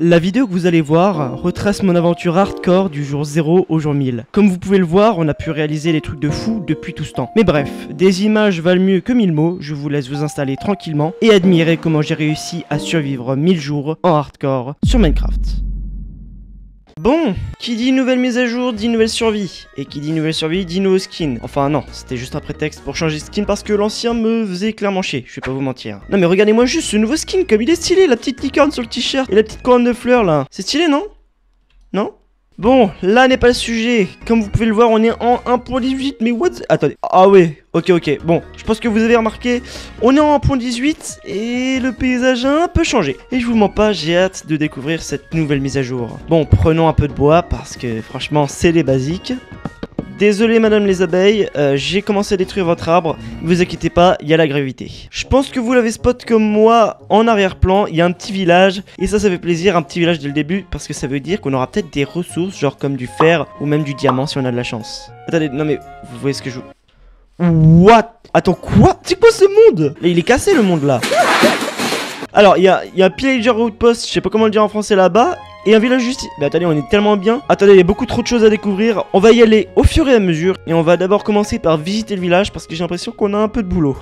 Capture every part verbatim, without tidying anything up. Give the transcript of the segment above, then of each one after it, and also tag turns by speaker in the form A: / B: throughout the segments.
A: La vidéo que vous allez voir retrace mon aventure hardcore du jour zéro au jour mille. Comme vous pouvez le voir, on a pu réaliser des trucs de fou depuis tout ce temps. Mais bref, des images valent mieux que mille mots, je vous laisse vous installer tranquillement et admirer comment j'ai réussi à survivre mille jours en hardcore sur Minecraft. Bon, qui dit nouvelle mise à jour dit nouvelle survie, et qui dit nouvelle survie dit nouveau skin. Enfin non, c'était juste un prétexte pour changer de skin parce que l'ancien me faisait clairement chier, je vais pas vous mentir. Non mais regardez-moi juste ce nouveau skin comme il est stylé, la petite licorne sur le t-shirt et la petite couronne de fleurs là. C'est stylé non? Non? Bon, là n'est pas le sujet. Comme vous pouvez le voir, on est en un point dix-huit. Mais what? Attendez. Ah ouais, ok, ok. Bon, je pense que vous avez remarqué, on est en un point dix-huit et le paysage a un peu changé. Et je vous mens pas, j'ai hâte de découvrir cette nouvelle mise à jour. Bon, prenons un peu de bois parce que franchement, c'est les basiques. Désolé madame les abeilles, euh, j'ai commencé à détruire votre arbre, ne vous inquiétez pas, il y a la gravité. Je pense que vous l'avez spot comme moi, en arrière-plan, il y a un petit village, et ça, ça fait plaisir, un petit village dès le début, parce que ça veut dire qu'on aura peut-être des ressources, genre comme du fer, ou même du diamant si on a de la chance. Attendez, non mais, vous voyez ce que je... What? Attends, quoi? C'est quoi ce monde? Il est cassé le monde là. Alors, il y a, y a un pillager outpost, je sais pas comment le dire en français là-bas, et un village juste... Mais attendez, on est tellement bien. Attendez, il y a beaucoup trop de choses à découvrir. On va y aller au fur et à mesure. Et on va d'abord commencer par visiter le village parce que j'ai l'impression qu'on a un peu de boulot.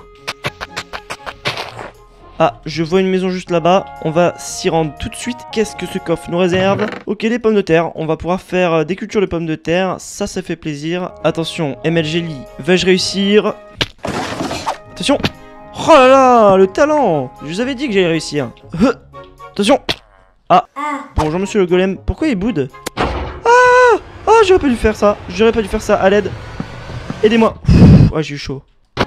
A: Ah, je vois une maison juste là-bas. On va s'y rendre tout de suite. Qu'est-ce que ce coffre nous réserve? Ok, des pommes de terre. On va pouvoir faire des cultures de pommes de terre. Ça, ça fait plaisir. Attention, M L Jelly. Vais-je réussir? Attention. Oh là là, le talent! Je vous avais dit que j'allais réussir. Huh. Attention! Ah. Bonjour monsieur le golem, pourquoi il boude? Ah. Ah, j'aurais pas dû faire ça. J'aurais pas dû faire ça, à l'aide. Aidez-moi. Ah, j'ai eu chaud.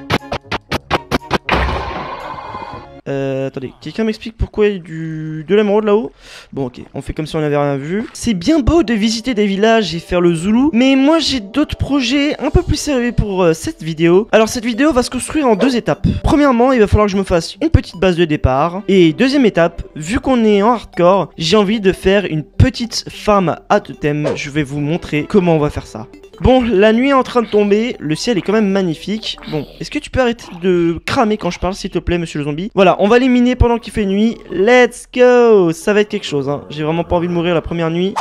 A: Euh, attendez, quelqu'un m'explique pourquoi il y a du... de l'émeraude là-haut? Bon ok, on fait comme si on n'avait rien vu. C'est bien beau de visiter des villages et faire le zoulou, mais moi j'ai d'autres projets un peu plus sérieux pour euh, cette vidéo. Alors cette vidéo va se construire en deux étapes. Premièrement, il va falloir que je me fasse une petite base de départ. Et deuxième étape, vu qu'on est en hardcore, j'ai envie de faire une petite farm à totem. Je vais vous montrer comment on va faire ça. Bon, la nuit est en train de tomber, le ciel est quand même magnifique. Bon, est-ce que tu peux arrêter de cramer quand je parle, s'il te plaît, monsieur le zombie? Voilà, on va les miner pendant qu'il fait nuit. Let's go! Ça va être quelque chose, hein. J'ai vraiment pas envie de mourir la première nuit.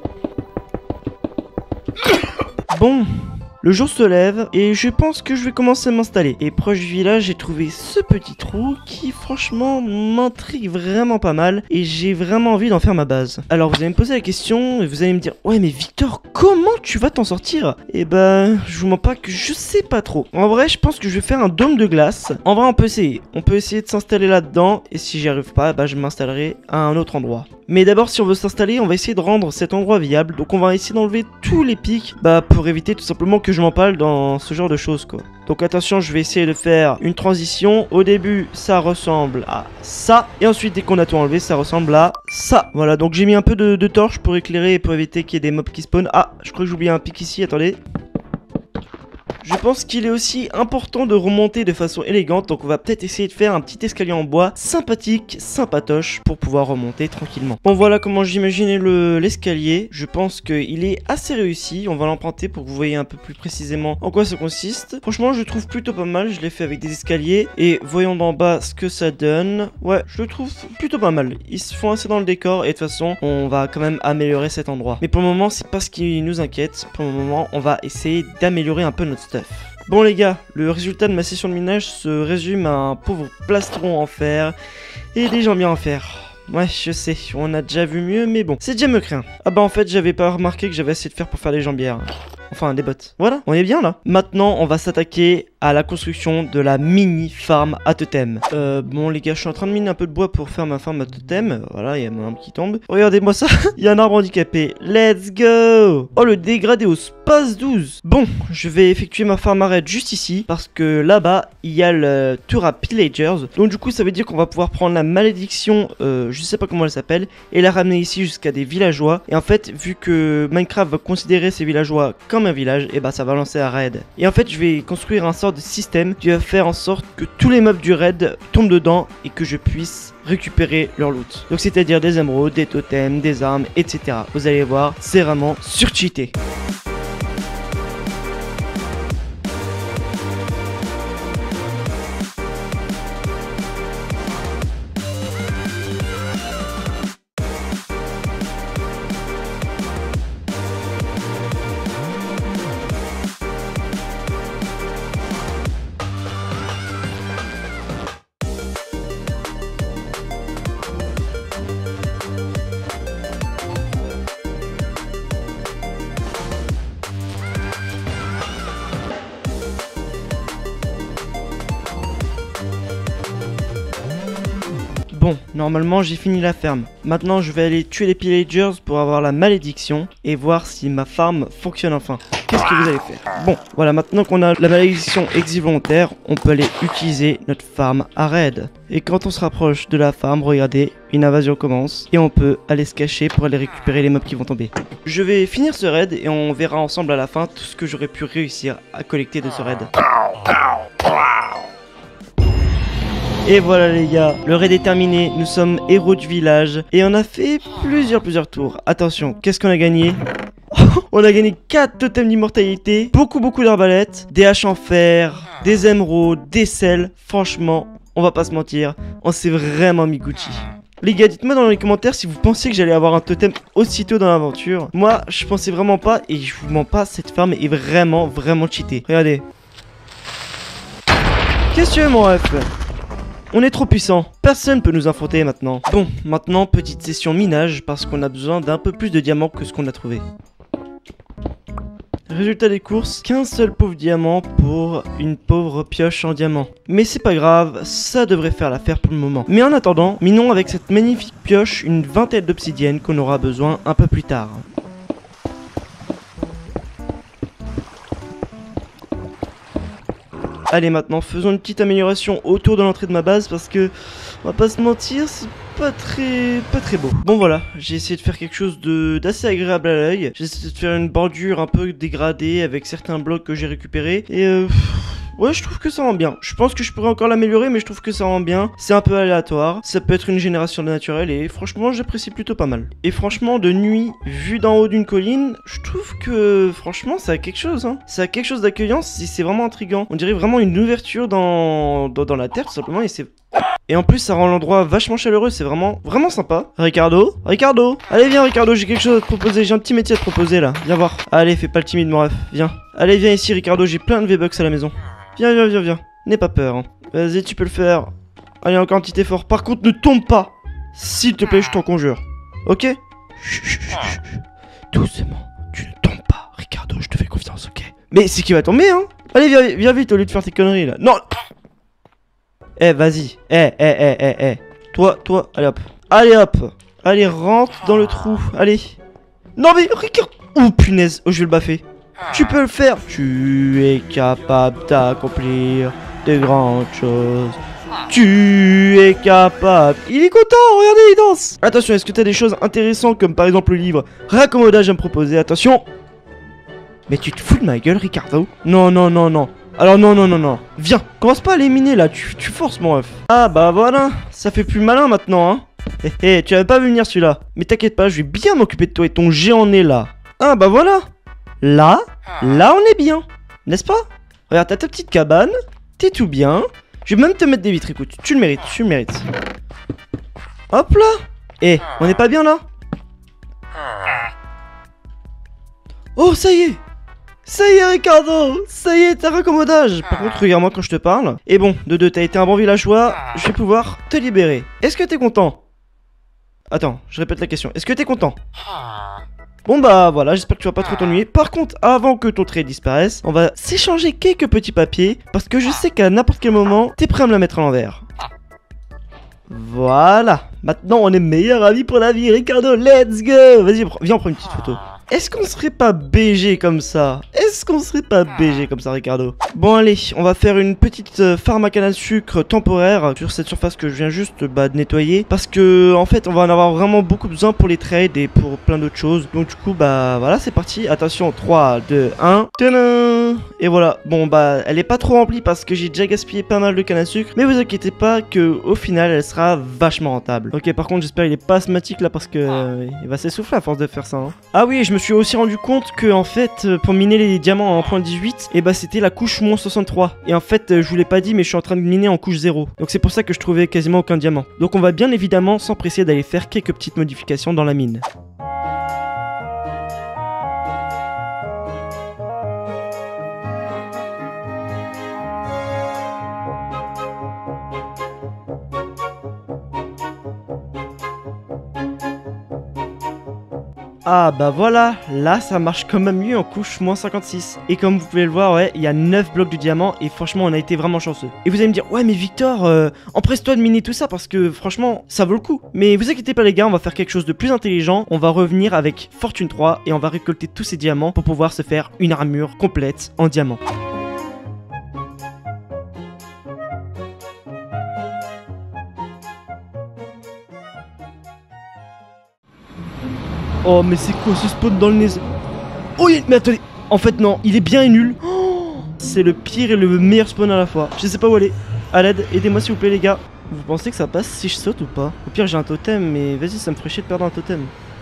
A: Bon... Le jour se lève et je pense que je vais commencer à m'installer. Et proche du village, j'ai trouvé ce petit trou qui franchement m'intrigue vraiment pas mal. Et j'ai vraiment envie d'en faire ma base. Alors vous allez me poser la question et vous allez me dire: ouais mais Victor, comment tu vas t'en sortir? Et ben, je vous mens pas que je sais pas trop. En vrai, je pense que je vais faire un dôme de glace. En vrai, on peut essayer. On peut essayer de s'installer là-dedans. Et si j'y arrive pas, bah je m'installerai à un autre endroit. Mais d'abord, si on veut s'installer, on va essayer de rendre cet endroit viable. Donc on va essayer d'enlever tous les pics, bah pour éviter tout simplement que je m'empale dans ce genre de choses quoi. Donc attention, je vais essayer de faire une transition. Au début, ça ressemble à ça. Et ensuite, dès qu'on a tout enlevé, ça ressemble à ça. Voilà, donc j'ai mis un peu de, de torche pour éclairer et pour éviter qu'il y ait des mobs qui spawnent. Ah, je crois que j'ai oublié un pic ici, attendez. Je pense qu'il est aussi important de remonter de façon élégante, donc on va peut-être essayer de faire un petit escalier en bois sympathique, sympatoche, pour pouvoir remonter tranquillement. Bon, voilà comment j'imaginais le l'escalier. Je pense qu'il est assez réussi. On va l'emprunter pour que vous voyez un peu plus précisément en quoi ça consiste. Franchement, je le trouve plutôt pas mal. Je l'ai fait avec des escaliers. Et voyons d'en bas ce que ça donne. Ouais, je le trouve plutôt pas mal. Ils se font assez dans le décor et de toute façon, on va quand même améliorer cet endroit. Mais pour le moment, c'est pas ce qui nous inquiète. Pour le moment, on va essayer d'améliorer un peu notre stuff. Bon les gars, le résultat de ma session de minage se résume à un pauvre plastron en fer et des jambiers en fer. Ouais, je sais, on a déjà vu mieux, mais bon, c'est déjà me craint. Ah bah en fait, j'avais pas remarqué que j'avais assez de fer pour faire des jambières. Enfin, des bottes. Voilà, on est bien là. Maintenant, on va s'attaquer à la construction de la mini farm à totem. Euh, bon les gars, je suis en train de miner un peu de bois pour faire ma farm à totem. Voilà, il y a mon arbre qui tombe. Regardez-moi ça, il y a un arbre handicapé. Let's go! Oh, le dégradé au space douze. Bon, je vais effectuer ma farm arrête juste ici, parce que là-bas, il y a le tour à pillagers. Donc du coup, ça veut dire qu'on va pouvoir prendre la malédiction, euh, je sais pas comment elle s'appelle, et la ramener ici jusqu'à des villageois. Et en fait, vu que Minecraft va considérer ces villageois comme un village, et bah ça va lancer un raid. Et en fait, je vais construire un sort de système qui va faire en sorte que tous les mobs du raid tombent dedans et que je puisse récupérer leur loot. Donc c'est à dire des émeraudes, des totems, des armes, et cetera. Vous allez voir, c'est vraiment surcheaté. Bon, normalement j'ai fini la ferme. Maintenant je vais aller tuer les pillagers pour avoir la malédiction et voir si ma farm fonctionne enfin. Qu'est-ce que vous allez faire? Bon, voilà, maintenant qu'on a la malédiction exil volontaire, on peut aller utiliser notre farm à raid. Et quand on se rapproche de la farm, regardez, une invasion commence et on peut aller se cacher pour aller récupérer les mobs qui vont tomber. Je vais finir ce raid et on verra ensemble à la fin tout ce que j'aurais pu réussir à collecter de ce raid. Et voilà les gars, le raid est terminé, nous sommes héros du village et on a fait plusieurs plusieurs tours. Attention, qu'est-ce qu'on a gagné? On a gagné quatre totems d'immortalité, beaucoup beaucoup d'arbalètes, des haches en fer, des émeraudes, des sels. Franchement, on va pas se mentir, on s'est vraiment mis Gucci. Les gars, dites-moi dans les commentaires si vous pensiez que j'allais avoir un totem aussitôt dans l'aventure. Moi, je pensais vraiment pas et je vous mens pas, cette farm est vraiment vraiment cheatée. Regardez. Qu'est-ce que tu veux mon ref? On est trop puissant, personne peut nous affronter maintenant. Bon, maintenant petite session minage parce qu'on a besoin d'un peu plus de diamants que ce qu'on a trouvé. Résultat des courses, qu'un seul pauvre diamant pour une pauvre pioche en diamant. Mais c'est pas grave, ça devrait faire l'affaire pour le moment. Mais en attendant, minons avec cette magnifique pioche une vingtaine d'obsidienne qu'on aura besoin un peu plus tard. Allez maintenant, faisons une petite amélioration autour de l'entrée de ma base parce que, on va pas se mentir, c'est pas très pas très beau. Bon voilà, j'ai essayé de faire quelque chose de d'assez agréable à l'œil. J'ai essayé de faire une bordure un peu dégradée avec certains blocs que j'ai récupérés. Et euh... ouais, je trouve que ça rend bien. Je pense que je pourrais encore l'améliorer, mais je trouve que ça rend bien. C'est un peu aléatoire. Ça peut être une génération de naturel et franchement, j'apprécie plutôt pas mal. Et franchement, de nuit, vu d'en haut d'une colline, je trouve que franchement, ça a quelque chose. Hein. Ça a quelque chose d'accueillant. C'est vraiment intriguant. On dirait vraiment une ouverture dans, dans, dans la terre, tout simplement. Et c'est... Et en plus, ça rend l'endroit vachement chaleureux. C'est vraiment, vraiment sympa. Ricardo Ricardo Allez, viens, Ricardo, j'ai quelque chose à te proposer. J'ai un petit métier à te proposer, là. Viens voir. Allez, fais pas le timide, mon ref. Viens. Allez, viens ici, Ricardo. J'ai plein de V-Bucks à la maison. Viens, viens, viens, viens. N'aie pas peur. Hein. Vas-y, tu peux le faire. Allez, encore un petit effort. Par contre, ne tombe pas. S'il te plaît, je t'en conjure. Ok? Chut, chut, chut. Doucement. Tu ne tombes pas. Ricardo, je te fais confiance, ok? Mais c'est qui va tomber, hein? Allez, viens, viens vite au lieu de faire tes conneries, là. Non! Eh, vas-y. Eh, eh, eh, eh, eh. Toi, toi, allez hop. Allez hop. Allez, rentre dans le trou. Allez. Non, mais Ricardo. Oh, punaise. Oh, je vais le baffer. Tu peux le faire. Tu es capable d'accomplir de grandes choses. Tu es capable. Il est content, regardez, il danse. Attention, est-ce que tu as des choses intéressantes comme par exemple le livre Raccommodage à me proposer? Attention. Mais tu te fous de ma gueule, Ricardo? Non, non, non, non. Alors non, non, non, non. Viens, commence pas à l'éliminer là, tu, tu forces mon ref. Ah bah voilà, ça fait plus malin maintenant, hein. Hé hé, tu avais pas vu venir celui-là. Mais t'inquiète pas, je vais bien m'occuper de toi et ton géant nez là. Ah bah voilà. Là, là on est bien, n'est-ce pas? Regarde, t'as ta petite cabane, t'es tout bien. Je vais même te mettre des vitres, écoute, tu le mérites, tu le mérites. Hop là. Eh, on est pas bien là? Oh, ça y est. Ça y est, Ricardo. Ça y est, t'as raccommodage. Par contre, regarde-moi quand je te parle. Et bon, de deux, t'as été un bon villageois, je vais pouvoir te libérer. Est-ce que t'es content? Attends, je répète la question. Est-ce que t'es content? Bon bah voilà, j'espère que tu vas pas trop t'ennuyer. Par contre, avant que ton trait disparaisse, on va s'échanger quelques petits papiers. Parce que je sais qu'à n'importe quel moment, t'es prêt à me la mettre à l'envers. Voilà. Maintenant, on est meilleurs amis pour la vie, Ricardo. Let's go. Vas-y, viens, on prend une petite photo. Est-ce qu'on serait pas B G comme ça? Est-ce qu'on serait pas B G comme ça, Ricardo? Bon, allez, on va faire une petite euh, farm à canne à sucre temporaire sur cette surface que je viens juste bah, de nettoyer. Parce que, en fait, on va en avoir vraiment beaucoup besoin pour les trades et pour plein d'autres choses. Donc, du coup, bah voilà, c'est parti. Attention, trois, deux, un. Tadam! Et voilà. Bon, bah, elle est pas trop remplie parce que j'ai déjà gaspillé pas mal de canne à sucre. Mais vous inquiétez pas que au final, elle sera vachement rentable. Ok, par contre, j'espère qu'il est pas asthmatique là parce que euh, il va s'essouffler à force de faire ça. Hein. Ah oui, je me suis aussi rendu compte que en fait pour miner les diamants en point dix-huit, et bah c'était la couche moins soixante-trois. Et en fait je vous l'ai pas dit mais je suis en train de miner en couche zéro. Donc c'est pour ça que je trouvais quasiment aucun diamant. Donc on va bien évidemment s'empresser d'aller faire quelques petites modifications dans la mine. Ah bah voilà, là ça marche quand même mieux en couche moins cinquante-six. Et comme vous pouvez le voir, ouais, il y a neuf blocs de diamant et franchement on a été vraiment chanceux. Et vous allez me dire, ouais mais Victor, euh, empresse-toi de miner tout ça parce que franchement ça vaut le coup. Mais vous inquiétez pas les gars, on va faire quelque chose de plus intelligent. On va revenir avec Fortune trois et on va récolter tous ces diamants pour pouvoir se faire une armure complète en diamant. Oh mais c'est quoi ce spawn dans le nez? Oh il... mais attendez, en fait non, il est bien et nul. Oh, c'est le pire et le meilleur spawn à la fois. Je sais pas où aller. À l'aide, aidez-moi s'il vous plaît les gars. Vous pensez que ça passe si je saute ou pas? Au pire j'ai un totem mais vas-y ça me ferait chier de perdre un totem.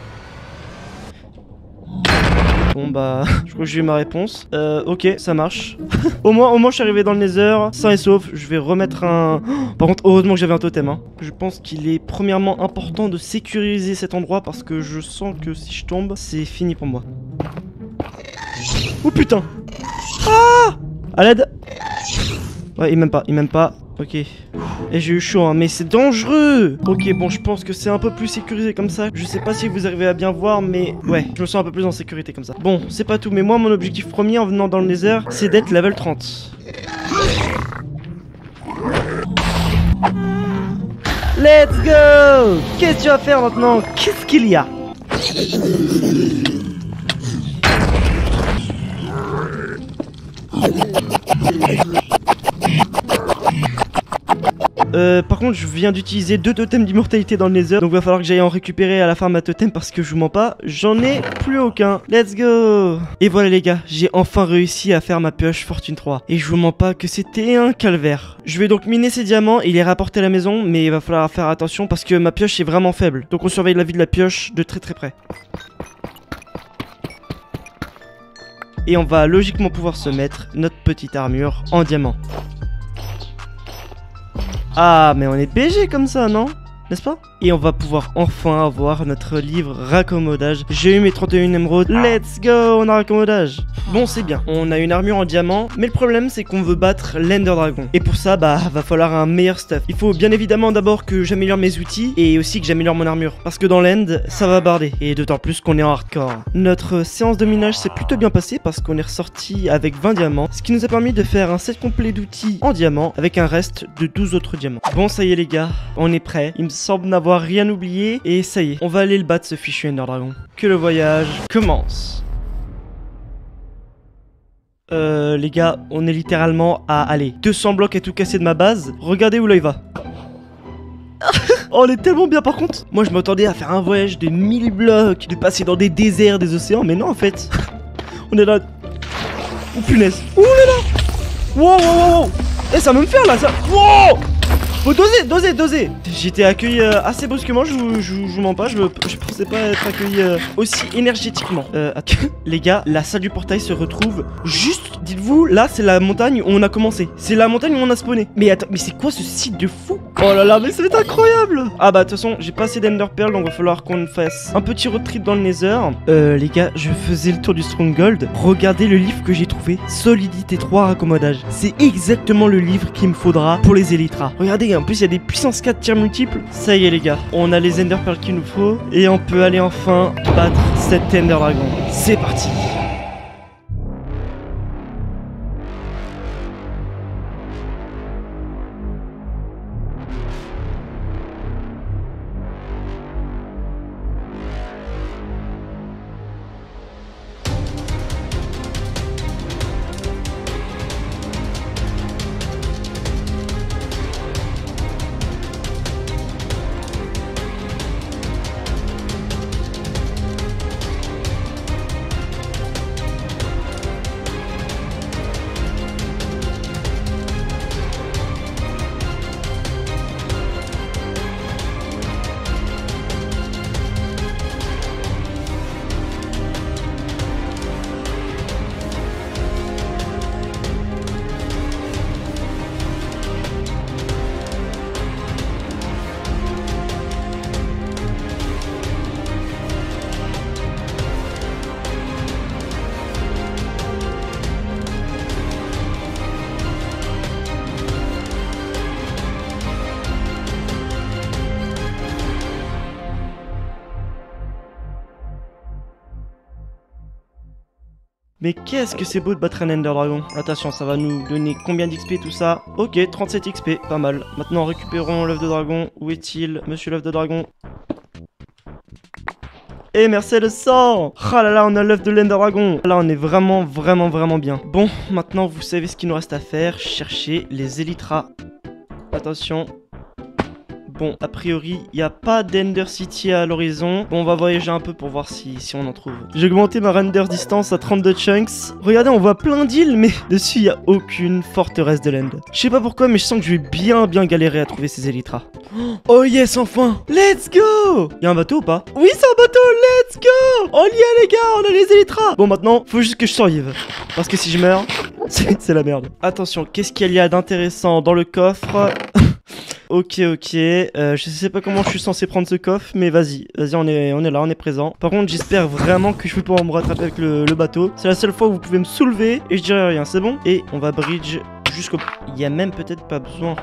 A: Bon bah, je crois que j'ai eu ma réponse. Euh, ok, ça marche. au moins, au moins, je suis arrivé dans le Nether, sain et sauf. Je vais remettre un... Oh, par contre, heureusement que j'avais un totem. Hein. Je pense qu'il est premièrement important de sécuriser cet endroit parce que je sens que si je tombe, c'est fini pour moi. Oh putain! Ah! À l'aide! Ouais, il m'aime pas, il m'aime pas. Ok. Et j'ai eu chaud, hein, mais c'est dangereux. Ok, bon, je pense que c'est un peu plus sécurisé comme ça. Je sais pas si vous arrivez à bien voir, mais ouais, je me sens un peu plus en sécurité comme ça. Bon, c'est pas tout, mais moi, mon objectif premier en venant dans le Nether, c'est d'être level trente. Let's go! Qu'est-ce que tu vas faire maintenant? Qu'est-ce qu'il y a? Euh, par contre je viens d'utiliser deux totems d'immortalité dans le Nether. Donc il va falloir que j'aille en récupérer à la fin ma totem parce que je vous mens pas, j'en ai plus aucun. Let's go. Et voilà les gars, j'ai enfin réussi à faire ma pioche Fortune trois. Et je vous mens pas que c'était un calvaire. Je vais donc miner ces diamants et les rapporter à la maison. Mais il va falloir faire attention parce que ma pioche est vraiment faible. Donc on surveille la vie de la pioche de très très près. Et on va logiquement pouvoir se mettre notre petite armure en diamant. Ah, mais on est B G comme ça, non? N'est-ce pas? Et on va pouvoir enfin avoir notre livre raccommodage. J'ai eu mes trente et un émeraudes. Let's go, on a raccommodage. Bon, c'est bien. On a une armure en diamant. Mais le problème, c'est qu'on veut battre l'Ender Dragon. Et pour ça, bah, va falloir un meilleur stuff. Il faut bien évidemment d'abord que j'améliore mes outils. Et aussi que j'améliore mon armure. Parce que dans l'end, ça va barder. Et d'autant plus qu'on est en hardcore. Notre séance de minage s'est plutôt bien passée. Parce qu'on est ressorti avec vingt diamants. Ce qui nous a permis de faire un set complet d'outils en diamant. Avec un reste de douze autres diamants. Bon, ça y est les gars. On est prêts. Il me semble n'avoir rien oublié. Et ça y est, on va aller le battre ce fichu Ender Dragon. Que le voyage commence. Euh, les gars, on est littéralement à, aller deux cents blocs à tout casser de ma base. Regardez où là il va. Oh, on est tellement bien par contre. Moi je m'attendais à faire un voyage de mille blocs, de passer dans des déserts, des océans. Mais non en fait. On est là. Oh punaise. Ouh là là. Wow, wow, wow. Eh, ça va me faire là, ça. Wow. Faut doser, doser, doser. J'ai été accueilli euh, assez brusquement, je vous, je, je vous mens pas, je, je pensais pas être accueilli euh, aussi énergétiquement. Euh, les gars, la salle du portail se retrouve juste, dites-vous, là c'est la montagne où on a commencé. C'est la montagne où on a spawné. Mais attends, mais c'est quoi ce site de fou? Oh là là, mais c'est incroyable. Ah bah de toute façon, j'ai pas assez d'Ender Pearl, donc va falloir qu'on fasse un petit road trip dans le Nether. Euh, les gars, je faisais le tour du Stronghold. Regardez le livre que j'ai trouvé, Solidité trois raccommodage. C'est exactement le livre qu'il me faudra pour les Elytras. Regardez, en plus il y a des puissance quatre tirs multiples. Ça y est les gars, on a les Ender Pearl qu'il nous faut et on peut aller enfin battre cet Ender Dragon. C'est parti. Mais qu'est-ce que c'est beau de battre un Ender Dragon. Attention, ça va nous donner combien d'X P tout ça? Ok, trente-sept X P, pas mal. Maintenant, récupérons l'œuf de dragon. Où est-il, monsieur l'œuf de dragon? Et merci le sang. Ah là là, on a l'œuf de l'Ender Dragon. Là, on est vraiment, vraiment, vraiment bien. Bon, maintenant, vous savez ce qu'il nous reste à faire. Chercher les Elytras. Attention. Bon, a priori, il n'y a pas d'Ender City à l'horizon. Bon, on va voyager un peu pour voir si, si on en trouve. J'ai augmenté ma render distance à trente-deux chunks. Regardez, on voit plein d'îles, mais dessus, il n'y a aucune forteresse de l'End. Je sais pas pourquoi, mais je sens que je vais bien, bien galérer à trouver ces Elytras. Oh yes, enfin! Let's go! Il y a un bateau ou pas? Oui, c'est un bateau! Let's go! On y est, les gars! On a les Elytras! Bon, maintenant, faut juste que je survive. Parce que si je meurs, c'est la merde. Attention, qu'est-ce qu'il y a d'intéressant dans le coffre? Ok, ok, euh, je sais pas comment je suis censé prendre ce coffre, mais vas-y, vas-y, on est, on est là, on est présent. Par contre, j'espère vraiment que je vais pouvoir me rattraper avec le, le bateau. C'est la seule fois où vous pouvez me soulever et je dirai rien, c'est bon? Et on va bridge jusqu'au... Il y a même peut-être pas besoin.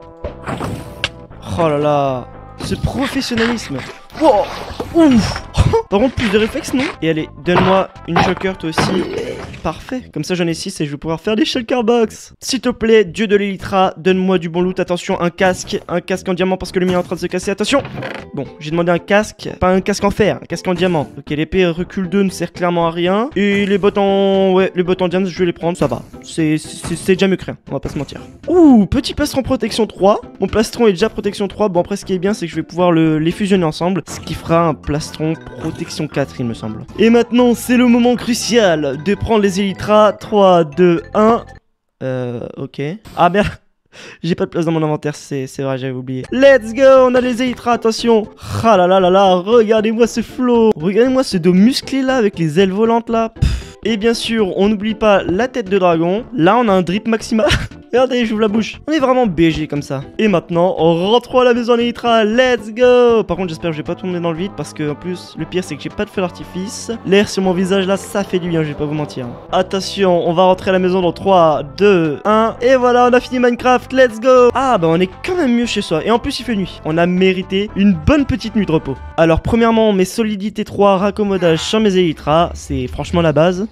A: Oh là là, ce professionnalisme. Wow, ouf. Par contre, plus de réflexes, non? Et allez, donne-moi une shulker, toi aussi. Parfait, comme ça j'en ai six et je vais pouvoir faire des shulker box. S'il te plaît, dieu de l'Elytra, donne-moi du bon loot. Attention, un casque, un casque en diamant parce que le mien est en train de se casser. Attention. Bon, j'ai demandé un casque, pas un casque en fer, un casque en diamant. Ok, l'épée recul deux ne sert clairement à rien. Et les bottes en... Ouais, les bottes en diamant, je vais les prendre, ça va. C'est déjà mieux que rien, on va pas se mentir. Ouh, petit plastron protection trois. Mon plastron est déjà protection trois. Bon, après, ce qui est bien, c'est que je vais pouvoir le, les fusionner ensemble. Ce qui fera un plastron protection quatre, il me semble. Et maintenant, c'est le moment crucial de prendre les Elytras. Trois, deux, un. Euh, ok. Ah merde. J'ai pas de place dans mon inventaire, c'est vrai, j'avais oublié. Let's go, on a les Elytras, attention. Ah là là là là, regardez-moi ce flow. Regardez-moi ce dos musclé là, avec les ailes volantes là. Pff. Et bien sûr, on n'oublie pas la tête de dragon. Là, on a un drip maxima. Regardez, j'ouvre la bouche. On est vraiment B G comme ça. Et maintenant, on rentre à la maison Elytra. Let's go. Par contre, j'espère que je vais pas tomber dans le vide. Parce que, en plus, le pire, c'est que j'ai pas de feu d'artifice. L'air sur mon visage, là, ça fait du bien. Je vais pas vous mentir. Attention, on va rentrer à la maison dans trois, deux, un. Et voilà, on a fini Minecraft. Let's go. Ah, bah, on est quand même mieux chez soi. Et en plus, il fait nuit. On a mérité une bonne petite nuit de repos. Alors, premièrement, on met solidité trois, raccommodage sur mes Elytras. C'est franchement la base.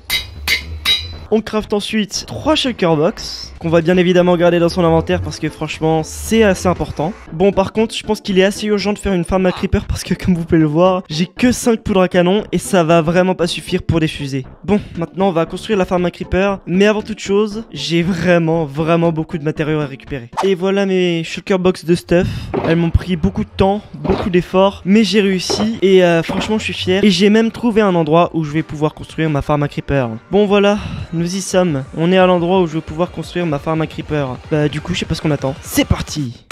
A: On craft ensuite trois shulker box qu'on va bien évidemment garder dans son inventaire parce que franchement c'est assez important. Bon, par contre je pense qu'il est assez urgent de faire une farm à creeper parce que comme vous pouvez le voir, j'ai que cinq poudres à canon et ça va vraiment pas suffire pour des fusées. Bon, maintenant on va construire la farm à creeper, mais avant toute chose, j'ai vraiment vraiment beaucoup de matériaux à récupérer. Et voilà mes shulker box de stuff. Elles m'ont pris beaucoup de temps, beaucoup d'efforts, mais j'ai réussi et euh, franchement je suis fier. Et j'ai même trouvé un endroit où je vais pouvoir construire ma farm à creeper. Bon voilà, nous y sommes. On est à l'endroit où je vais pouvoir construire ma farm à creeper. Bah du coup je sais pas ce qu'on attend. C'est parti.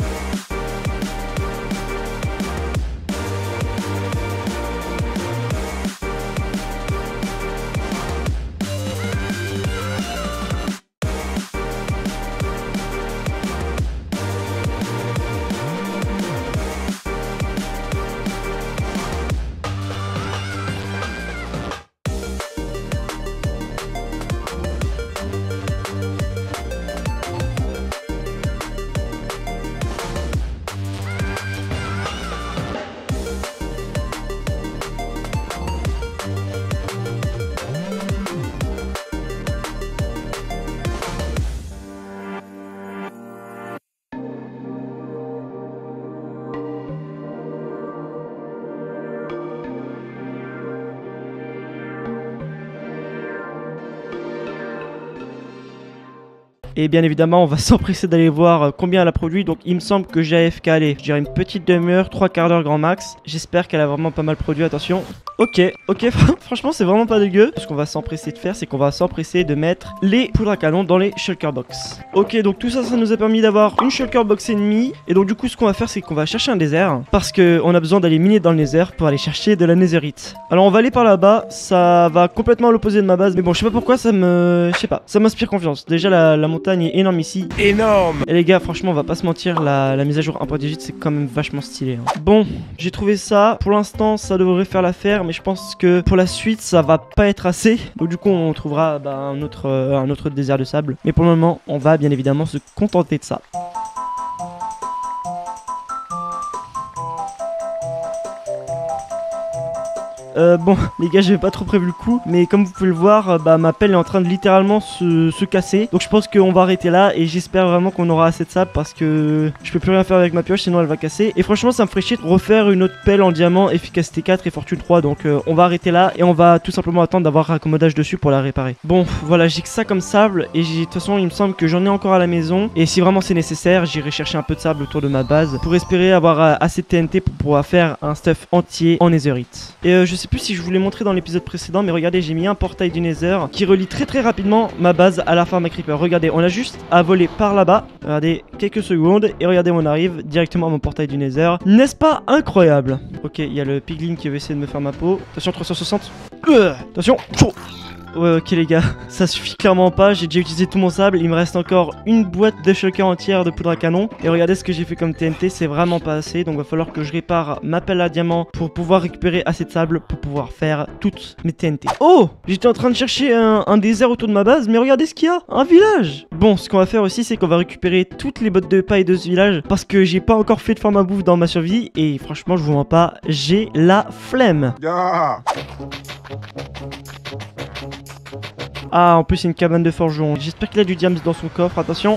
A: Et bien évidemment, on va s'empresser d'aller voir combien elle a produit. Donc il me semble que j'ai A F K, allez, je dirais une petite demi-heure, trois quarts d'heure grand max. J'espère qu'elle a vraiment pas mal produit, attention. Ok, ok, franchement c'est vraiment pas dégueu. Ce qu'on va s'empresser de faire, c'est qu'on va s'empresser de mettre les poudres à canon dans les shulker box. Ok, donc tout ça, ça nous a permis d'avoir une shulker box ennemie. Et donc du coup, ce qu'on va faire, c'est qu'on va chercher un désert. Parce qu'on a besoin d'aller miner dans le nether pour aller chercher de la netherite. Alors on va aller par là-bas, ça va complètement à l'opposé de ma base. Mais bon, je sais pas pourquoi, ça me... Je sais pas, ça m'inspire confiance. Déjà la, la montagne est énorme ici. Énorme. Et les gars, franchement, on va pas se mentir, la, la mise à jour un point dix-huit, c'est quand même vachement stylé. Hein. Bon, j'ai trouvé ça. Pour l'instant, ça devrait faire l'affaire. Mais je pense que pour la suite, ça va pas être assez. Donc du coup, on trouvera bah, un, autre, euh, un autre désert de sable. Mais pour le moment, on va bien évidemment se contenter de ça. Euh, bon, les gars, j'avais pas trop prévu le coup, mais comme vous pouvez le voir, euh, bah ma pelle est en train de littéralement se, se casser. Donc je pense qu'on va arrêter là et j'espère vraiment qu'on aura assez de sable parce que je peux plus rien faire avec ma pioche, sinon elle va casser. Et franchement, ça me ferait chier de refaire une autre pelle en diamant, efficacité quatre et fortune trois. Donc euh, on va arrêter là et on va tout simplement attendre d'avoir raccommodage dessus pour la réparer. Bon, voilà, j'ai que ça comme sable et de toute façon, il me semble que j'en ai encore à la maison. Et si vraiment c'est nécessaire, j'irai chercher un peu de sable autour de ma base pour espérer avoir euh, assez de T N T pour pouvoir faire un stuff entier en netherite. Et euh, je sais plus si je vous l'ai montré dans l'épisode précédent, mais regardez, j'ai mis un portail du nether qui relie très très rapidement ma base à la farm à creeper. Regardez, on a juste à voler par là-bas. Regardez, quelques secondes et regardez, on arrive directement à mon portail du nether. N'est-ce pas incroyable? Ok, il y a le piglin qui veut essayer de me faire ma peau. Attention, trois cent soixante. Euh, attention. Ouais, ok les gars, ça suffit clairement pas, j'ai déjà utilisé tout mon sable, il me reste encore une boîte de shulker entière de poudre à canon. Et regardez ce que j'ai fait comme T N T, c'est vraiment pas assez, donc va falloir que je répare ma pelle à diamant pour pouvoir récupérer assez de sable pour pouvoir faire toutes mes T N T. Oh, j'étais en train de chercher un, un désert autour de ma base, mais regardez ce qu'il y a, un village. Bon, ce qu'on va faire aussi, c'est qu'on va récupérer toutes les bottes de paille de ce village, parce que j'ai pas encore fait de farm à bouffe dans ma survie, et franchement, je vous mens pas, j'ai la flemme. Yeah. Ah, en plus, c'est une cabane de forgeron. J'espère qu'il a du diams dans son coffre. Attention.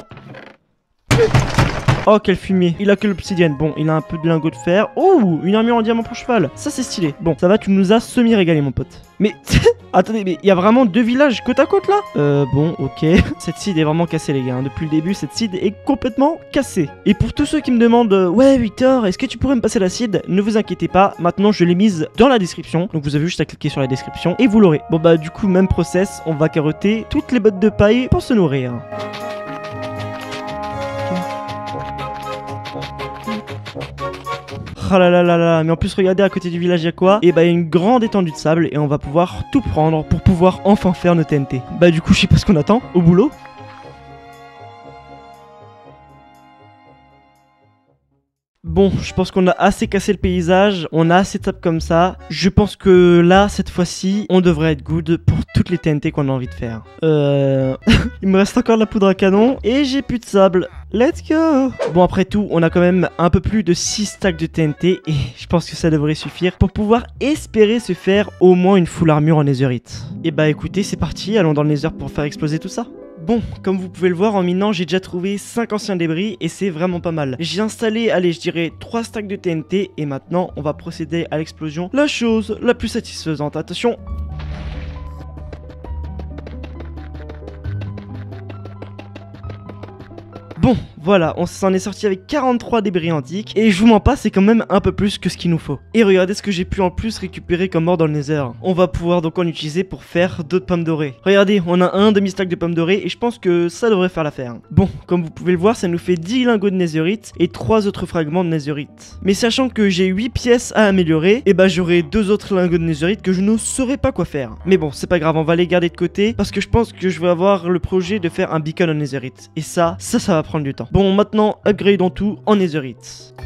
A: Oh, quel fumier. Il a que l'obsidienne. Bon, il a un peu de lingot de fer. Oh, une armure en diamant pour cheval. Ça, c'est stylé. Bon, ça va, tu nous as semi-régalé, mon pote. Mais, attendez, mais il y a vraiment deux villages côte à côte, là? Euh, bon, ok. Cette seed est vraiment cassée, les gars. Depuis le début, cette seed est complètement cassée. Et pour tous ceux qui me demandent, euh, ouais, Victor, est-ce que tu pourrais me passer la seed? Ne vous inquiétez pas. Maintenant, je l'ai mise dans la description. Donc, vous avez juste à cliquer sur la description et vous l'aurez. Bon, bah, du coup, même process. On va carotter toutes les bottes de paille pour se nourrir. Oh là là là là, mais en plus regardez à côté du village il y a quoi? Et bah il y a une grande étendue de sable et on va pouvoir tout prendre pour pouvoir enfin faire nos T N T. Bah du coup je sais pas ce qu'on attend, au boulot. Bon, je pense qu'on a assez cassé le paysage, on a assez de sable comme ça. Je pense que là, cette fois-ci, on devrait être good pour toutes les T N T qu'on a envie de faire. Euh... Il me reste encore de la poudre à canon et j'ai plus de sable. Let's go! Bon, après tout, on a quand même un peu plus de six stacks de T N T et je pense que ça devrait suffire pour pouvoir espérer se faire au moins une full armure en netherite. Et bah écoutez, c'est parti, allons dans le nether pour faire exploser tout ça. Bon, comme vous pouvez le voir, en minant, j'ai déjà trouvé cinq anciens débris et c'est vraiment pas mal. J'ai installé, allez, je dirais trois stacks de T N T et maintenant, on va procéder à l'explosion. La chose la plus satisfaisante. Attention! Bon, voilà, on s'en est sorti avec quarante-trois débris antiques, et je vous mens pas, c'est quand même un peu plus que ce qu'il nous faut. Et regardez ce que j'ai pu en plus récupérer comme or dans le nether. On va pouvoir donc en utiliser pour faire d'autres pommes dorées. Regardez, on a un demi-stack de pommes dorées, et je pense que ça devrait faire l'affaire. Bon, comme vous pouvez le voir, ça nous fait dix lingots de netherite, et trois autres fragments de netherite. Mais sachant que j'ai huit pièces à améliorer, et bah j'aurai deux autres lingots de netherite que je ne saurais pas quoi faire. Mais bon, c'est pas grave, on va les garder de côté, parce que je pense que je vais avoir le projet de faire un beacon en netherite. Et ça, ça, ça va prendre du temps. Bon, maintenant, upgradeons tout en netherite.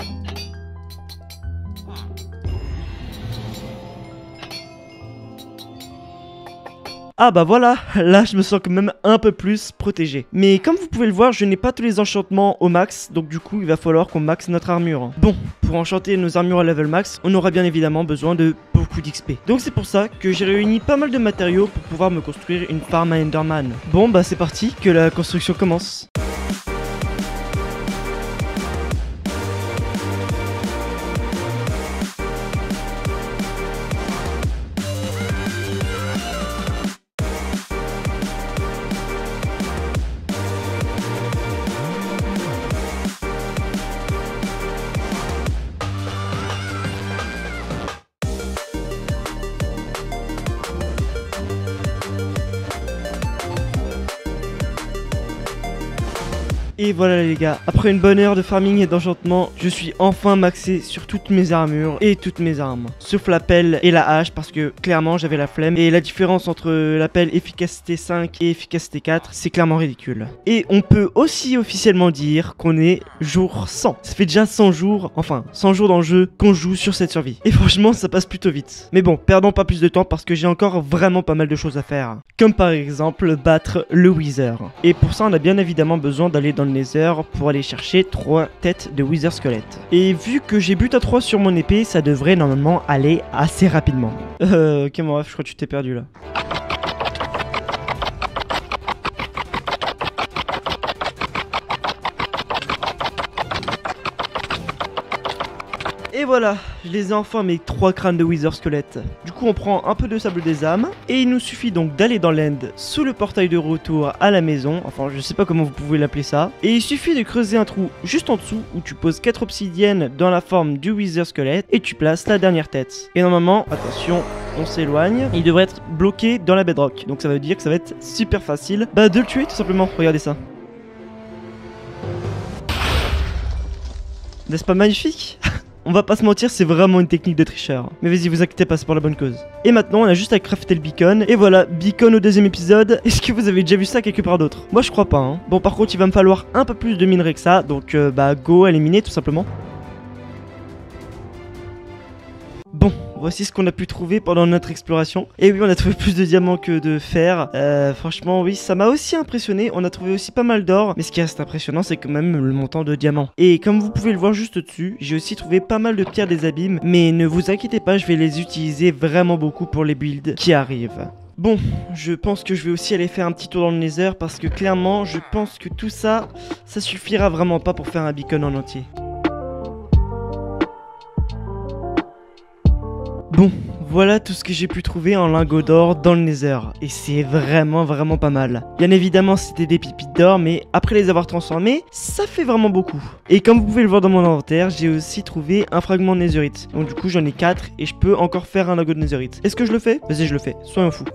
A: Ah bah voilà, là je me sens quand même un peu plus protégé. Mais comme vous pouvez le voir, je n'ai pas tous les enchantements au max, donc du coup il va falloir qu'on max notre armure. Bon, pour enchanter nos armures à level max, on aura bien évidemment besoin de beaucoup d'X P. Donc c'est pour ça que j'ai réuni pas mal de matériaux pour pouvoir me construire une farm à Enderman. Bon bah c'est parti, que la construction commence. Et voilà les gars, après une bonne heure de farming et d'enchantement, je suis enfin maxé sur toutes mes armures et toutes mes armes. Sauf la pelle et la hache parce que clairement j'avais la flemme. Et la différence entre la pelle efficacité cinq et efficacité quatre, c'est clairement ridicule. Et on peut aussi officiellement dire qu'on est jour cent. Ça fait déjà cent jours, enfin cent jours dans le jeu qu'on joue sur cette survie. Et franchement ça passe plutôt vite. Mais bon, perdons pas plus de temps parce que j'ai encore vraiment pas mal de choses à faire. Comme par exemple battre le Wither. Et pour ça on a bien évidemment besoin d'aller dans le Nether pour aller chercher trois têtes de Wither squelette. Et vu que j'ai but à trois sur mon épée, ça devrait normalement aller assez rapidement. Euh, ok, mon ref, je crois que tu t'es perdu là. Et voilà, je les ai enfin mes trois crânes de Wither squelette. Du coup on prend un peu de sable des âmes, et il nous suffit donc d'aller dans l'end sous le portail de retour à la maison, enfin je sais pas comment vous pouvez l'appeler ça, et il suffit de creuser un trou juste en dessous où tu poses quatre obsidiennes dans la forme du Wither squelette, et tu places la dernière tête. Et normalement, attention, on s'éloigne, il devrait être bloqué dans la bedrock, donc ça veut dire que ça va être super facile bah, de le tuer tout simplement, regardez ça. N'est-ce pas magnifique? On va pas se mentir, c'est vraiment une technique de tricheur. Mais vas-y, vous inquiétez pas, c'est pour la bonne cause. Et maintenant, on a juste à crafter le beacon. Et voilà, beacon au deuxième épisode. Est-ce que vous avez déjà vu ça quelque part d'autre? Moi, je crois pas, hein. Bon, par contre, il va me falloir un peu plus de minerais que ça. Donc, euh, bah, go à éliminer, tout simplement. Bon, voici ce qu'on a pu trouver pendant notre exploration. Et oui, on a trouvé plus de diamants que de fer. Euh, franchement, oui, ça m'a aussi impressionné. On a trouvé aussi pas mal d'or. Mais ce qui reste impressionnant, c'est quand même le montant de diamants. Et comme vous pouvez le voir juste au-dessus, j'ai aussi trouvé pas mal de pierres des abîmes. Mais ne vous inquiétez pas, je vais les utiliser vraiment beaucoup pour les builds qui arrivent. Bon, je pense que je vais aussi aller faire un petit tour dans le Nether. Parce que clairement, je pense que tout ça, ça suffira vraiment pas pour faire un beacon en entier. Bon, voilà tout ce que j'ai pu trouver en lingots d'or dans le Nether, et c'est vraiment vraiment pas mal. Bien évidemment c'était des pépites d'or, mais après les avoir transformés, ça fait vraiment beaucoup. Et comme vous pouvez le voir dans mon inventaire, j'ai aussi trouvé un fragment de Netherite. Donc du coup j'en ai quatre, et je peux encore faire un lingot de Netherite. Est-ce que je le fais? Vas-y je le fais, soyons fous.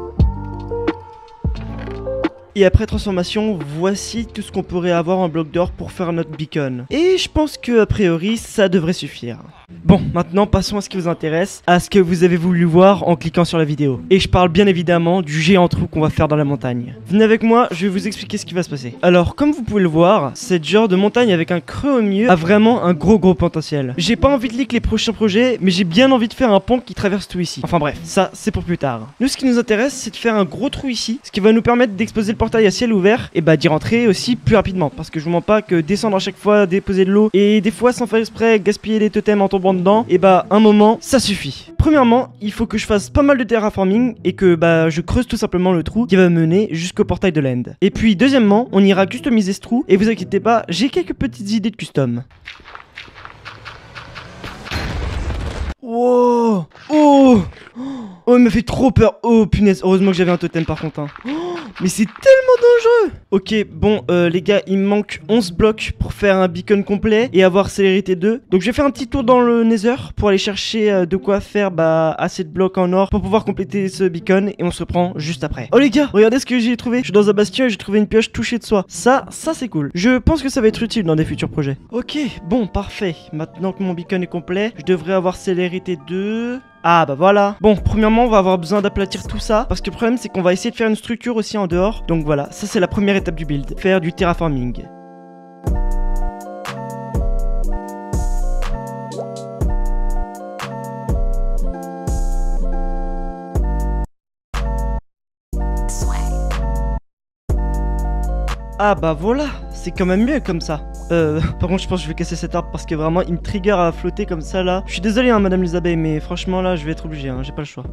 A: Et après transformation, voici tout ce qu'on pourrait avoir en bloc d'or pour faire notre beacon. Et je pense que a priori, ça devrait suffire. Bon, maintenant passons à ce qui vous intéresse, à ce que vous avez voulu voir en cliquant sur la vidéo. Et je parle bien évidemment du géant trou qu'on va faire dans la montagne. Venez avec moi, je vais vous expliquer ce qui va se passer. Alors, comme vous pouvez le voir, cette genre de montagne avec un creux au milieu a vraiment un gros gros potentiel. J'ai pas envie de leak les prochains projets, mais j'ai bien envie de faire un pont qui traverse tout ici. Enfin bref, ça c'est pour plus tard. Nous, ce qui nous intéresse, c'est de faire un gros trou ici, ce qui va nous permettre d'exposer le portail à ciel ouvert et bah d'y rentrer aussi plus rapidement, parce que je vous mens pas que descendre à chaque fois, déposer de l'eau et des fois sans faire exprès gaspiller les totems en tombant dedans, et bah un moment ça suffit. Premièrement, il faut que je fasse pas mal de terraforming et que bah je creuse tout simplement le trou qui va me mener jusqu'au portail de l'end. Et puis deuxièmement, on ira customiser ce trou et vous inquiétez pas, j'ai quelques petites idées de custom. Wow. Oh. Oh, il m'a fait trop peur. Oh punaise, heureusement que j'avais un totem par contre, hein. Oh, mais c'est tellement dangereux. Ok, bon euh, les gars, il me manque onze blocs pour faire un beacon complet et avoir célérité deux. Donc je vais faire un petit tour dans le Nether pour aller chercher euh, de quoi faire bah assez de blocs en or pour pouvoir compléter ce beacon, et on se reprend juste après. Oh les gars, regardez ce que j'ai trouvé. Je suis dans un bastion et j'ai trouvé une pioche touchée de soie. Ça, ça c'est cool. Je pense que ça va être utile dans des futurs projets. Ok, bon, parfait. Maintenant que mon beacon est complet, je devrais avoir célérité deux. Ah bah voilà. Bon, premièrement on va avoir besoin d'aplatir tout ça, parce que le problème c'est qu'on va essayer de faire une structure aussi en dehors. Donc voilà, ça c'est la première étape du build, faire du terraforming. Ah bah voilà, c'est quand même mieux comme ça. Euh, par contre je pense que je vais casser cet arbre parce que vraiment il me trigger à flotter comme ça là. Je suis désolé hein madame les abeilles, mais franchement là je vais être obligé, hein, j'ai pas le choix.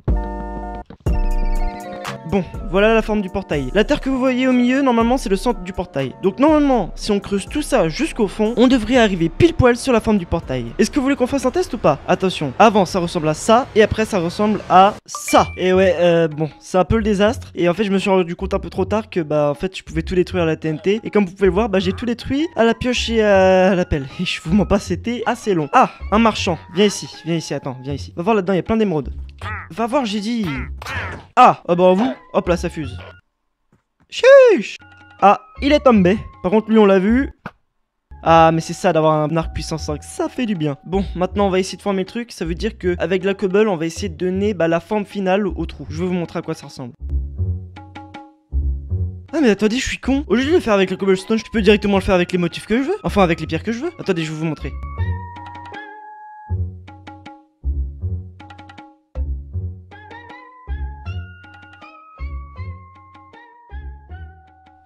A: Bon, voilà la forme du portail. La terre que vous voyez au milieu, normalement, c'est le centre du portail. Donc normalement, si on creuse tout ça jusqu'au fond, on devrait arriver pile poil sur la forme du portail. Est-ce que vous voulez qu'on fasse un test ou pas? Attention, avant ça ressemble à ça, et après ça ressemble à ça. Et ouais, euh, bon, c'est un peu le désastre. Et en fait, je me suis rendu compte un peu trop tard que bah, en fait, je pouvais tout détruire à la T N T. Et comme vous pouvez le voir, bah, j'ai tout détruit à la pioche et à la pelle. Et je vous mens pas, c'était assez long. Ah, un marchand. Viens ici, viens ici, attends, viens ici. Va voir là-dedans, il y a plein d'émeraudes. Va voir, j'ai dit. Ah, ah bah vous, hop là, ça fuse. Chiche. Ah, il est tombé. Par contre, lui, on l'a vu. Ah, mais c'est ça d'avoir un arc puissance cinq, ça fait du bien. Bon, maintenant, on va essayer de former le truc. Ça veut dire qu'avec la cobble, on va essayer de donner bah, la forme finale au trou. Je vais vous montrer à quoi ça ressemble. Ah mais attendez, je suis con. Au lieu de le faire avec la cobblestone, je peux directement le faire avec les motifs que je veux. Enfin, avec les pierres que je veux. Attendez, je vais vous montrer.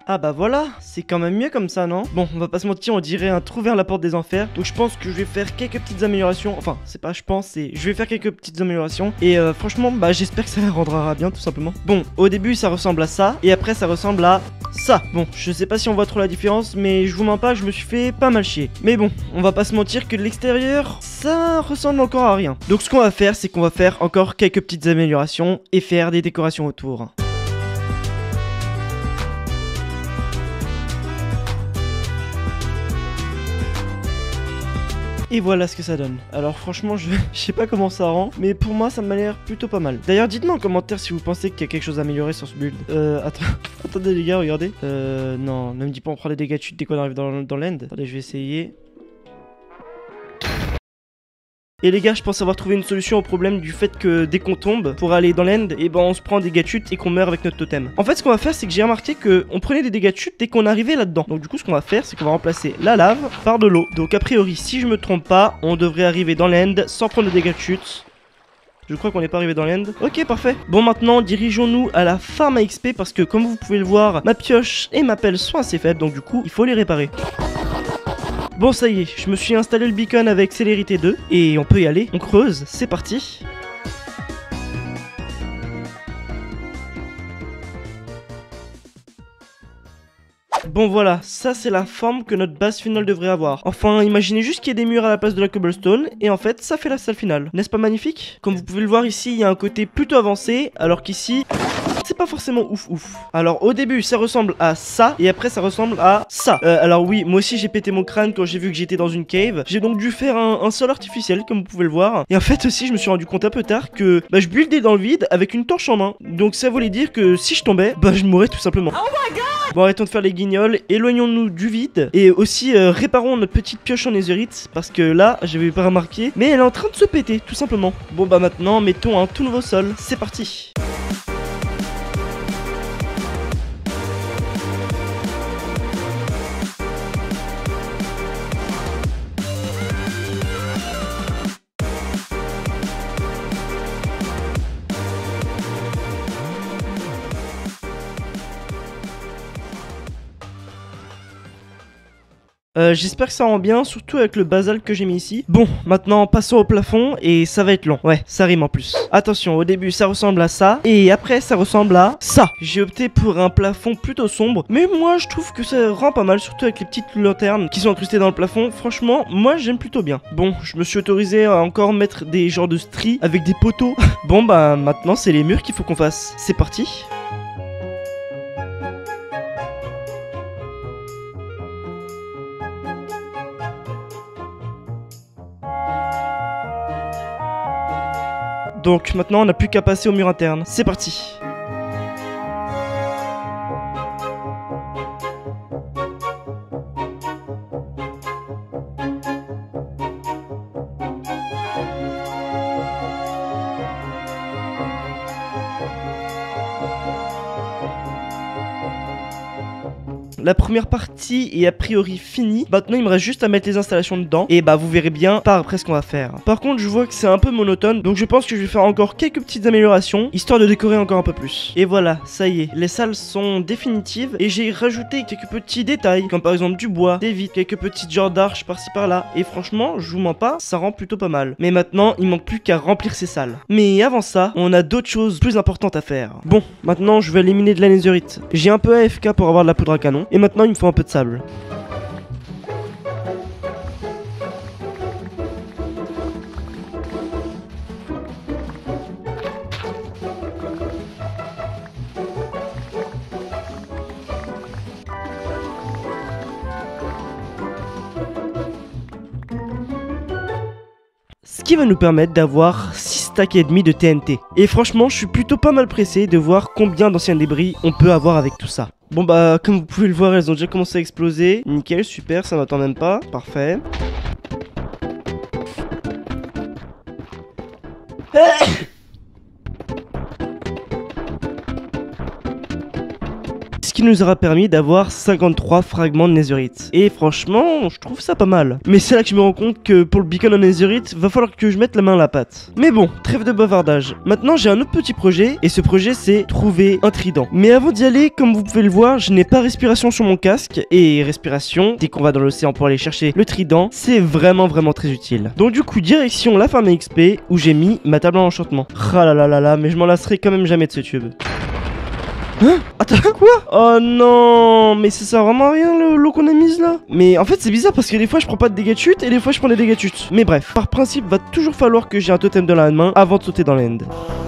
A: Ah bah voilà, c'est quand même mieux comme ça, non? Bon, on va pas se mentir, on dirait un trou vers la porte des enfers. Donc je pense que je vais faire quelques petites améliorations. Enfin, c'est pas je pense, c'est je vais faire quelques petites améliorations. Et euh, franchement, bah j'espère que ça rendra bien, tout simplement. Bon, au début, ça ressemble à ça. Et après, ça ressemble à ça. Bon, je sais pas si on voit trop la différence, mais je vous mens pas, je me suis fait pas mal chier. Mais bon, on va pas se mentir que de l'extérieur, ça ressemble encore à rien. Donc ce qu'on va faire, c'est qu'on va faire encore quelques petites améliorations et faire des décorations autour. Et voilà ce que ça donne. Alors franchement, je, je sais pas comment ça rend, mais pour moi, ça m'a l'air plutôt pas mal. D'ailleurs, dites-moi en commentaire si vous pensez qu'il y a quelque chose à améliorer sur ce build. Euh, attends, attendez les gars, regardez. Euh, non, ne me dis pas on prend les dégâts de chute dès qu'on arrive dans, dans l'end. Attendez, je vais essayer. Et les gars, je pense avoir trouvé une solution au problème du fait que dès qu'on tombe pour aller dans l'end, et ben on se prend des dégâts de chute et qu'on meurt avec notre totem. En fait, ce qu'on va faire, c'est que j'ai remarqué que on prenait des dégâts de chute dès qu'on arrivait là-dedans. Donc du coup, ce qu'on va faire, c'est qu'on va remplacer la lave par de l'eau. Donc a priori, si je me trompe pas, on devrait arriver dans l'end sans prendre de dégâts de chute. Je crois qu'on n'est pas arrivé dans l'end. Ok, parfait. Bon, maintenant, dirigeons-nous à la farm à X P parce que comme vous pouvez le voir, ma pioche et ma pelle sont assez faibles. Donc du coup, il faut les réparer. Bon, ça y est, je me suis installé le beacon avec célérité deux et on peut y aller, on creuse, c'est parti. Bon voilà, ça c'est la forme que notre base finale devrait avoir. Enfin, imaginez juste qu'il y ait des murs à la place de la cobblestone, et en fait, ça fait la salle finale. N'est-ce pas magnifique? Comme vous pouvez le voir ici, il y a un côté plutôt avancé, alors qu'ici, c'est pas forcément ouf ouf. Alors au début, ça ressemble à ça, et après ça ressemble à ça. Euh, alors oui, moi aussi j'ai pété mon crâne quand j'ai vu que j'étais dans une cave. J'ai donc dû faire un, un sol artificiel, comme vous pouvez le voir. Et en fait aussi, je me suis rendu compte un peu tard que bah, je buildais dans le vide avec une torche en main. Donc ça voulait dire que si je tombais, bah je mourrais tout simplement. Oh my god! Bon, arrêtons de faire les guignols, éloignons-nous du vide et aussi euh, réparons notre petite pioche en netherite parce que là, j'avais pas remarqué, mais elle est en train de se péter, tout simplement. Bon bah maintenant, mettons un tout nouveau sol, c'est parti. Euh, J'espère que ça rend bien, surtout avec le basalte que j'ai mis ici. Bon, maintenant passons au plafond et ça va être long. Ouais, ça rime en plus. Attention, au début ça ressemble à ça et après ça ressemble à ça. J'ai opté pour un plafond plutôt sombre, mais moi je trouve que ça rend pas mal, surtout avec les petites lanternes qui sont incrustées dans le plafond. Franchement, moi j'aime plutôt bien. Bon, je me suis autorisé à encore mettre des genres de stries avec des poteaux. Bon bah maintenant c'est les murs qu'il faut qu'on fasse. C'est parti. Donc maintenant on n'a plus qu'à passer au mur interne. C'est parti. La première partie est a priori finie. Maintenant il me reste juste à mettre les installations dedans. Et bah vous verrez bien par après ce qu'on va faire. Par contre je vois que c'est un peu monotone. Donc je pense que je vais faire encore quelques petites améliorations, histoire de décorer encore un peu plus. Et voilà, ça y est, les salles sont définitives. Et j'ai rajouté quelques petits détails, comme par exemple du bois, des vitres, quelques petites genres d'arches par-ci par-là. Et franchement, je vous mens pas, ça rend plutôt pas mal. Mais maintenant il manque plus qu'à remplir ces salles. Mais avant ça, on a d'autres choses plus importantes à faire. Bon, maintenant je vais éliminer de la netherite. J'ai un peu A F K pour avoir de la poudre à canon. Et maintenant il me faut un peu de sable. Ce qui va nous permettre d'avoir six stacks et demi de T N T. Et franchement, je suis plutôt pas mal pressé de voir combien d'anciens débris on peut avoir avec tout ça. Bon bah, comme vous pouvez le voir, elles ont déjà commencé à exploser. Nickel, super, ça m'attend même pas. Parfait. ce qui nous aura permis d'avoir cinquante-trois fragments de netherite. Et franchement, je trouve ça pas mal. Mais c'est là que je me rends compte que pour le beacon en netherite, va falloir que je mette la main à la pâte. Mais bon, trêve de bavardage. Maintenant, j'ai un autre petit projet, et ce projet, c'est trouver un trident. Mais avant d'y aller, comme vous pouvez le voir, je n'ai pas respiration sur mon casque, et respiration, dès qu'on va dans l'océan pour aller chercher le trident, c'est vraiment vraiment très utile. Donc du coup, direction la farm X P, où j'ai mis ma table en enchantement. Ah là là là là, mais je m'en lasserai quand même jamais de ce tube. Hein? Attends, quoi? Oh non, mais ça sert vraiment à rien l'eau qu'on a mise là. Mais en fait c'est bizarre parce que des fois je prends pas de dégâts de chute et des fois je prends des dégâts de chute. Mais bref, par principe va toujours falloir que j'ai un totem de la main avant de sauter dans l'end.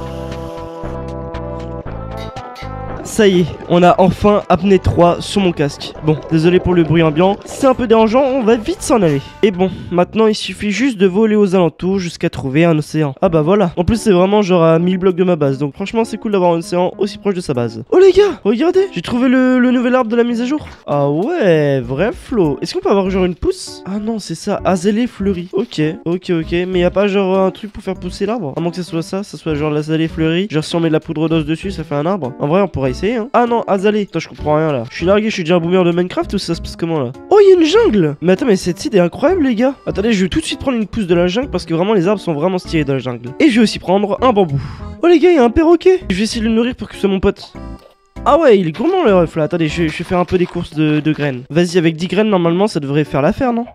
A: Ça y est, on a enfin apnée trois sur mon casque. Bon, désolé pour le bruit ambiant, c'est un peu dérangeant, on va vite s'en aller. Et bon, maintenant il suffit juste de voler aux alentours jusqu'à trouver un océan. Ah bah voilà, en plus c'est vraiment genre à mille blocs de ma base, donc franchement c'est cool d'avoir un océan aussi proche de sa base. Oh les gars, regardez, j'ai trouvé le, le nouvel arbre de la mise à jour. Ah ouais, vrai flow. Est-ce qu'on peut avoir genre une pousse? Ah non, c'est ça, azalée fleurie. Ok, ok, ok, mais y a pas genre un truc pour faire pousser l'arbre? À moins que ce soit ça, ça soit genre l'azalée fleurie. Genre si on met de la poudre d'os dessus, ça fait un arbre. En vrai, on pourrait essayer. Hein. Ah non, azalée. Attends, je comprends rien là. Je suis largué, je suis déjà un boomer de Minecraft ou ça se passe comment là? Oh, il y a une jungle. Mais attends, mais cette seed est incroyable les gars. Attendez, je vais tout de suite prendre une pousse de la jungle parce que vraiment les arbres sont vraiment stylés dans la jungle. Et je vais aussi prendre un bambou. Oh les gars, il y a un perroquet. Je vais essayer de le nourrir pour que ce soit mon pote. Ah ouais, il est gourmand le ref là. Attendez, je vais, je vais faire un peu des courses de, de graines. Vas-y, avec dix graines normalement ça devrait faire l'affaire, non?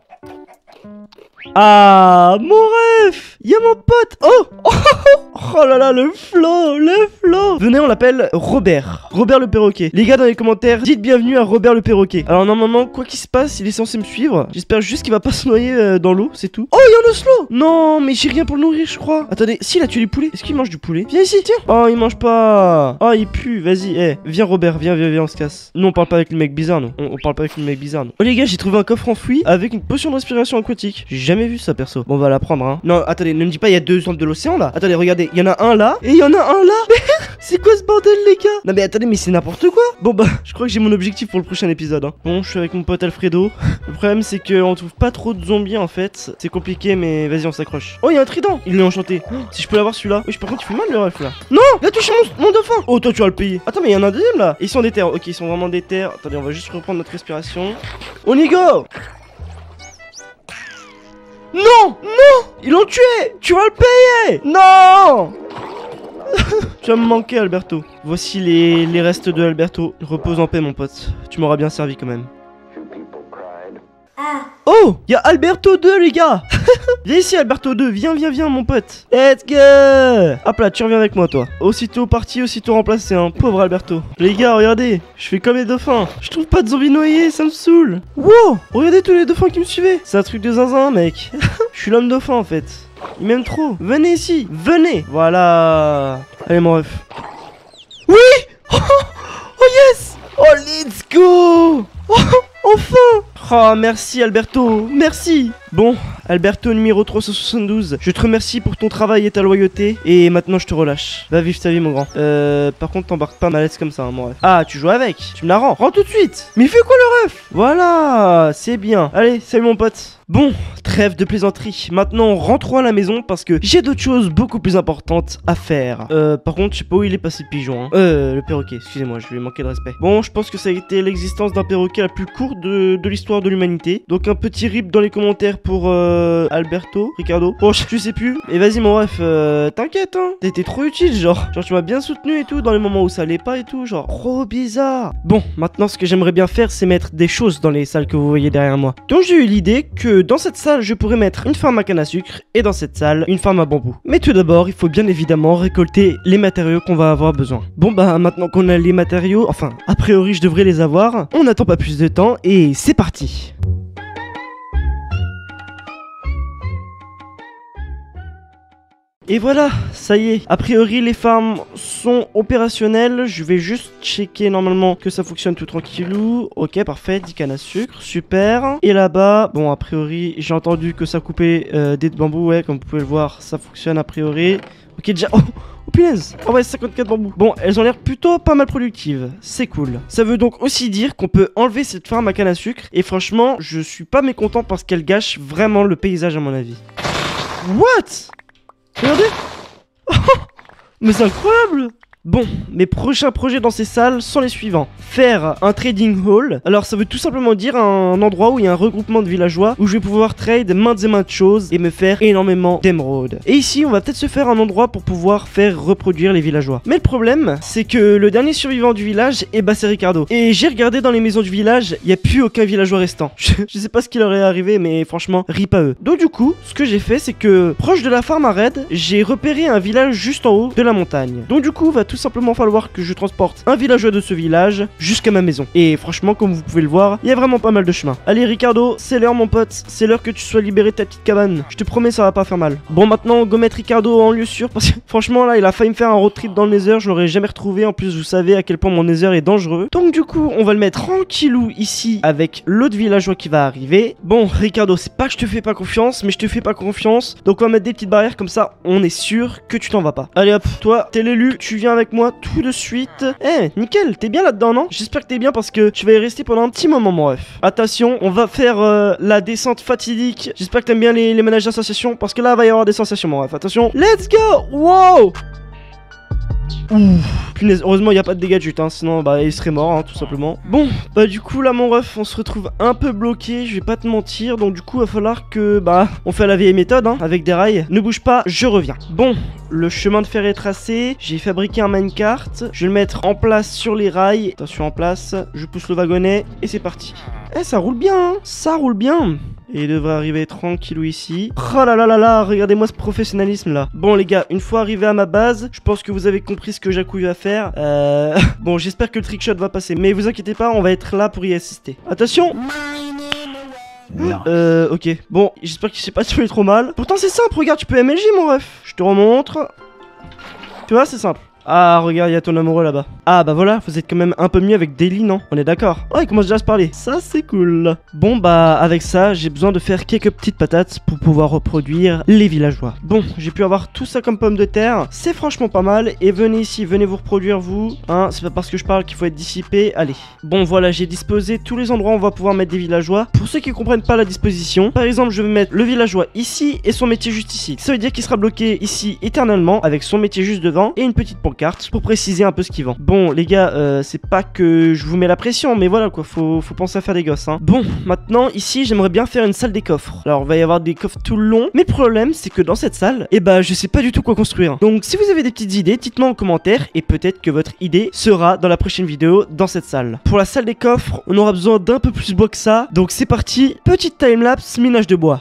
A: Ah, mon ref! Y'a mon pote! Oh! Oh, oh là là, le flow! Le flow! Venez, on l'appelle Robert. Robert le perroquet. Les gars, dans les commentaires, dites bienvenue à Robert le perroquet. Alors, normalement, quoi qu'il se passe, il est censé me suivre. J'espère juste qu'il va pas se noyer euh, dans l'eau, c'est tout. Oh, y'a un oslo! Non, mais j'ai rien pour le nourrir, je crois. Attendez, si, il a tué les poulets. Est-ce qu'il mange du poulet? Viens ici, tiens! Oh, il mange pas! Oh, il pue, vas-y, eh. Hey, viens, Robert, viens, viens, viens, on se casse. Nous, on parle pas avec le mec bizarre, nous. On, on parle pas avec le mec bizarre, nous. Oh, les gars, j'ai trouvé un coffre enfoui avec une potion de respiration aquatique. J'ai jamais vu ça, perso. Bon, on va la prendre, hein. Non, attendez, ne me dis pas, il y a deux centres de l'océan là. Attendez, regardez, il y en a un là et il y en a un là. C'est quoi ce bordel, les gars? Non, mais attendez, mais c'est n'importe quoi. Bon, bah, je crois que j'ai mon objectif pour le prochain épisode. Hein. Bon, je suis avec mon pote Alfredo. Le problème, c'est qu'on trouve pas trop de zombies en fait. C'est compliqué, mais vas-y, on s'accroche. Oh, il y a un trident. Il est enchanté. Oh, si je peux l'avoir celui-là. Oui, par contre, il fait mal le ref là. Non, il a touché mon, mon dauphin. Oh, toi, tu vas le payer. Attends, mais il y en a un deuxième là. Ils sont des terres. Ok, ils sont vraiment des terres. Attendez, on va juste reprendre notre respiration. On y go. Non! Non! Ils l'ont tué! Tu vas le payer! Non! Tu vas me manquer, Alberto. Voici les, les restes de Alberto. Repose en paix, mon pote. Tu m'auras bien servi quand même. Oh! Y'a Alberto deux, les gars! Viens ici, Alberto deux. Viens, viens, viens, mon pote. Let's go! Hop là, tu reviens avec moi, toi. Aussitôt parti, aussitôt remplacé, hein. Pauvre Alberto. Les gars, regardez. Je fais comme les dauphins. Je trouve pas de zombies noyés, ça me saoule. Wow! Regardez tous les dauphins qui me suivaient. C'est un truc de zinzin, mec. Je suis l'homme dauphin, en fait. Il m'aime trop. Venez ici. Venez. Voilà. Allez, mon ref. Oui! Oh, oh yes! Oh, let's go! Oh, enfin! Oh, merci Alberto, merci. Bon, Alberto numéro trois cent soixante-douze, je te remercie pour ton travail et ta loyauté. Et maintenant je te relâche. Va vivre ta vie, mon grand. Euh, par contre t'embarques pas ma laisse comme ça, hein, mon ref. Ah, tu joues avec? Tu me la rends? Rends tout de suite. Mais fais quoi le ref? Voilà, c'est bien. Allez, salut mon pote. Bon, trêve de plaisanterie. Maintenant, rentrons à la maison parce que j'ai d'autres choses beaucoup plus importantes à faire. Euh, par contre, je sais pas où il est passé le pigeon. Hein. Euh, le perroquet, excusez-moi, je lui ai manqué de respect. Bon, je pense que ça a été l'existence d'un perroquet la plus courte de, de l'histoire de l'humanité. Donc, un petit rip dans les commentaires pour euh, Alberto, Ricardo. Bon, je, je sais plus. Et vas-y, mon ref, euh, t'inquiète, hein. T'as été trop utile, genre. Genre, tu m'as bien soutenu et tout dans les moments où ça allait pas et tout. Genre, trop bizarre. Bon, maintenant, ce que j'aimerais bien faire, c'est mettre des choses dans les salles que vous voyez derrière moi. Donc, j'ai eu l'idée que dans cette salle, je pourrais mettre une farm à canne à sucre et dans cette salle, une farm à bambou. Mais tout d'abord, il faut bien évidemment récolter les matériaux qu'on va avoir besoin. Bon bah maintenant qu'on a les matériaux, enfin a priori je devrais les avoir, on n'attend pas plus de temps et c'est parti. Et voilà, ça y est, a priori les farms sont opérationnelles, je vais juste checker normalement que ça fonctionne tout tranquillou. Ok, parfait, dix cannes à sucre, super. Et là-bas, bon a priori j'ai entendu que ça coupait euh, des bambous, ouais, comme vous pouvez le voir, ça fonctionne a priori. Ok déjà, oh, oh punaise, oh ouais, cinquante-quatre bambous. Bon, elles ont l'air plutôt pas mal productives, c'est cool. Ça veut donc aussi dire qu'on peut enlever cette farm à canne à sucre, et franchement, je suis pas mécontent parce qu'elle gâche vraiment le paysage à mon avis. What? Regardez. Mais c'est incroyable. Bon, mes prochains projets dans ces salles sont les suivants. Faire un trading hall. Alors ça veut tout simplement dire un endroit où il y a un regroupement de villageois, où je vais pouvoir trade maintes et maintes choses et me faire énormément d'émeraudes. Et ici, on va peut-être se faire un endroit pour pouvoir faire reproduire les villageois. Mais le problème, c'est que le dernier survivant du village, eh bah c'est Ricardo. Et j'ai regardé dans les maisons du village, il n'y a plus aucun villageois restant. Je, je sais pas ce qui leur est arrivé, mais franchement, rip à eux. Donc du coup, ce que j'ai fait, c'est que proche de la farm à Red, j'ai repéré un village juste en haut de la montagne. Donc du coup, va tout simplement falloir que je transporte un villageois de ce village jusqu'à ma maison. Et franchement, comme vous pouvez le voir, il y a vraiment pas mal de chemin. Allez Ricardo, c'est l'heure mon pote, c'est l'heure que tu sois libéré de ta petite cabane. Je te promets, ça va pas faire mal. Bon, maintenant, go mettre Ricardo en lieu sûr, parce que franchement là, il a failli me faire un road trip dans le Nether, je l'aurais jamais retrouvé. En plus, vous savez à quel point mon Nether est dangereux. Donc du coup, on va le mettre tranquillou ici avec l'autre villageois qui va arriver. Bon, Ricardo, c'est pas que je te fais pas confiance, mais je te fais pas confiance. Donc on va mettre des petites barrières comme ça, on est sûr que tu t'en vas pas. Allez hop, toi, t'es l'élu, tu viens avec moi tout de suite. Eh, hey, nickel, t'es bien là-dedans, non? J'espère que t'es bien parce que tu vas y rester pendant un petit moment, mon ref. Attention, on va faire euh, la descente fatidique. J'espère que t'aimes bien les, les manèges d'association parce que là, il va y avoir des sensations, mon ref. Attention, let's go! Wow! Ouh, punaise, heureusement il n'y a pas de dégâts de chute, hein, sinon bah il serait mort, hein, tout simplement. Bon, bah du coup là mon ref, on se retrouve un peu bloqué, je vais pas te mentir, donc du coup il va falloir que bah on fait la vieille méthode, hein, avec des rails. Ne bouge pas, je reviens. Bon, le chemin de fer est tracé, j'ai fabriqué un minecart, je vais le mettre en place sur les rails. Attention en place, je pousse le wagonnet et c'est parti. Eh, ça roule bien, hein, ça roule bien. Et il devrait arriver tranquillou ici. Oh là là là là, regardez-moi ce professionnalisme là. Bon les gars, une fois arrivé à ma base, je pense que vous avez compris ce que Jacouille va faire. Euh... Bon, j'espère que le trickshot va passer. Mais vous inquiétez pas, on va être là pour y assister. Attention. Euh, ok. Bon, j'espère que je sais pas tuer trop mal. Pourtant c'est simple, regarde, tu peux M L G mon ref. Je te remontre. Tu vois, c'est simple. Ah, regarde, il y a ton amoureux là-bas. Ah, bah voilà, vous êtes quand même un peu mieux avec Daily, non? On est d'accord. Oh, il commence déjà à se parler. Ça, c'est cool. Bon, bah, avec ça, j'ai besoin de faire quelques petites patates pour pouvoir reproduire les villageois. Bon, j'ai pu avoir tout ça comme pommes de terre. C'est franchement pas mal. Et venez ici, venez vous reproduire, vous. Hein, c'est pas parce que je parle qu'il faut être dissipé. Allez. Bon, voilà, j'ai disposé tous les endroits où on va pouvoir mettre des villageois. Pour ceux qui comprennent pas la disposition, par exemple, je vais mettre le villageois ici et son métier juste ici. Ça veut dire qu'il sera bloqué ici éternellement avec son métier juste devant et une petite pancarte pour préciser un peu ce qu'il vend. Bon les gars, euh, c'est pas que je vous mets la pression, mais voilà quoi, faut, faut penser à faire des gosses, hein. Bon, maintenant ici j'aimerais bien faire une salle des coffres. Alors il va y avoir des coffres tout le long, mais le problème c'est que dans cette salle, eh bah je sais pas du tout quoi construire. Donc si vous avez des petites idées, dites-moi en commentaire et peut-être que votre idée sera dans la prochaine vidéo dans cette salle. Pour la salle des coffres, on aura besoin d'un peu plus de bois que ça, donc c'est parti, petite timelapse minage de bois.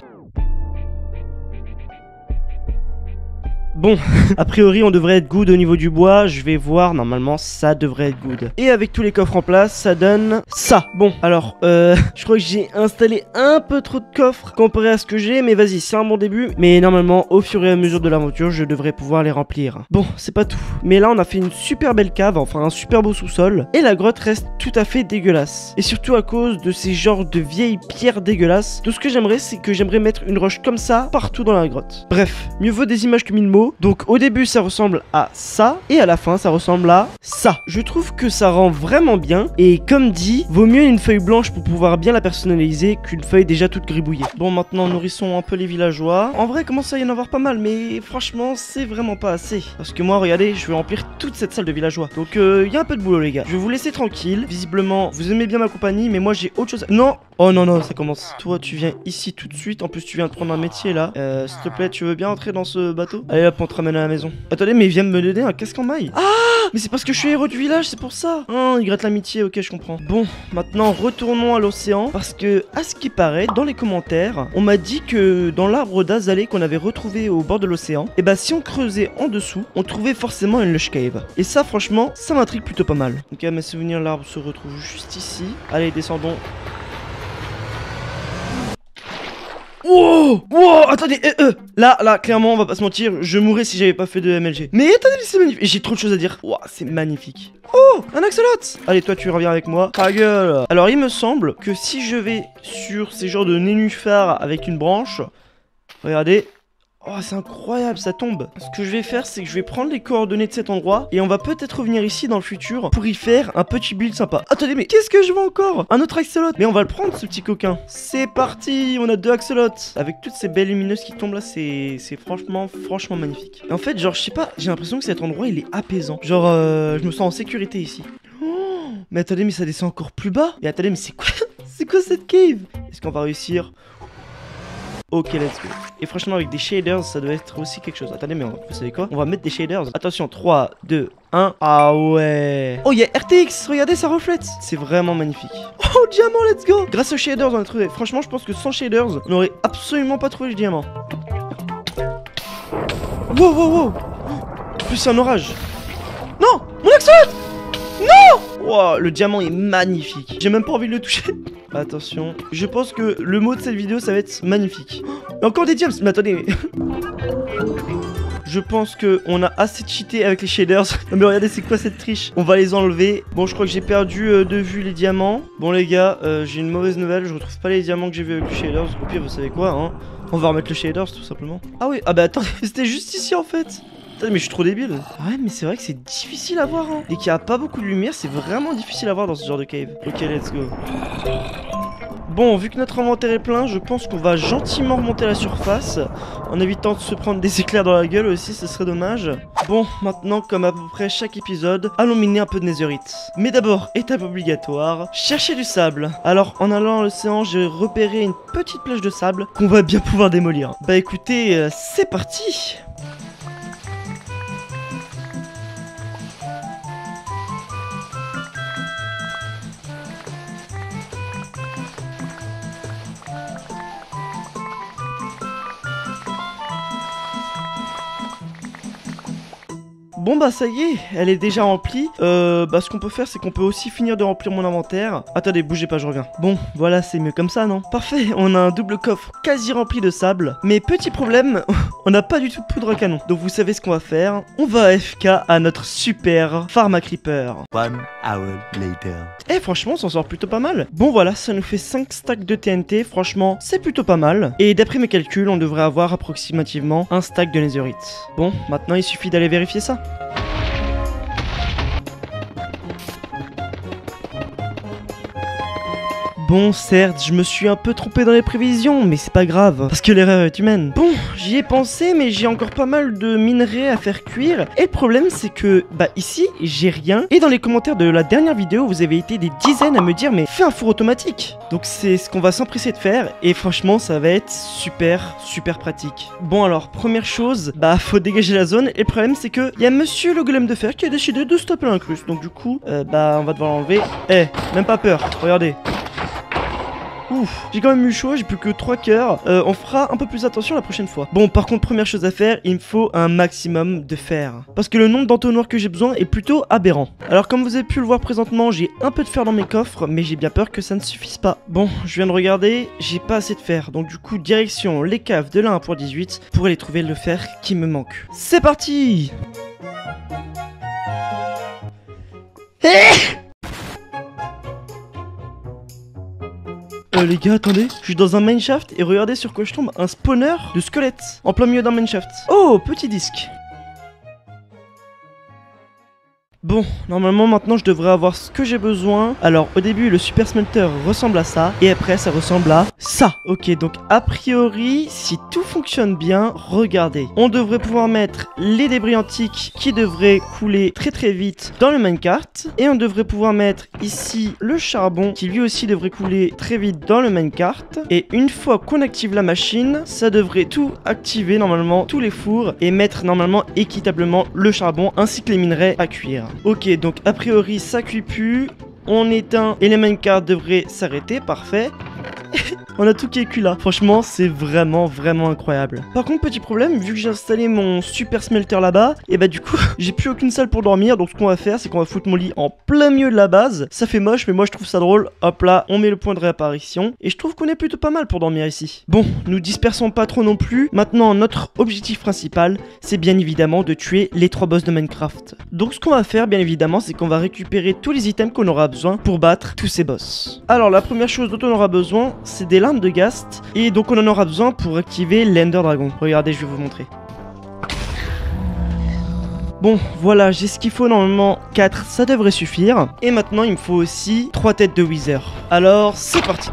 A: Bon, a priori on devrait être good au niveau du bois, je vais voir, normalement ça devrait être good. Et avec tous les coffres en place, ça donne ça. Bon, alors, euh, je crois que j'ai installé un peu trop de coffres comparé à ce que j'ai, mais vas-y, c'est un bon début. Mais normalement, au fur et à mesure de l'aventure, je devrais pouvoir les remplir. Bon, c'est pas tout. Mais là, on a fait une super belle cave, enfin un super beau sous-sol. Et la grotte reste tout à fait dégueulasse. Et surtout à cause de ces genres de vieilles pierres dégueulasses. Tout ce que j'aimerais, c'est que j'aimerais mettre une roche comme ça partout dans la grotte. Bref, mieux vaut des images que mille mots. Donc au début ça ressemble à ça et à la fin ça ressemble à ça. Je trouve que ça rend vraiment bien et comme dit, vaut mieux une feuille blanche pour pouvoir bien la personnaliser qu'une feuille déjà toute gribouillée. Bon, maintenant nourrissons un peu les villageois. En vrai commence à y en avoir pas mal, mais franchement c'est vraiment pas assez. Parce que moi regardez, je vais remplir toute cette salle de villageois. Donc il euh, y a un peu de boulot les gars. Je vais vous laisser tranquille. Visiblement vous aimez bien ma compagnie, mais moi j'ai autre chose à... Non. Oh non non, ça commence. Toi tu viens ici tout de suite. En plus tu viens de prendre un métier là. Euh, s'il te plaît, tu veux bien entrer dans ce bateau? Allez hop, on te ramène à la maison. Attendez, mais il vient de me donner un casque en maille. Ah, mais c'est parce que je suis héros du village, c'est pour ça. Oh, il gratte l'amitié, ok, je comprends. Bon, maintenant retournons à l'océan. Parce que, à ce qui paraît, dans les commentaires, on m'a dit que dans l'arbre d'Azalée qu'on avait retrouvé au bord de l'océan, et bah si on creusait en dessous, on trouvait forcément une lush cave. Et ça, franchement, ça m'intrigue plutôt pas mal. Ok, à mes souvenirs, l'arbre se retrouve juste ici. Allez, descendons. Wow, wow, attendez, euh, euh. Là, là, clairement, on va pas se mentir, je mourrais si j'avais pas fait de M L G. Mais attendez, c'est magnifique, j'ai trop de choses à dire. Wow, c'est magnifique. Oh, un axolotl. Allez, toi, tu reviens avec moi. Ta gueule. Alors, il me semble que si je vais sur ces genres de nénuphars avec une branche, regardez. Oh, c'est incroyable, ça tombe. Ce que je vais faire, c'est que je vais prendre les coordonnées de cet endroit et on va peut-être revenir ici dans le futur pour y faire un petit build sympa. Attendez, mais qu'est-ce que je vois encore? Un autre axolot. Mais on va le prendre, ce petit coquin. C'est parti, on a deux axolots. Avec toutes ces belles lumineuses qui tombent là, c'est franchement, franchement magnifique. Et en fait, genre, je sais pas, j'ai l'impression que cet endroit, il est apaisant. Genre, euh, je me sens en sécurité ici. Oh, mais attendez, mais ça descend encore plus bas. Mais attendez, mais c'est quoi? C'est quoi cette cave? Est-ce qu'on va réussir? Ok, let's go. Et franchement, avec des shaders, ça doit être aussi quelque chose. Attendez, mais on, vous savez quoi? On va mettre des shaders. Attention, trois, deux, un. Ah ouais. Oh, il y a R T X. Regardez, ça reflète. C'est vraiment magnifique. Oh, diamant, let's go. Grâce aux shaders, on a trouvé. Franchement, je pense que sans shaders, on n'aurait absolument pas trouvé le diamant. Wow, wow, wow. En plus, c'est un orage. Non, mon axolot. Non. Wow, le diamant est magnifique. J'ai même pas envie de le toucher. Attention, je pense que le mot de cette vidéo, ça va être magnifique. Oh, encore des diams, mais attendez. Mais... je pense que on a assez cheaté avec les shaders. Non mais regardez, c'est quoi cette triche? On va les enlever. Bon, je crois que j'ai perdu euh, de vue les diamants. Bon les gars, euh, j'ai une mauvaise nouvelle. Je retrouve pas les diamants que j'ai vus avec les shaders. Au pire, vous savez quoi, hein? On va remettre le shaders tout simplement. Ah oui, ah bah attendez, c'était juste ici en fait. Attendez, mais je suis trop débile. Ah ouais, mais c'est vrai que c'est difficile à voir, hein. Dès qu'il n'y a pas beaucoup de lumière, c'est vraiment difficile à voir dans ce genre de cave. Ok, let's go. Bon, vu que notre inventaire est plein, je pense qu'on va gentiment remonter à la surface, en évitant de se prendre des éclairs dans la gueule aussi, ce serait dommage. Bon, maintenant, comme à peu près chaque épisode, allons miner un peu de netherite. Mais d'abord, étape obligatoire, chercher du sable. Alors, en allant à l'océan, j'ai repéré une petite plage de sable qu'on va bien pouvoir démolir. Bah écoutez, euh, c'est parti. Bon bah ça y est, elle est déjà remplie. Euh, bah ce qu'on peut faire, c'est qu'on peut aussi finir de remplir mon inventaire. Attendez, bougez pas, je reviens. Bon, voilà, c'est mieux comme ça, non? Parfait, on a un double coffre quasi rempli de sable. Mais petit problème, on n'a pas du tout de poudre à canon. Donc vous savez ce qu'on va faire? On va A F K à notre super farm à creeper.
B: One hour later.
A: Eh franchement, on s'en sort plutôt pas mal. Bon voilà, ça nous fait cinq stacks de T N T. Franchement, c'est plutôt pas mal. Et d'après mes calculs, on devrait avoir approximativement un stack de netherite. Bon, maintenant il suffit d'aller vérifier ça. Bon, certes, je me suis un peu trompé dans les prévisions, mais c'est pas grave, parce que l'erreur est humaine. Bon, j'y ai pensé, mais j'ai encore pas mal de minerais à faire cuire. Et le problème, c'est que, bah ici, j'ai rien. Et dans les commentaires de la dernière vidéo, vous avez été des dizaines à me dire, mais fais un four automatique. Donc c'est ce qu'on va s'empresser de faire, et franchement, ça va être super, super pratique. Bon alors, première chose, bah faut dégager la zone. Et le problème, c'est que il y a monsieur le golem de fer qui a décidé de stopper l'inclus. Donc du coup, euh, bah on va devoir l'enlever. Eh, même pas peur, regardez. Ouf, j'ai quand même eu chaud, j'ai plus que trois cœurs. Euh, on fera un peu plus attention la prochaine fois. Bon, par contre, première chose à faire, il me faut un maximum de fer. Parce que le nombre d'entonnoirs que j'ai besoin est plutôt aberrant. Alors, comme vous avez pu le voir présentement, j'ai un peu de fer dans mes coffres, mais j'ai bien peur que ça ne suffise pas. Bon, je viens de regarder, j'ai pas assez de fer. Donc, du coup, direction les caves de la un point dix-huit pour aller trouver le fer qui me manque. C'est parti! Euh, les gars, attendez, je suis dans un mineshaft et regardez sur quoi je tombe, un spawner de squelettes en plein milieu d'un mineshaft. Oh, petit disque. Bon, normalement maintenant je devrais avoir ce que j'ai besoin. Alors au début le super smelter ressemble à ça. Et après ça ressemble à ça. Ok, donc a priori si tout fonctionne bien, regardez. On devrait pouvoir mettre les débris antiques qui devraient couler très très vite dans le minecart. Et on devrait pouvoir mettre ici le charbon qui lui aussi devrait couler très vite dans le minecart. Et une fois qu'on active la machine, ça devrait tout activer normalement, tous les fours. Et mettre normalement équitablement le charbon ainsi que les minerais à cuire. Ok, donc a priori ça cuit plus. On éteint et les minecarts devraient s'arrêter, parfait. On a tout qui est cuit là. Franchement, c'est vraiment, vraiment incroyable. Par contre, petit problème, vu que j'ai installé mon super smelter là-bas, et bah du coup, j'ai plus aucune salle pour dormir. Donc ce qu'on va faire, c'est qu'on va foutre mon lit en plein milieu de la base. Ça fait moche, mais moi je trouve ça drôle. Hop là, on met le point de réapparition. Et je trouve qu'on est plutôt pas mal pour dormir ici. Bon, nous dispersons pas trop non plus. Maintenant, notre objectif principal, c'est bien évidemment de tuer les trois boss de Minecraft. Donc ce qu'on va faire, bien évidemment, c'est qu'on va récupérer tous les items qu'on aura besoin pour battre tous ces boss. Alors, la première chose dont on aura besoin, c'est des l'arme de Ghast. Et donc on en aura besoin pour activer l'Ender Dragon. Regardez, je vais vous montrer. Bon, voilà, j'ai ce qu'il faut normalement. quatre, ça devrait suffire. Et maintenant, il me faut aussi trois têtes de Wither. Alors, c'est parti.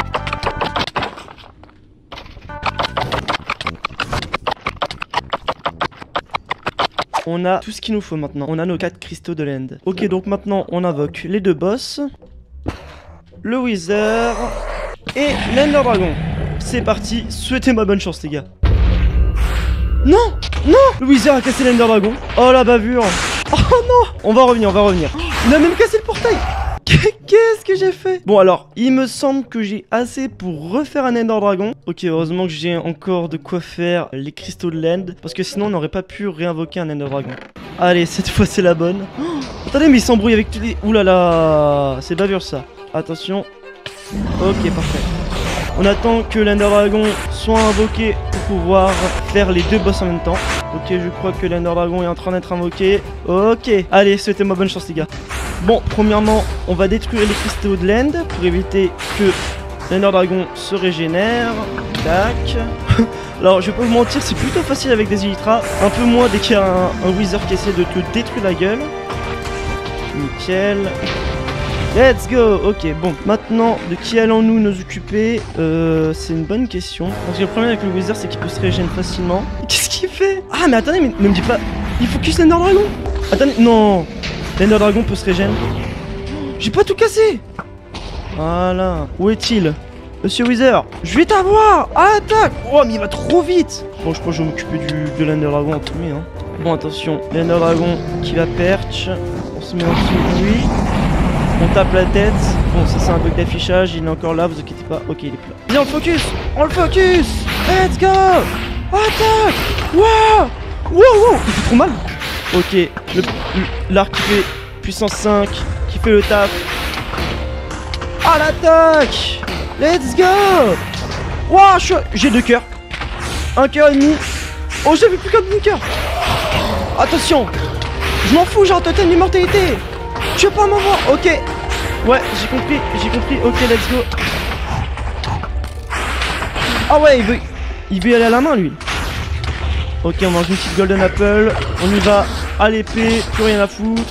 A: On a tout ce qu'il nous faut maintenant. On a nos quatre cristaux de l'end. Ok, donc maintenant, on invoque les deux boss. Le Wither. Et l'Ender Dragon. C'est parti. Souhaitez-moi bonne chance, les gars. Non! Non! Le Wither a cassé l'Ender Dragon. Oh la bavure. Oh non! On va revenir, on va revenir. Il a même cassé le portail. Qu'est-ce que j'ai fait? Bon alors, il me semble que j'ai assez pour refaire un Ender Dragon. Ok, heureusement que j'ai encore de quoi faire les cristaux de l'end. Parce que sinon on n'aurait pas pu réinvoquer un Ender Dragon. Allez, cette fois c'est la bonne. Oh, attendez, mais il s'embrouille avec tous les... Ouh là là, c'est bavure ça. Attention. Ok, parfait. On attend que l'Ender Dragon soit invoqué pour pouvoir faire les deux boss en même temps. Ok, je crois que l'Ender Dragon est en train d'être invoqué. Ok, allez, souhaitez-moi bonne chance les gars. Bon, premièrement, on va détruire les cristaux de l'end pour éviter que l'Ender Dragon se régénère. Tac. Alors, je vais pas vous mentir, c'est plutôt facile avec des Elytras. Un peu moins dès qu'il y a un, un Wither qui essaie de te détruire la gueule. Nickel. Let's go. Ok, bon, maintenant, de qui allons-nous nous occuper? euh, C'est une bonne question. Parce que le problème avec le Wither, c'est qu'il peut se régénérer facilement. Qu'est-ce qu'il fait? Ah, mais attendez, mais ne me dis pas... Il focus l'Ender Dragon. Attendez, non. L'Ender Dragon peut se régénérer. J'ai pas tout cassé. Voilà. Où est-il? Monsieur Wither, je vais t'avoir. À l'attaque. Oh, mais il va trop vite. Bon, je pense que je vais m'occuper du de l'Ender Dragon en premier, hein. Bon, attention, l'Ender Dragon qui va perch. On se met en dessous de lui. On tape la tête. Bon, ça c'est un bug d'affichage, il est encore là, vous inquiétez pas. Ok, il est plus là. Viens, on le focus. On le focus. Let's go. Attaque. Wow. Wow, wow. Il fait trop mal. Ok, l'arc qui fait puissance cinq, qui fait le taf. À l'attaque. Let's go. Wow, j'ai deux cœurs. Un cœur et demi. Oh, j'avais plus qu'un demi-cœur. Attention. Je m'en fous, j'ai un totem d'immortalité. Tu veux pas m'en voir? Ok. Ouais, j'ai compris, j'ai compris. Ok, let's go. Ah ouais, il veut, il veut y aller à la main, lui. Ok, on mange une petite golden apple. On y va à l'épée, plus rien à foutre.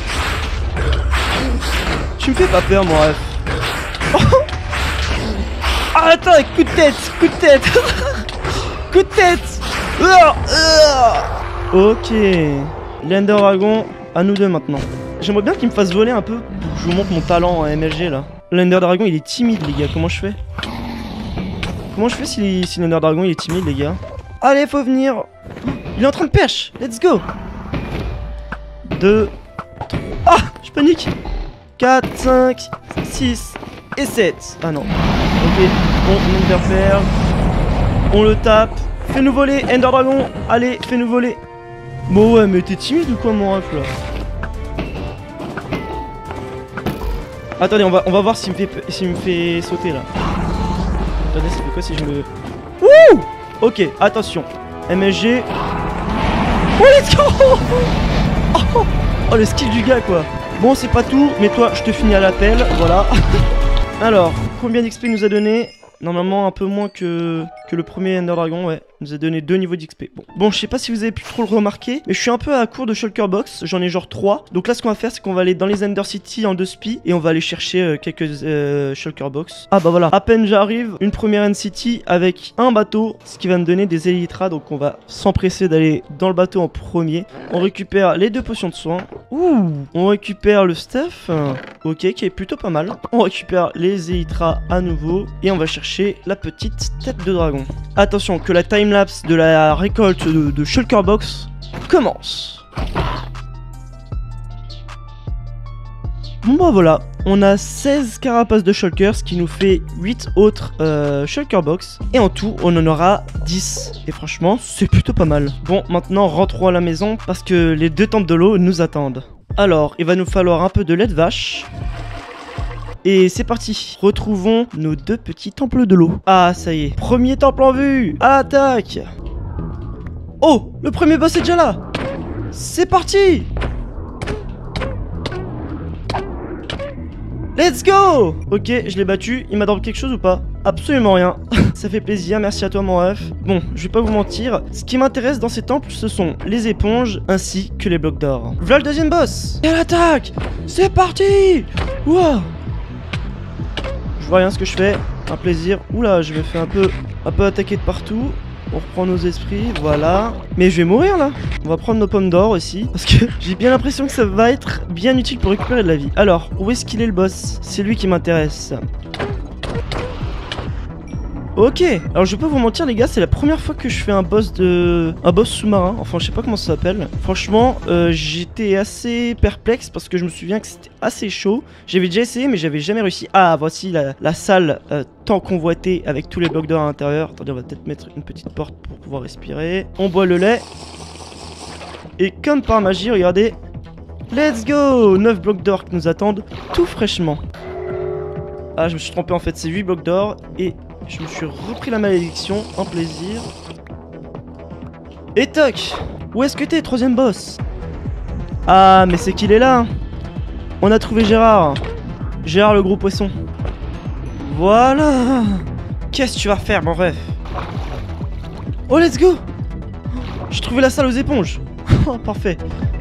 A: Tu me fais pas peur, mon ref. Oh. Ah, attends, coup de tête, coup de tête. Coup de tête. Ok. L'Ender Dragon, à nous deux maintenant. J'aimerais bien qu'il me fasse voler un peu pour que je vous montre mon talent en M L G là. L'Ender Dragon il est timide les gars, comment je fais? Comment je fais si, si l'Ender Dragon il est timide les gars? Allez, faut venir. Il est en train de perche, let's go. deux. Ah, je panique. quatre, cinq, six et sept. Ah non. Ok, on interfère. On le tape. Fais-nous voler, Ender Dragon. Allez, fais-nous voler. Bon ouais, mais t'es timide ou quoi mon ref là? Attendez, on va, on va voir s'il me fait, s'il me fait sauter là. Attendez, ça fait quoi si je me... Wouh! Ok, attention. M S G. Oh, let's go! Oh, oh, le skill du gars quoi. Bon, c'est pas tout, mais toi, je te finis à l'appel, voilà. Alors, combien d'X P il nous a donné? Normalement, un peu moins que, que le premier Ender Dragon, ouais. Il nous a donné deux niveaux d'X P. Bon. bon, je sais pas si vous avez pu trop le remarquer, mais je suis un peu à court de Shulker Box. J'en ai genre trois. Donc là, ce qu'on va faire, c'est qu'on va aller dans les Ender City en deux spi et on va aller chercher euh, quelques euh, Shulker Box. Ah bah voilà. À peine j'arrive, une première End City avec un bateau, ce qui va me donner des Elytras. Donc on va s'empresser d'aller dans le bateau en premier. On récupère les deux potions de soin. Ouh. On récupère le stuff. Ok, qui est plutôt pas mal. On récupère les Elytras à nouveau et on va chercher la petite tête de dragon. Attention que la timelapse de la récolte de, de Shulker Box commence. Bon bah voilà, on a seize carapaces de Shulker, ce qui nous fait huit autres euh, Shulker Box. Et en tout, on en aura dix. Et franchement, c'est plutôt pas mal. Bon, maintenant rentrons à la maison parce que les deux temples de l'eau nous attendent. Alors, il va nous falloir un peu de lait de vache. Et c'est parti, retrouvons nos deux petits temples de l'eau. Ah, ça y est, premier temple en vue. À l'attaque. Oh, le premier boss est déjà là. C'est parti. Let's go. Ok, je l'ai battu. Il m'a drop quelque chose ou pas? Absolument rien. Ça fait plaisir, merci à toi mon ref. Bon, je vais pas vous mentir. Ce qui m'intéresse dans ces temples, ce sont les éponges ainsi que les blocs d'or. Voilà le deuxième boss. Et l'attaque. C'est parti. Wow. Je vois rien ce que je fais. Un plaisir. Oula, je me fais un peu, un peu attaquer de partout. On reprend nos esprits, voilà. Mais je vais mourir là. On va prendre nos pommes d'or aussi. Parce que j'ai bien l'impression que ça va être bien utile pour récupérer de la vie. Alors, où est-ce qu'il est le boss? C'est lui qui m'intéresse. Ok, alors je vais pas vous mentir les gars, c'est la première fois que je fais un boss de... Un boss sous-marin, enfin je sais pas comment ça s'appelle. Franchement, euh, j'étais assez perplexe parce que je me souviens que c'était assez chaud. J'avais déjà essayé mais j'avais jamais réussi. Ah, voici la, la salle euh, tant convoitée avec tous les blocs d'or à l'intérieur. Attendez, on va peut-être mettre une petite porte pour pouvoir respirer. On boit le lait. Et comme par magie, regardez. Let's go! neuf blocs d'or qui nous attendent tout fraîchement. Ah, je me suis trompé en fait, c'est huit blocs d'or et... Je me suis repris la malédiction, en plaisir. Et toc! Où est-ce que t'es, troisième boss? Ah, mais c'est qu'il est là. On a trouvé Gérard. Gérard le gros poisson. Voilà. Qu'est-ce que tu vas faire, mon ref? Oh, let's go! J'ai trouvé la salle aux éponges. Oh, parfait.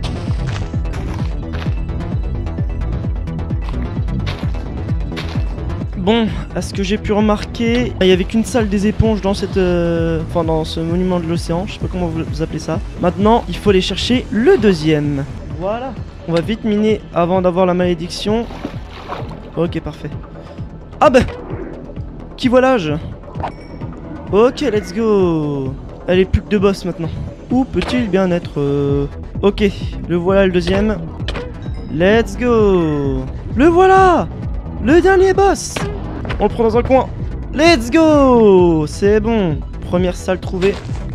A: Bon, à ce que j'ai pu remarquer, il n'y avait qu'une salle des éponges dans cette, euh, enfin dans ce monument de l'océan, je sais pas comment vous, vous appelez ça. Maintenant, il faut aller chercher le deuxième. Voilà. On va vite miner avant d'avoir la malédiction. Ok, parfait. Ah bah, qui voilà-je? Ok, let's go. Allez, plus que deux boss maintenant. Où peut-il bien être euh... Ok, le voilà le deuxième. Let's go. Le voilà. Le dernier boss. On le prend dans un coin. Let's go. C'est bon. Première salle trouvée.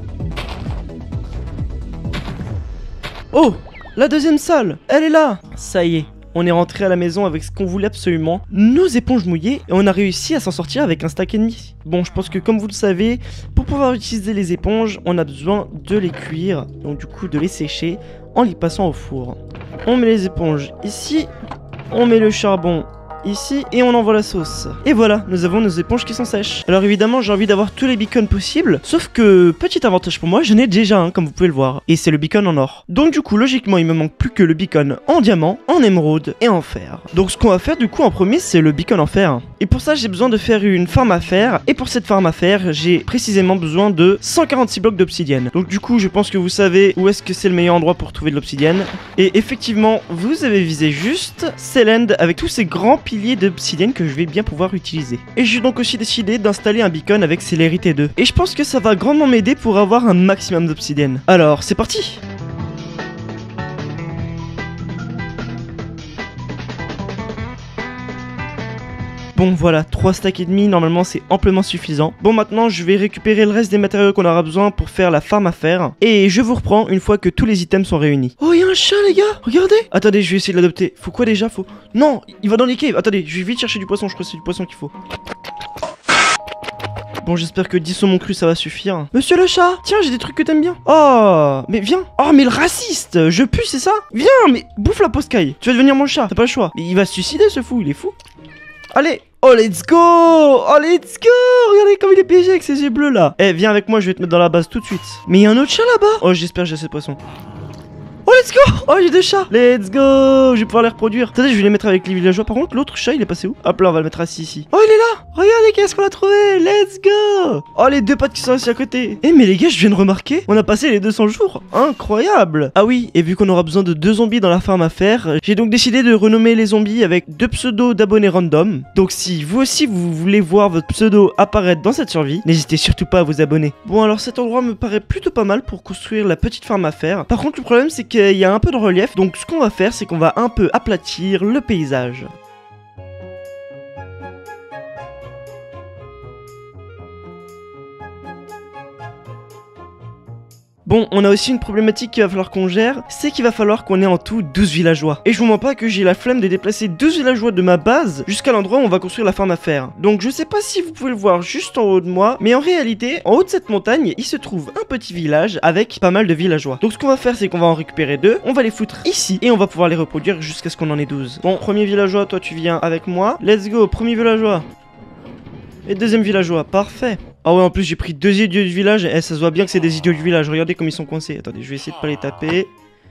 A: Oh, la deuxième salle. Elle est là. Ça y est. On est rentré à la maison avec ce qu'on voulait absolument. Nos éponges mouillées. Et on a réussi à s'en sortir avec un stack ennemi. Bon, je pense que comme vous le savez, pour pouvoir utiliser les éponges, on a besoin de les cuire. Donc du coup de les sécher en les passant au four. On met les éponges ici. On met le charbon ici et on envoie la sauce. Et voilà, nous avons nos éponges qui sont sèches. Alors évidemment j'ai envie d'avoir tous les beacons possibles, sauf que petit avantage pour moi, j'en ai déjà un comme vous pouvez le voir, et c'est le beacon en or. Donc du coup logiquement il me manque plus que le beacon en diamant, en émeraude et en fer. Donc ce qu'on va faire du coup en premier c'est le beacon en fer. Et pour ça j'ai besoin de faire une farm à fer, et pour cette farm à fer j'ai précisément besoin de cent quarante-six blocs d'obsidienne. Donc du coup je pense que vous savez où est-ce que c'est le meilleur endroit pour trouver de l'obsidienne. Et effectivement vous avez visé juste, c'est l'end avec tous ces grands piliers d'obsidienne que je vais bien pouvoir utiliser. Et j'ai donc aussi décidé d'installer un beacon avec Célérité deux. Et je pense que ça va grandement m'aider pour avoir un maximum d'obsidienne. Alors, c'est parti! Bon voilà, trois stacks et demi, normalement c'est amplement suffisant. Bon maintenant je vais récupérer le reste des matériaux qu'on aura besoin pour faire la farm à faire. Et je vous reprends une fois que tous les items sont réunis. Oh, il y a un chat les gars, regardez. Attendez, je vais essayer de l'adopter. Faut quoi déjà? Faut... Non, il va dans les caves. Attendez, je vais vite chercher du poisson, je crois que c'est du poisson qu'il faut. Bon, j'espère que dix saumons crus ça va suffire. Monsieur le chat, tiens, j'ai des trucs que t'aimes bien. Oh, mais viens. Oh, mais le raciste, je pue, c'est ça? Viens, mais bouffe la poscaille. Tu vas devenir mon chat, t'as pas le choix. Mais il va se suicider ce fou, il est fou. Allez. Oh, let's go. Oh, let's go. Regardez comme il est piégé avec ses yeux bleus là. Eh, viens avec moi, je vais te mettre dans la base tout de suite. Mais il y a un autre chat là-bas. Oh, j'espère que j'ai assez de poissons. Oh, let's go. Oh, j'ai deux chats. Let's go. Je vais pouvoir les reproduire. Attendez, je vais les mettre avec les villageois. Par contre, l'autre chat, il est passé où? Hop là, on va le mettre assis ici. Oh, il est là. Regardez, qu'est-ce qu'on a trouvé. Let's go. Oh, les deux potes qui sont assis à côté. Eh, mais les gars, je viens de remarquer, on a passé les deux cents jours. Incroyable. Ah oui, et vu qu'on aura besoin de deux zombies dans la farm à faire, j'ai donc décidé de renommer les zombies avec deux pseudos d'abonnés random. Donc si vous aussi vous voulez voir votre pseudo apparaître dans cette survie, n'hésitez surtout pas à vous abonner. Bon, alors cet endroit me paraît plutôt pas mal pour construire la petite farm à faire. Par contre, le problème c'est qu'il y a un peu de relief, donc ce qu'on va faire c'est qu'on va un peu aplatir le paysage. Bon, on a aussi une problématique qu'il va falloir qu'on gère, c'est qu'il va falloir qu'on ait en tout douze villageois. Et je vous mens pas que j'ai la flemme de déplacer douze villageois de ma base jusqu'à l'endroit où on va construire la ferme à fer. Donc je sais pas si vous pouvez le voir juste en haut de moi, mais en réalité, en haut de cette montagne, il se trouve un petit village avec pas mal de villageois. Donc ce qu'on va faire, c'est qu'on va en récupérer deux, on va les foutre ici et on va pouvoir les reproduire jusqu'à ce qu'on en ait douze. Bon, premier villageois, toi tu viens avec moi. Let's go, premier villageois. Et deuxième villageois, parfait. Ah ouais, en plus j'ai pris deux idiots du village. Eh, ça se voit bien que c'est des idiots du village. Regardez comme ils sont coincés. Attendez, je vais essayer de pas les taper.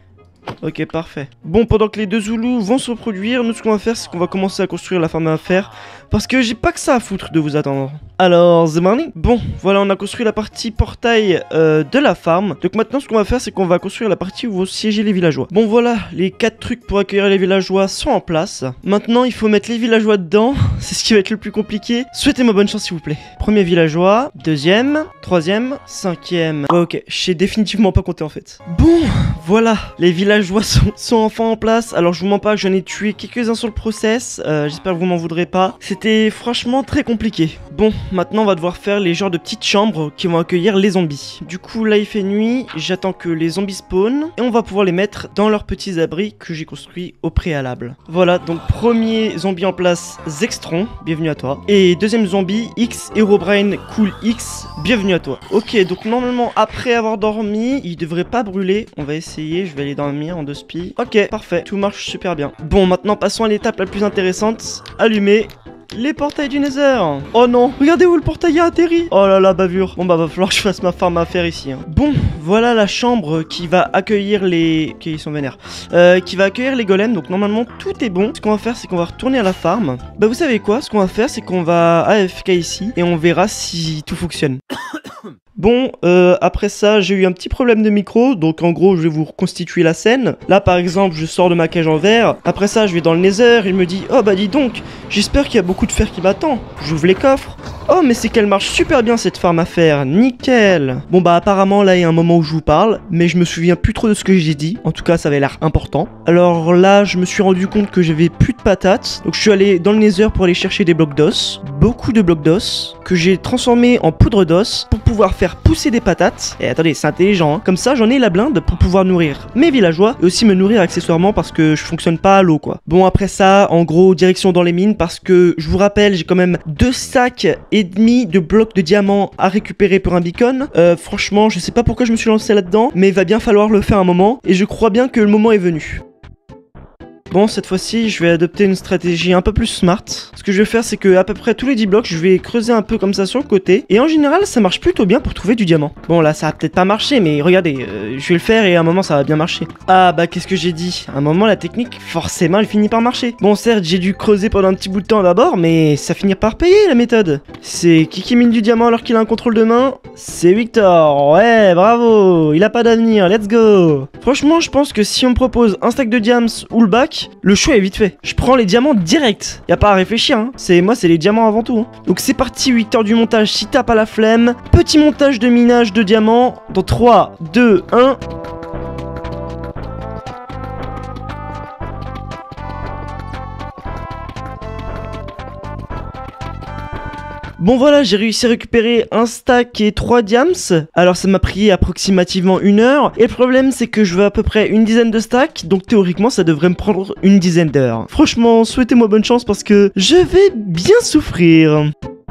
A: Ok, parfait. Bon, pendant que les deux Zoulous vont se reproduire, nous ce qu'on va faire, c'est qu'on va commencer à construire la ferme à fer. Parce que j'ai pas que ça à foutre de vous attendre. Alors, the morning. Bon, voilà, on a construit la partie portail euh, de la farm. Donc maintenant, ce qu'on va faire, c'est qu'on va construire la partie où vont siéger les villageois. Bon, voilà, les quatre trucs pour accueillir les villageois sont en place. Maintenant, il faut mettre les villageois dedans. C'est ce qui va être le plus compliqué. Souhaitez-moi bonne chance, s'il vous plaît. Premier villageois, deuxième, troisième, cinquième. Ouais, ok, je sais définitivement pas compter en fait. Bon, voilà, les villageois sont, sont enfin en place. Alors, je vous mens pas, j'en ai tué quelques-uns sur le process. Euh, J'espère que vous m'en voudrez pas. C'était franchement très compliqué. Bon, maintenant on va devoir faire les genres de petites chambres qui vont accueillir les zombies. Du coup là il fait nuit, j'attends que les zombies spawnent et on va pouvoir les mettre dans leurs petits abris que j'ai construits au préalable. Voilà, donc premier zombie en place, Zextron, bienvenue à toi. Et deuxième zombie, X Herobrine Cool X, bienvenue à toi. Ok, donc normalement après avoir dormi, il devrait pas brûler. On va essayer, je vais aller dormir en deux spi. Ok, parfait, tout marche super bien. Bon, maintenant passons à l'étape la plus intéressante, allumer les portails du Nether. Oh non, regardez où le portail a atterri. Oh là là, bavure. Bon bah va falloir que je fasse ma farm à faire ici hein. Bon, voilà la chambre qui va accueillir les... Ok, ils sont vénères. Euh, qui va accueillir les golems, donc normalement tout est bon. Ce qu'on va faire, c'est qu'on va retourner à la farm. Bah vous savez quoi, ce qu'on va faire, c'est qu'on va A F K ici et on verra si tout fonctionne. Bon, euh, après ça, j'ai eu un petit problème de micro, donc en gros, je vais vous reconstituer la scène. Là, par exemple, je sors de ma cage en verre. Après ça, je vais dans le Nether, il me dit « Oh bah dis donc, j'espère qu'il y a beaucoup de fer qui m'attend. » J'ouvre les coffres. Oh, mais c'est qu'elle marche super bien cette farm à fer, nickel. Bon bah apparemment, là, il y a un moment où je vous parle, mais je me souviens plus trop de ce que j'ai dit. En tout cas, ça avait l'air important. Alors là, je me suis rendu compte que j'avais plus de patates, donc je suis allé dans le Nether pour aller chercher des blocs d'os. Beaucoup de blocs d'os, que j'ai transformés en poudre d'os pour pouvoir faire pousser des patates. Et attendez, c'est intelligent, hein. Comme ça j'en ai la blinde pour pouvoir nourrir mes villageois et aussi me nourrir accessoirement parce que je fonctionne pas à l'eau quoi. Bon après ça, en gros, direction dans les mines parce que je vous rappelle, j'ai quand même deux sacs et demi de blocs de diamants à récupérer pour un beacon. Euh, franchement, je sais pas pourquoi je me suis lancé là-dedans, mais il va bien falloir le faire un moment et je crois bien que le moment est venu. Bon, cette fois-ci, je vais adopter une stratégie un peu plus smart. Ce que je vais faire, c'est que à peu près tous les dix blocs, je vais creuser un peu comme ça sur le côté. Et en général, ça marche plutôt bien pour trouver du diamant. Bon, là, ça va peut-être pas marcher, mais regardez, euh, je vais le faire et à un moment, ça va bien marcher. Ah, bah, qu'est-ce que j'ai dit? À un moment, la technique, forcément, elle finit par marcher. Bon, certes, j'ai dû creuser pendant un petit bout de temps d'abord, mais ça finit par payer, la méthode. C'est qui qui mine du diamant alors qu'il a un contrôle de main? C'est Victor. Ouais, bravo. Il a pas d'avenir, let's go. Franchement, je pense que si on me propose un stack de diams ou le bac, le choix est vite fait. Je prends les diamants direct. Y a pas à réfléchir, hein. C'est moi, c'est les diamants avant tout. Hein. Donc c'est parti, huit heures du montage. Si t'as pas la flemme, petit montage de minage de diamants dans trois, deux, un. Bon voilà, j'ai réussi à récupérer un stack et trois diams. Alors ça m'a pris approximativement une heure. Et le problème c'est que je veux à peu près une dizaine de stacks. Donc théoriquement ça devrait me prendre une dizaine d'heures. Franchement, souhaitez-moi bonne chance parce que je vais bien souffrir.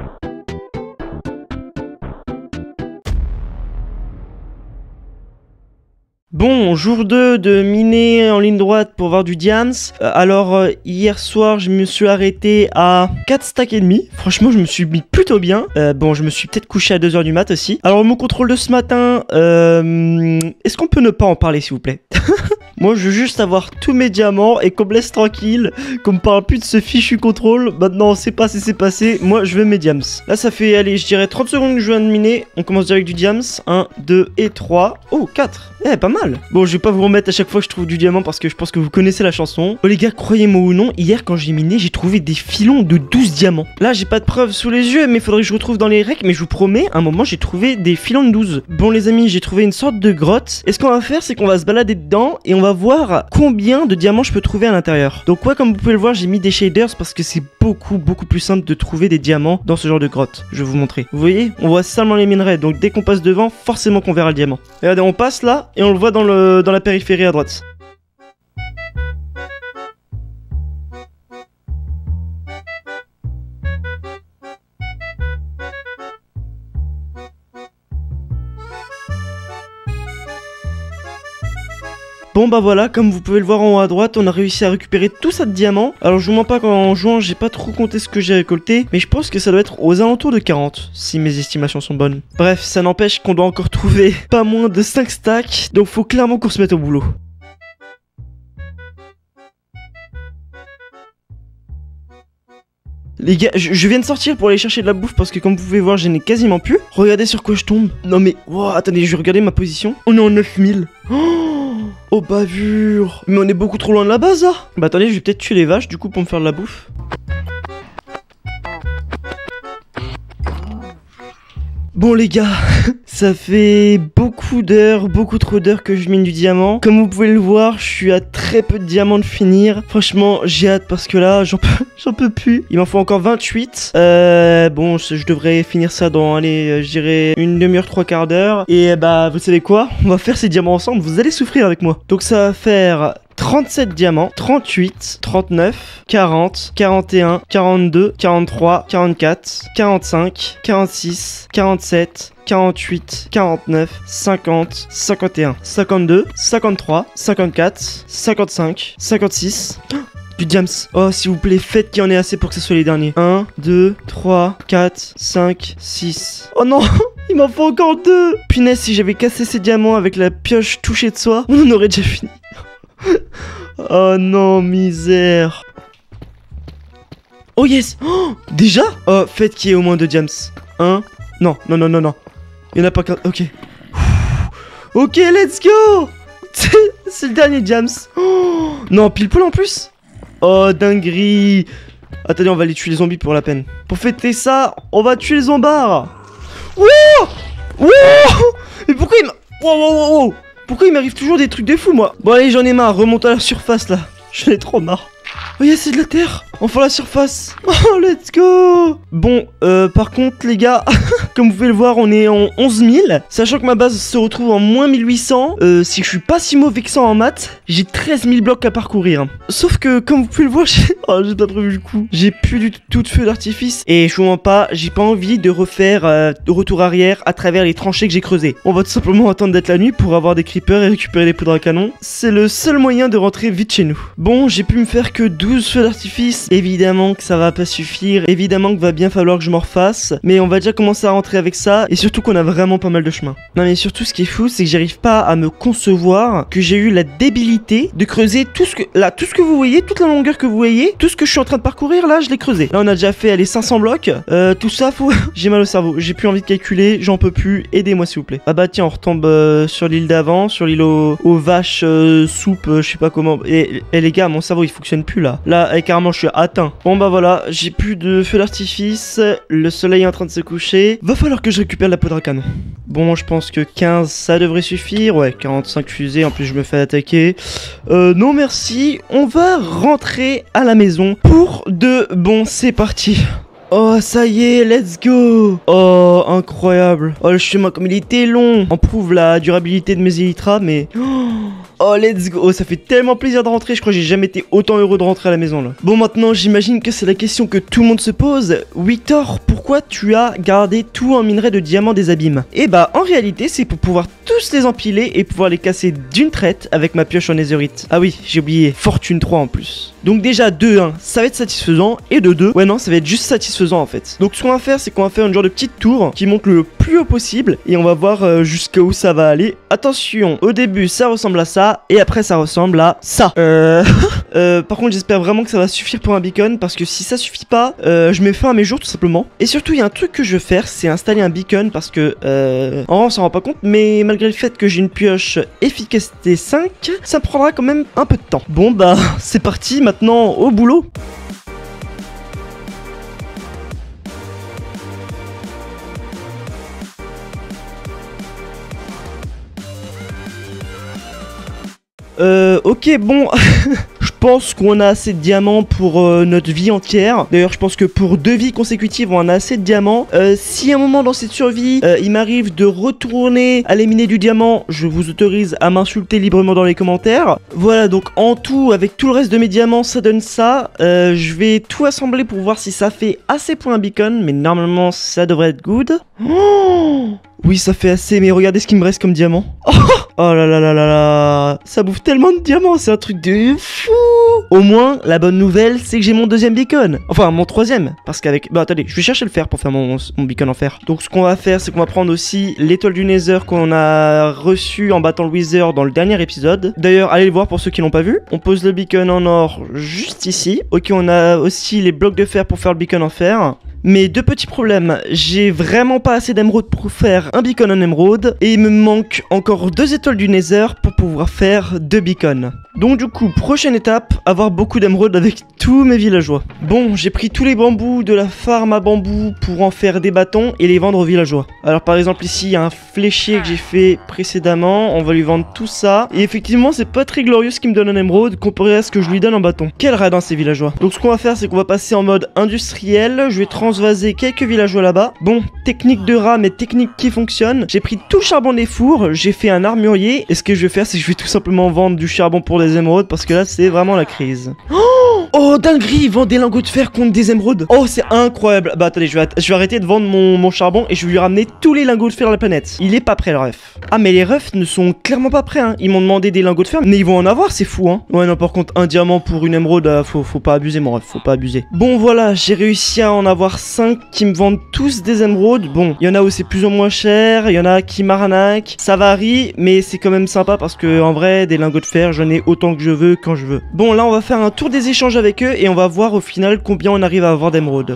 A: Bon, jour deux de miner en ligne droite pour voir du diams. Euh, alors, euh, hier soir, je me suis arrêté à quatre stacks et demi. Franchement, je me suis mis plutôt bien. Euh, bon, je me suis peut-être couché à deux heures du mat aussi. Alors, mon contrôle de ce matin, euh, est-ce qu'on peut ne pas en parler, s'il vous plaît? Moi, je veux juste avoir tous mes diamants et qu'on me laisse tranquille, qu'on me parle plus de ce fichu contrôle. Maintenant, on sait pas si c'est passé. Moi, je veux mes diams. Là, ça fait, allez, je dirais trente secondes que je viens de miner. On commence direct du diams. un, deux et trois. Oh, quatre. Eh, pas mal. Bon, je vais pas vous remettre à chaque fois que je trouve du diamant parce que je pense que vous connaissez la chanson. Oh, les gars, croyez-moi ou non, hier, quand j'ai miné, j'ai trouvé des filons de douze diamants. Là, j'ai pas de preuves sous les yeux, mais il faudrait que je retrouve dans les recs. Mais je vous promets, à un moment, j'ai trouvé des filons de douze. Bon, les amis, j'ai trouvé une sorte de grotte. Et ce qu'on va faire, c'est qu'on va se balader dedans et on va va voir combien de diamants je peux trouver à l'intérieur. Donc ouais, comme vous pouvez le voir, j'ai mis des shaders parce que c'est beaucoup beaucoup plus simple de trouver des diamants dans ce genre de grotte. Je vais vous montrer. Vous voyez, on voit seulement les minerais, donc dès qu'on passe devant, forcément qu'on verra le diamant. Regardez, on passe là et on le voit dans, le, dans la périphérie à droite. Bon bah voilà, comme vous pouvez le voir en haut à droite, on a réussi à récupérer tout ça de diamants. Alors je vous mens pas qu'en jouant, j'ai pas trop compté ce que j'ai récolté, mais je pense que ça doit être aux alentours de quarante, si mes estimations sont bonnes. Bref, ça n'empêche qu'on doit encore trouver pas moins de cinq stacks, donc faut clairement qu'on se mette au boulot. Les gars, je, je viens de sortir pour aller chercher de la bouffe parce que comme vous pouvez voir, j'en ai quasiment plus. Regardez sur quoi je tombe. Non mais, wow, attendez, je vais regarder ma position. On est en neuf mille. Oh, oh bavure. Mais on est beaucoup trop loin de la base là. Bah attendez, je vais peut-être tuer les vaches du coup pour me faire de la bouffe. Bon les gars, ça fait beaucoup d'heures, beaucoup trop d'heures que je mine du diamant. Comme vous pouvez le voir, je suis à très peu de diamants de finir. Franchement, j'ai hâte parce que là, j'en peux, j'en peux plus. Il m'en faut encore vingt-huit. Euh, bon, je, je devrais finir ça dans, allez, je dirais une demi-heure, trois quarts d'heure. Et bah, vous savez quoi? On va faire ces diamants ensemble, vous allez souffrir avec moi. Donc ça va faire trente-sept diamants, trente-huit, trente-neuf, quarante, quarante et un, quarante-deux, quarante-trois, quarante-quatre, quarante-cinq, quarante-six, quarante-sept, quarante-huit, quarante-neuf, cinquante, cinquante et un, cinquante-deux, cinquante-trois, cinquante-quatre, cinquante-cinq, cinquante-six... Du diams. Oh, s'il vous plaît, faites qu'il y en ait assez pour que ce soit les derniers. un, deux, trois, quatre, cinq, six. Oh non, il m'en faut encore deux. Punaise, si j'avais cassé ces diamants avec la pioche touchée de soie, on en aurait déjà fini. Oh non, misère. Oh yes. Oh, déjà. Oh, faites qu'il y ait au moins deux diams. Un. Non, non, non, non, non. Il n'y en a pas qu'un. Ok. Ok, let's go. C'est le dernier diams. Oh, non, pile poil en plus. Oh, dinguerie. Attendez, on va aller tuer les zombies pour la peine. Pour fêter ça, on va tuer les zombards. Wouh. Wouh. Mais pourquoi il m'a... Wow, wow, wow, wow. Pourquoi il m'arrive toujours des trucs de fou, moi? Bon, allez, j'en ai marre. Remonte à la surface, là. J'en ai trop marre. Oh, yes, c'est de la terre. Enfin, la surface. Oh, let's go. Bon, euh, par contre, les gars, comme vous pouvez le voir, on est en onze mille. Sachant que ma base se retrouve en moins mille huit cents. Euh, si je suis pas si mauvais que ça en maths, j'ai treize mille blocs à parcourir. Sauf que, comme vous pouvez le voir, j'ai oh, j'ai pas prévu le coup. J'ai plus du tout de feu d'artifice. Et je vous mens pas, j'ai pas envie de refaire euh, de retour arrière à travers les tranchées que j'ai creusées. On va tout simplement attendre d'être la nuit pour avoir des creepers et récupérer des poudres à canon. C'est le seul moyen de rentrer vite chez nous. Bon, j'ai pu me faire que douze feux d'artifice. Évidemment que ça va pas suffire. Évidemment qu'il va bien falloir que je m'en refasse. Mais on va déjà commencer à rentrer avec ça. Et surtout qu'on a vraiment pas mal de chemin. Non mais surtout ce qui est fou, c'est que j'arrive pas à me concevoir que j'ai eu la débilité de creuser tout ce que... Là, tout ce que vous voyez, toute la longueur que vous voyez, tout ce que je suis en train de parcourir, là, je l'ai creusé. Là, on a déjà fait, allez, cinq cents blocs. Euh, tout ça, faut... J'ai mal au cerveau. J'ai plus envie de calculer. J'en peux plus. Aidez-moi, s'il vous plaît. Ah bah tiens, on retombe euh, sur l'île d'avant. Sur l'île aux... aux vaches euh, soupe, euh, je sais pas comment. Et, et les gars, mon cerveau, il fonctionne plus, là. Là, eh, carrément, je suis atteint. Bon bah voilà, j'ai plus de feu d'artifice. Le soleil est en train de se coucher. Va falloir que je récupère la poudre à canon. Bon, je pense que quinze, ça devrait suffire. Ouais, quarante-cinq fusées. En plus, je me fais attaquer. Euh, non, merci. On va rentrer à la maison pour de bon. C'est parti. Oh, ça y est, let's go. Oh, incroyable. Oh, le chemin, comme il était long. On prouve la durabilité de mes élytras, mais... Oh, let's go. Oh, ça fait tellement plaisir de rentrer. Je crois que j'ai jamais été autant heureux de rentrer à la maison, là. Bon, maintenant, j'imagine que c'est la question que tout le monde se pose. Victor, pourquoi tu as gardé tout en minerai de diamants des abîmes? Eh bah, en réalité, c'est pour pouvoir tous les empiler et pouvoir les casser d'une traite avec ma pioche en netherite. Ah oui, j'ai oublié. Fortune trois en plus. Donc déjà, de un, ça va être satisfaisant. Et de deux, ouais non, ça va être juste satisfaisant, en fait. Donc, ce qu'on va faire, c'est qu'on va faire une genre de petite tour qui monte le plus haut possible. Et on va voir euh, jusqu'à où ça va aller. Attention, au début, ça ressemble à ça. Et après ça ressemble à ça. Euh... euh, par contre j'espère vraiment que ça va suffire pour un beacon. Parce que si ça suffit pas, euh, je mets fin à mes jours tout simplement. Et surtout il y a un truc que je veux faire, c'est installer un beacon. Parce que euh... en vrai on s'en rend pas compte. Mais malgré le fait que j'ai une pioche efficacité cinq, ça me prendra quand même un peu de temps. Bon bah c'est parti maintenant au boulot. Euh, ok, bon... Je pense qu'on a assez de diamants pour euh, notre vie entière. D'ailleurs, je pense que pour deux vies consécutives, on a assez de diamants. Euh, si à un moment dans cette survie, euh, il m'arrive de retourner à les miner du diamant, je vous autorise à m'insulter librement dans les commentaires. Voilà, donc en tout, avec tout le reste de mes diamants, ça donne ça. Euh, je vais tout assembler pour voir si ça fait assez pour un beacon, mais normalement, ça devrait être good. Oh oui, ça fait assez, mais regardez ce qu'il me reste comme diamant. Oh, oh là là là là là. Ça bouffe tellement de diamants, c'est un truc de fou. Au moins, la bonne nouvelle, c'est que j'ai mon deuxième beacon. Enfin, mon troisième. Parce qu'avec... Bah, attendez, je vais chercher le fer pour faire mon, mon beacon en fer. Donc, ce qu'on va faire, c'est qu'on va prendre aussi l'étoile du Nether qu'on a reçue en battant le Wither dans le dernier épisode. D'ailleurs, allez le voir pour ceux qui l'ont pas vu. On pose le beacon en or juste ici. Ok, on a aussi les blocs de fer pour faire le beacon en fer. Mais deux petits problèmes, j'ai vraiment pas assez d'émeraude pour faire un beacon en émeraude et il me manque encore deux étoiles du Nether pour pouvoir faire deux beacons. Donc du coup, prochaine étape, avoir beaucoup d'émeraude avec tous mes villageois. Bon, j'ai pris tous les bambous de la farm à bambou pour en faire des bâtons et les vendre aux villageois. Alors par exemple ici, il y a un fléchier que j'ai fait précédemment, on va lui vendre tout ça. Et effectivement, c'est pas très glorieux ce qu'il me donne en émeraude comparé à ce que je lui donne en bâton. Quel radin ces villageois. Donc ce qu'on va faire, c'est qu'on va passer en mode industriel, je vais transvaser quelques villageois là-bas. Bon, technique de rat, mais technique qui fonctionne. J'ai pris tout le charbon des fours, j'ai fait un armurier. Et ce que je vais faire, c'est que je vais tout simplement vendre du charbon pour des émeraudes parce que là, c'est vraiment la crise. Oh, oh dinguerie, ils vendent des lingots de fer contre des émeraudes. Oh, c'est incroyable. Bah attendez, je vais, je vais arrêter de vendre mon, mon charbon et je vais lui ramener tous les lingots de fer de la planète. Il est pas prêt, le ref. Ah, mais les refs ne sont clairement pas prêts, hein. Ils m'ont demandé des lingots de fer, mais ils vont en avoir, c'est fou, hein. Ouais, non, par contre, un diamant pour une émeraude, euh, faut, faut pas abuser, mon ref, faut pas abuser. Bon, voilà, j'ai réussi à en avoir cinq qui me vendent tous des émeraudes. Bon, il y en a où c'est plus ou moins cher, il y en a qui m'arnaquent. Ça varie, mais c'est quand même sympa parce que, en vrai, des lingots de fer, j'en ai autant que je veux, quand je veux. Bon, là, on va faire un tour des échanges avec eux et on va voir au final combien on arrive à avoir d'émeraudes.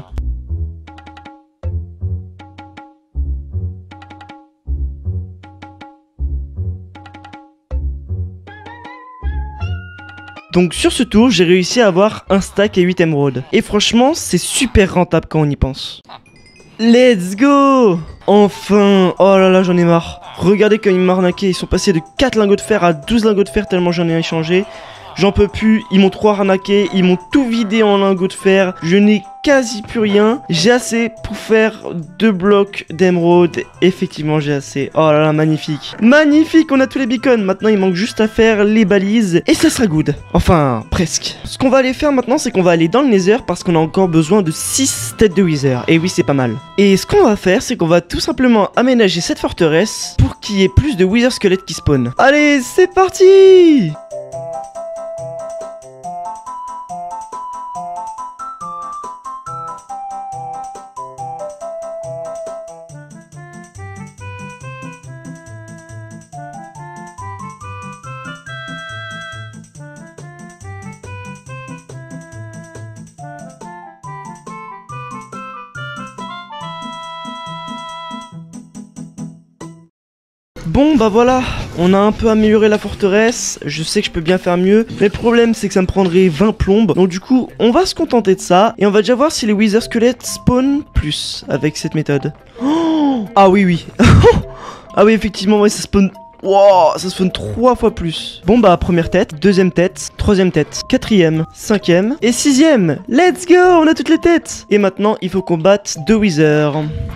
A: Donc sur ce tour, j'ai réussi à avoir un stack et huit émeraudes. Et franchement, c'est super rentable quand on y pense. Let's go! Enfin! Oh là là, j'en ai marre. Regardez quand ils m'ont arnaqué, ils sont passés de quatre lingots de fer à douze lingots de fer tellement j'en ai échangé. J'en peux plus, ils m'ont trop arnaqué, ils m'ont tout vidé en lingots de fer. Je n'ai quasi plus rien. J'ai assez pour faire deux blocs d'émeraude. Effectivement, j'ai assez. Oh là là, magnifique. Magnifique, on a tous les beacons. Maintenant, il manque juste à faire les balises. Et ça sera good. Enfin, presque. Ce qu'on va aller faire maintenant, c'est qu'on va aller dans le Nether parce qu'on a encore besoin de six têtes de Wither. Et oui, c'est pas mal. Et ce qu'on va faire, c'est qu'on va tout simplement aménager cette forteresse pour qu'il y ait plus de Wither squelettes qui spawnent. Allez, c'est parti! Bon bah voilà, on a un peu amélioré la forteresse, je sais que je peux bien faire mieux, mais le problème c'est que ça me prendrait vingt plombes, donc du coup on va se contenter de ça, et on va déjà voir si les Wither squelettes spawn plus avec cette méthode. Oh ah oui oui, ah oui effectivement ouais ça spawn... Wow, ça spawn trois fois plus. Bon bah première tête, deuxième tête, troisième tête, quatrième, cinquième et sixième. Let's go, on a toutes les têtes. Et maintenant il faut qu'on batte deux Wither.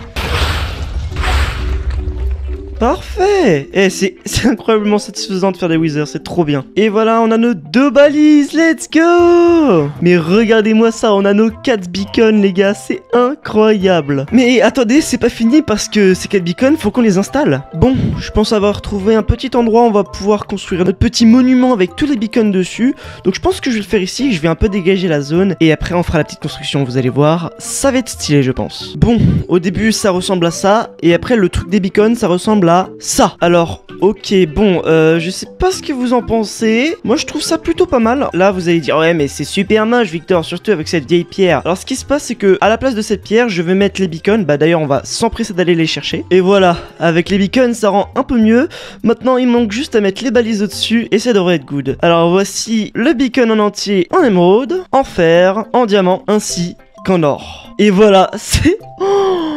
A: Parfait. Eh, c'est incroyablement satisfaisant de faire des Wither, c'est trop bien. Et voilà, on a nos deux balises, let's go. Mais regardez-moi ça, on a nos quatre beacons, les gars, c'est incroyable. Mais attendez, c'est pas fini parce que ces quatre beacons, faut qu'on les installe. Bon, je pense avoir trouvé un petit endroit où on va pouvoir construire notre petit monument avec tous les beacons dessus. Donc je pense que je vais le faire ici, je vais un peu dégager la zone et après on fera la petite construction, vous allez voir. Ça va être stylé, je pense. Bon, au début, ça ressemble à ça et après le truc des beacons, ça ressemble à ça. Alors, ok, bon, euh, je sais pas ce que vous en pensez. Moi, je trouve ça plutôt pas mal. Là, vous allez dire, ouais, mais c'est super moche, Victor, surtout avec cette vieille pierre. Alors, ce qui se passe, c'est que à la place de cette pierre, je vais mettre les beacons. Bah, d'ailleurs, on va s'empresser d'aller les chercher. Et voilà, avec les beacons, ça rend un peu mieux. Maintenant, il manque juste à mettre les balises au-dessus et ça devrait être good. Alors, voici le beacon en entier en émeraude, en fer, en diamant, ainsi qu'en or. Et voilà, c'est... Oh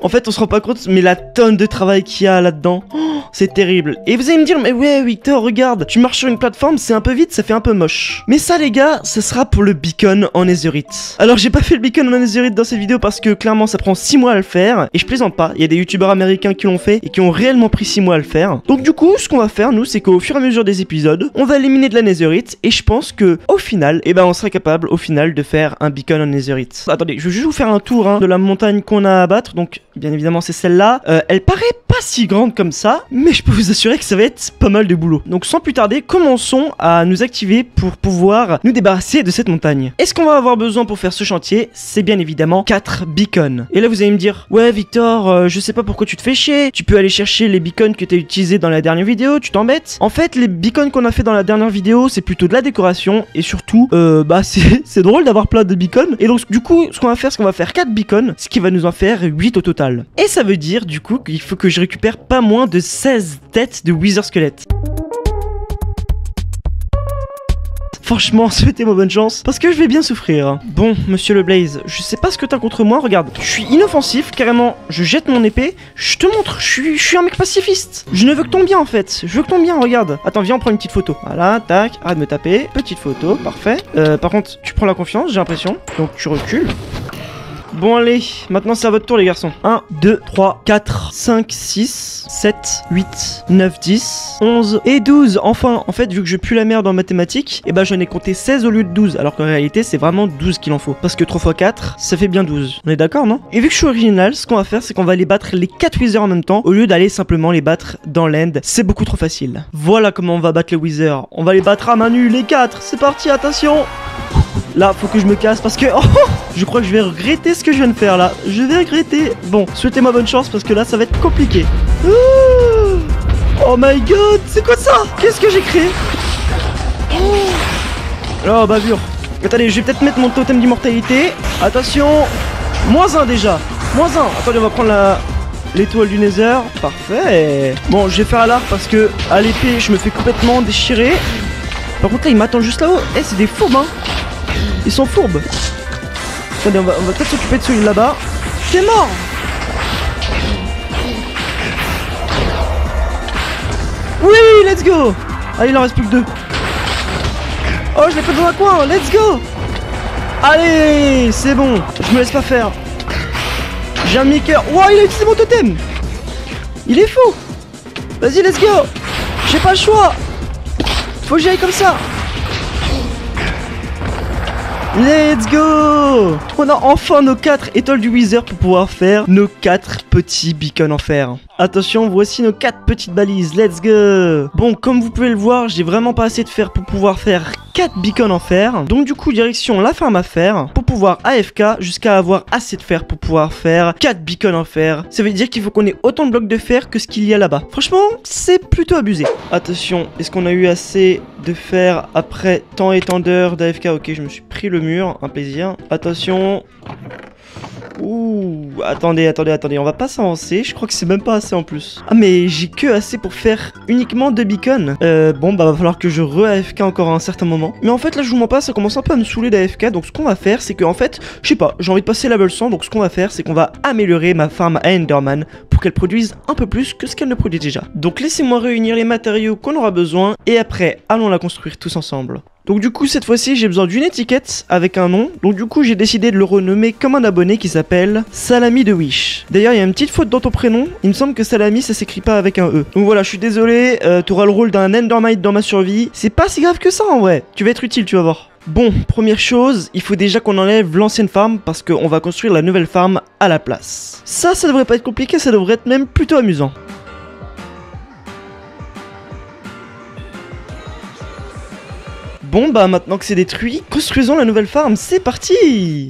A: En fait, on se rend pas compte, mais la tonne de travail qu'il y a là-dedans, oh, c'est terrible. Et vous allez me dire, mais ouais, Victor, regarde, tu marches sur une plateforme, c'est un peu vite, ça fait un peu moche. Mais ça, les gars, ce sera pour le beacon en netherite. Alors, j'ai pas fait le beacon en netherite dans cette vidéo parce que clairement, ça prend six mois à le faire. Et je plaisante pas, il y a des youtubeurs américains qui l'ont fait et qui ont réellement pris six mois à le faire. Donc, du coup, ce qu'on va faire, nous, c'est qu'au fur et à mesure des épisodes, on va éliminer de la netherite. Et je pense que, au final, eh ben, on sera capable, au final, de faire un beacon en netherite. Attendez, je vais juste vous faire un tour hein, de la montagne qu'on a à abattre. Donc, bien évidemment, c'est celle-là. Euh, elle paraît pas si grande comme ça, mais je peux vous assurer que ça va être pas mal de boulot. Donc, sans plus tarder, commençons à nous activer pour pouvoir nous débarrasser de cette montagne. Et ce qu'on va avoir besoin pour faire ce chantier, c'est bien évidemment quatre beacons. Et là, vous allez me dire, ouais, Victor, euh, je sais pas pourquoi tu te fais chier. Tu peux aller chercher les beacons que t'as utilisés dans la dernière vidéo, tu t'embêtes. En fait, les beacons qu'on a fait dans la dernière vidéo, c'est plutôt de la décoration et surtout, euh, bah, c'est drôle d'avoir plein de beacons. Et donc, du coup, ce qu'on va faire, c'est qu'on va faire quatre beacons, ce qui va nous en faire huit au total. Et ça veut dire, du coup, qu'il faut que je récupère pas moins de seize têtes de Wither Squelette. Franchement, souhaitez-moi bonne chance, parce que je vais bien souffrir. Bon, monsieur le Blaze, je sais pas ce que t'as contre moi, regarde. Je suis inoffensif, carrément, je jette mon épée, je te montre, je suis, je suis un mec pacifiste. Je ne veux que ton bien, en fait, je veux que ton bien, regarde. Attends, viens, on prend une petite photo. Voilà, tac, arrête de me taper, petite photo, parfait. Euh, par contre, tu prends la confiance, j'ai l'impression, donc tu recules. Bon allez, maintenant c'est à votre tour les garçons. un, deux, trois, quatre, cinq, six, sept, huit, neuf, dix, onze et douze. Enfin, en fait, vu que je pue la merde en mathématiques, et bah j'en ai compté seize au lieu de douze. Alors qu'en réalité, c'est vraiment douze qu'il en faut. Parce que trois fois quatre, ça fait bien douze. On est d'accord, non? Et vu que je suis original, ce qu'on va faire, c'est qu'on va aller battre les quatre Withers en même temps, au lieu d'aller simplement les battre dans l'end. C'est beaucoup trop facile. Voilà comment on va battre les Withers. On va les battre à main nue, les quatre. C'est parti, attention. Là, faut que je me casse parce que... Oh, je crois que je vais regretter ce que je viens de faire là. Je vais regretter. Bon, souhaitez-moi bonne chance parce que là, ça va être compliqué. Oh, oh my god, c'est quoi ça? Qu'est-ce que j'ai créé? Oh, oh bavure. Attendez, je vais peut-être mettre mon totem d'immortalité. Attention. Moins un déjà. Moins un. Attendez, on va prendre la... l'étoile du Nether. Parfait. Bon, je vais faire à l'arc parce que à l'épée, je me fais complètement déchirer. Par contre, là, il m'attend juste là-haut. Eh, c'est des fourbes, hein. Ils sont fourbes. Attendez, on va, on va peut-être s'occuper de celui là-bas. T'es mort. Oui, let's go. Allez, il en reste plus que deux. Oh, je l'ai fait dans un coin. Let's go. Allez, c'est bon. Je me laisse pas faire. J'ai un maker. Wow, il a utilisé mon totem. Il est fou. Vas-y, let's go. J'ai pas le choix. Faut que j'y aille comme ça. Let's go. On a enfin nos quatre étoiles du Wither pour pouvoir faire nos quatre petits beacons en fer. Attention, voici nos quatre petites balises, let's go. Bon, comme vous pouvez le voir, j'ai vraiment pas assez de fer pour pouvoir faire quatre beacons en fer. Donc du coup, direction la ferme à fer pour pouvoir A F K jusqu'à avoir assez de fer pour pouvoir faire quatre beacons en fer. Ça veut dire qu'il faut qu'on ait autant de blocs de fer que ce qu'il y a là-bas. Franchement, c'est plutôt abusé. Attention, est-ce qu'on a eu assez de fer après tant et tant d'heures d'A F K? Ok, je me suis pris le mur, un plaisir. Attention. Ouh, attendez, attendez, attendez, on va pas s'avancer, je crois que c'est même pas assez en plus. Ah mais j'ai que assez pour faire uniquement deux beacons. Euh, bon bah va falloir que je re-A F K encore à un certain moment. Mais en fait là je vous mens pas, ça commence un peu à me saouler d'A F K, donc ce qu'on va faire c'est que en fait, je sais pas, j'ai envie de passer level cent, donc ce qu'on va faire c'est qu'on va améliorer ma farm à Enderman pour qu'elle produise un peu plus que ce qu'elle ne produit déjà. Donc laissez-moi réunir les matériaux qu'on aura besoin et après allons la construire tous ensemble. Donc du coup cette fois-ci j'ai besoin d'une étiquette avec un nom. Donc du coup j'ai décidé de le renommer comme un abonné qui s'appelle Salami de Wish. D'ailleurs il y a une petite faute dans ton prénom. Il me semble que Salami ça s'écrit pas avec un E. Donc voilà, je suis désolé, euh, t'auras le rôle d'un Endermite dans ma survie. C'est pas si grave que ça en vrai. Tu vas être utile, tu vas voir. Bon, première chose, il faut déjà qu'on enlève l'ancienne farm parce qu'on va construire la nouvelle farm à la place. Ça, ça devrait pas être compliqué, ça devrait être même plutôt amusant. Bon bah maintenant que c'est détruit, construisons la nouvelle farm, c'est parti!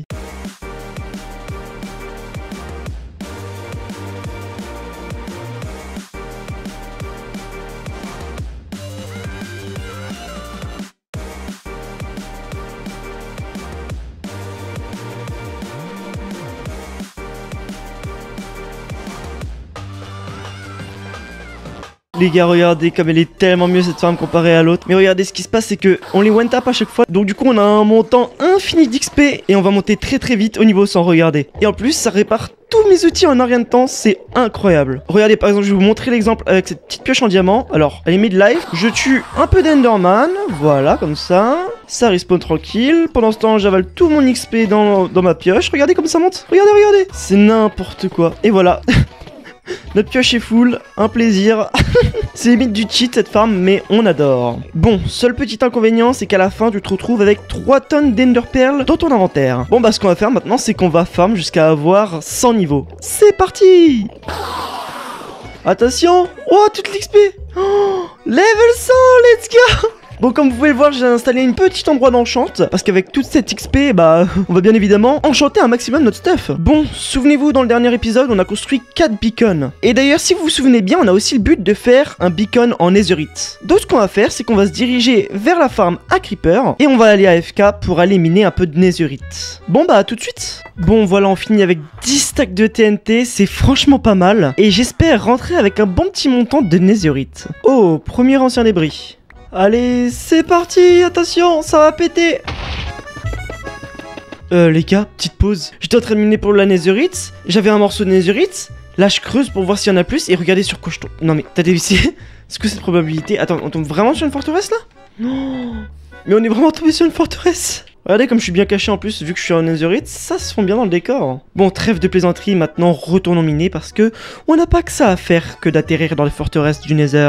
A: Les gars, regardez comme elle est tellement mieux cette farm comparée à l'autre. Mais regardez, ce qui se passe, c'est que on les one tap à chaque fois. Donc du coup, on a un montant infini d'X P et on va monter très très vite au niveau sans regarder. Et en plus, ça répare tous mes outils en un rien de temps, c'est incroyable. Regardez, par exemple, je vais vous montrer l'exemple avec cette petite pioche en diamant. Alors, elle est mid-life. Je tue un peu d'Enderman. Voilà, comme ça. Ça respawn tranquille. Pendant ce temps, j'avale tout mon X P dans, dans ma pioche. Regardez comme ça monte. Regardez, regardez. C'est n'importe quoi. Et voilà. Notre pioche est full, un plaisir. C'est limite du cheat cette farm, mais on adore. Bon, seul petit inconvénient, c'est qu'à la fin, tu te retrouves avec trois tonnes d'Ender Pearl dans ton inventaire. Bon, bah ce qu'on va faire maintenant, c'est qu'on va farm jusqu'à avoir cent niveaux. C'est parti! Attention! Oh, toute l'X P! Oh, level cent, let's go! Bon, comme vous pouvez le voir, j'ai installé une petite endroit d'enchant, parce qu'avec toute cette X P, bah, on va bien évidemment enchanter un maximum notre stuff. Bon, souvenez-vous, dans le dernier épisode, on a construit quatre beacons. Et d'ailleurs, si vous vous souvenez bien, on a aussi le but de faire un beacon en netherite. Donc, ce qu'on va faire, c'est qu'on va se diriger vers la farm à Creeper, et on va aller à F K pour aller miner un peu de netherite. Bon, bah, à tout de suite. Bon, voilà, on finit avec dix stacks de T N T, c'est franchement pas mal, et j'espère rentrer avec un bon petit montant de netherite. Oh, premier ancien débris. Allez, c'est parti, attention, ça va péter. Euh, les gars, petite pause. J'étais en train de miner pour la netherite, j'avais un morceau de netherite, là je creuse pour voir s'il y en a plus, et regardez sur quoi je tombe. Non mais, t'as dévissé? Est-ce que cette probabilité... Attends, on tombe vraiment sur une forteresse là? Non. Mais on est vraiment tombé sur une forteresse. Regardez comme je suis bien caché en plus, vu que je suis en netherite, ça se fond bien dans le décor. Bon, trêve de plaisanterie, maintenant retournons miner parce que on n'a pas que ça à faire que d'atterrir dans les forteresses du nether.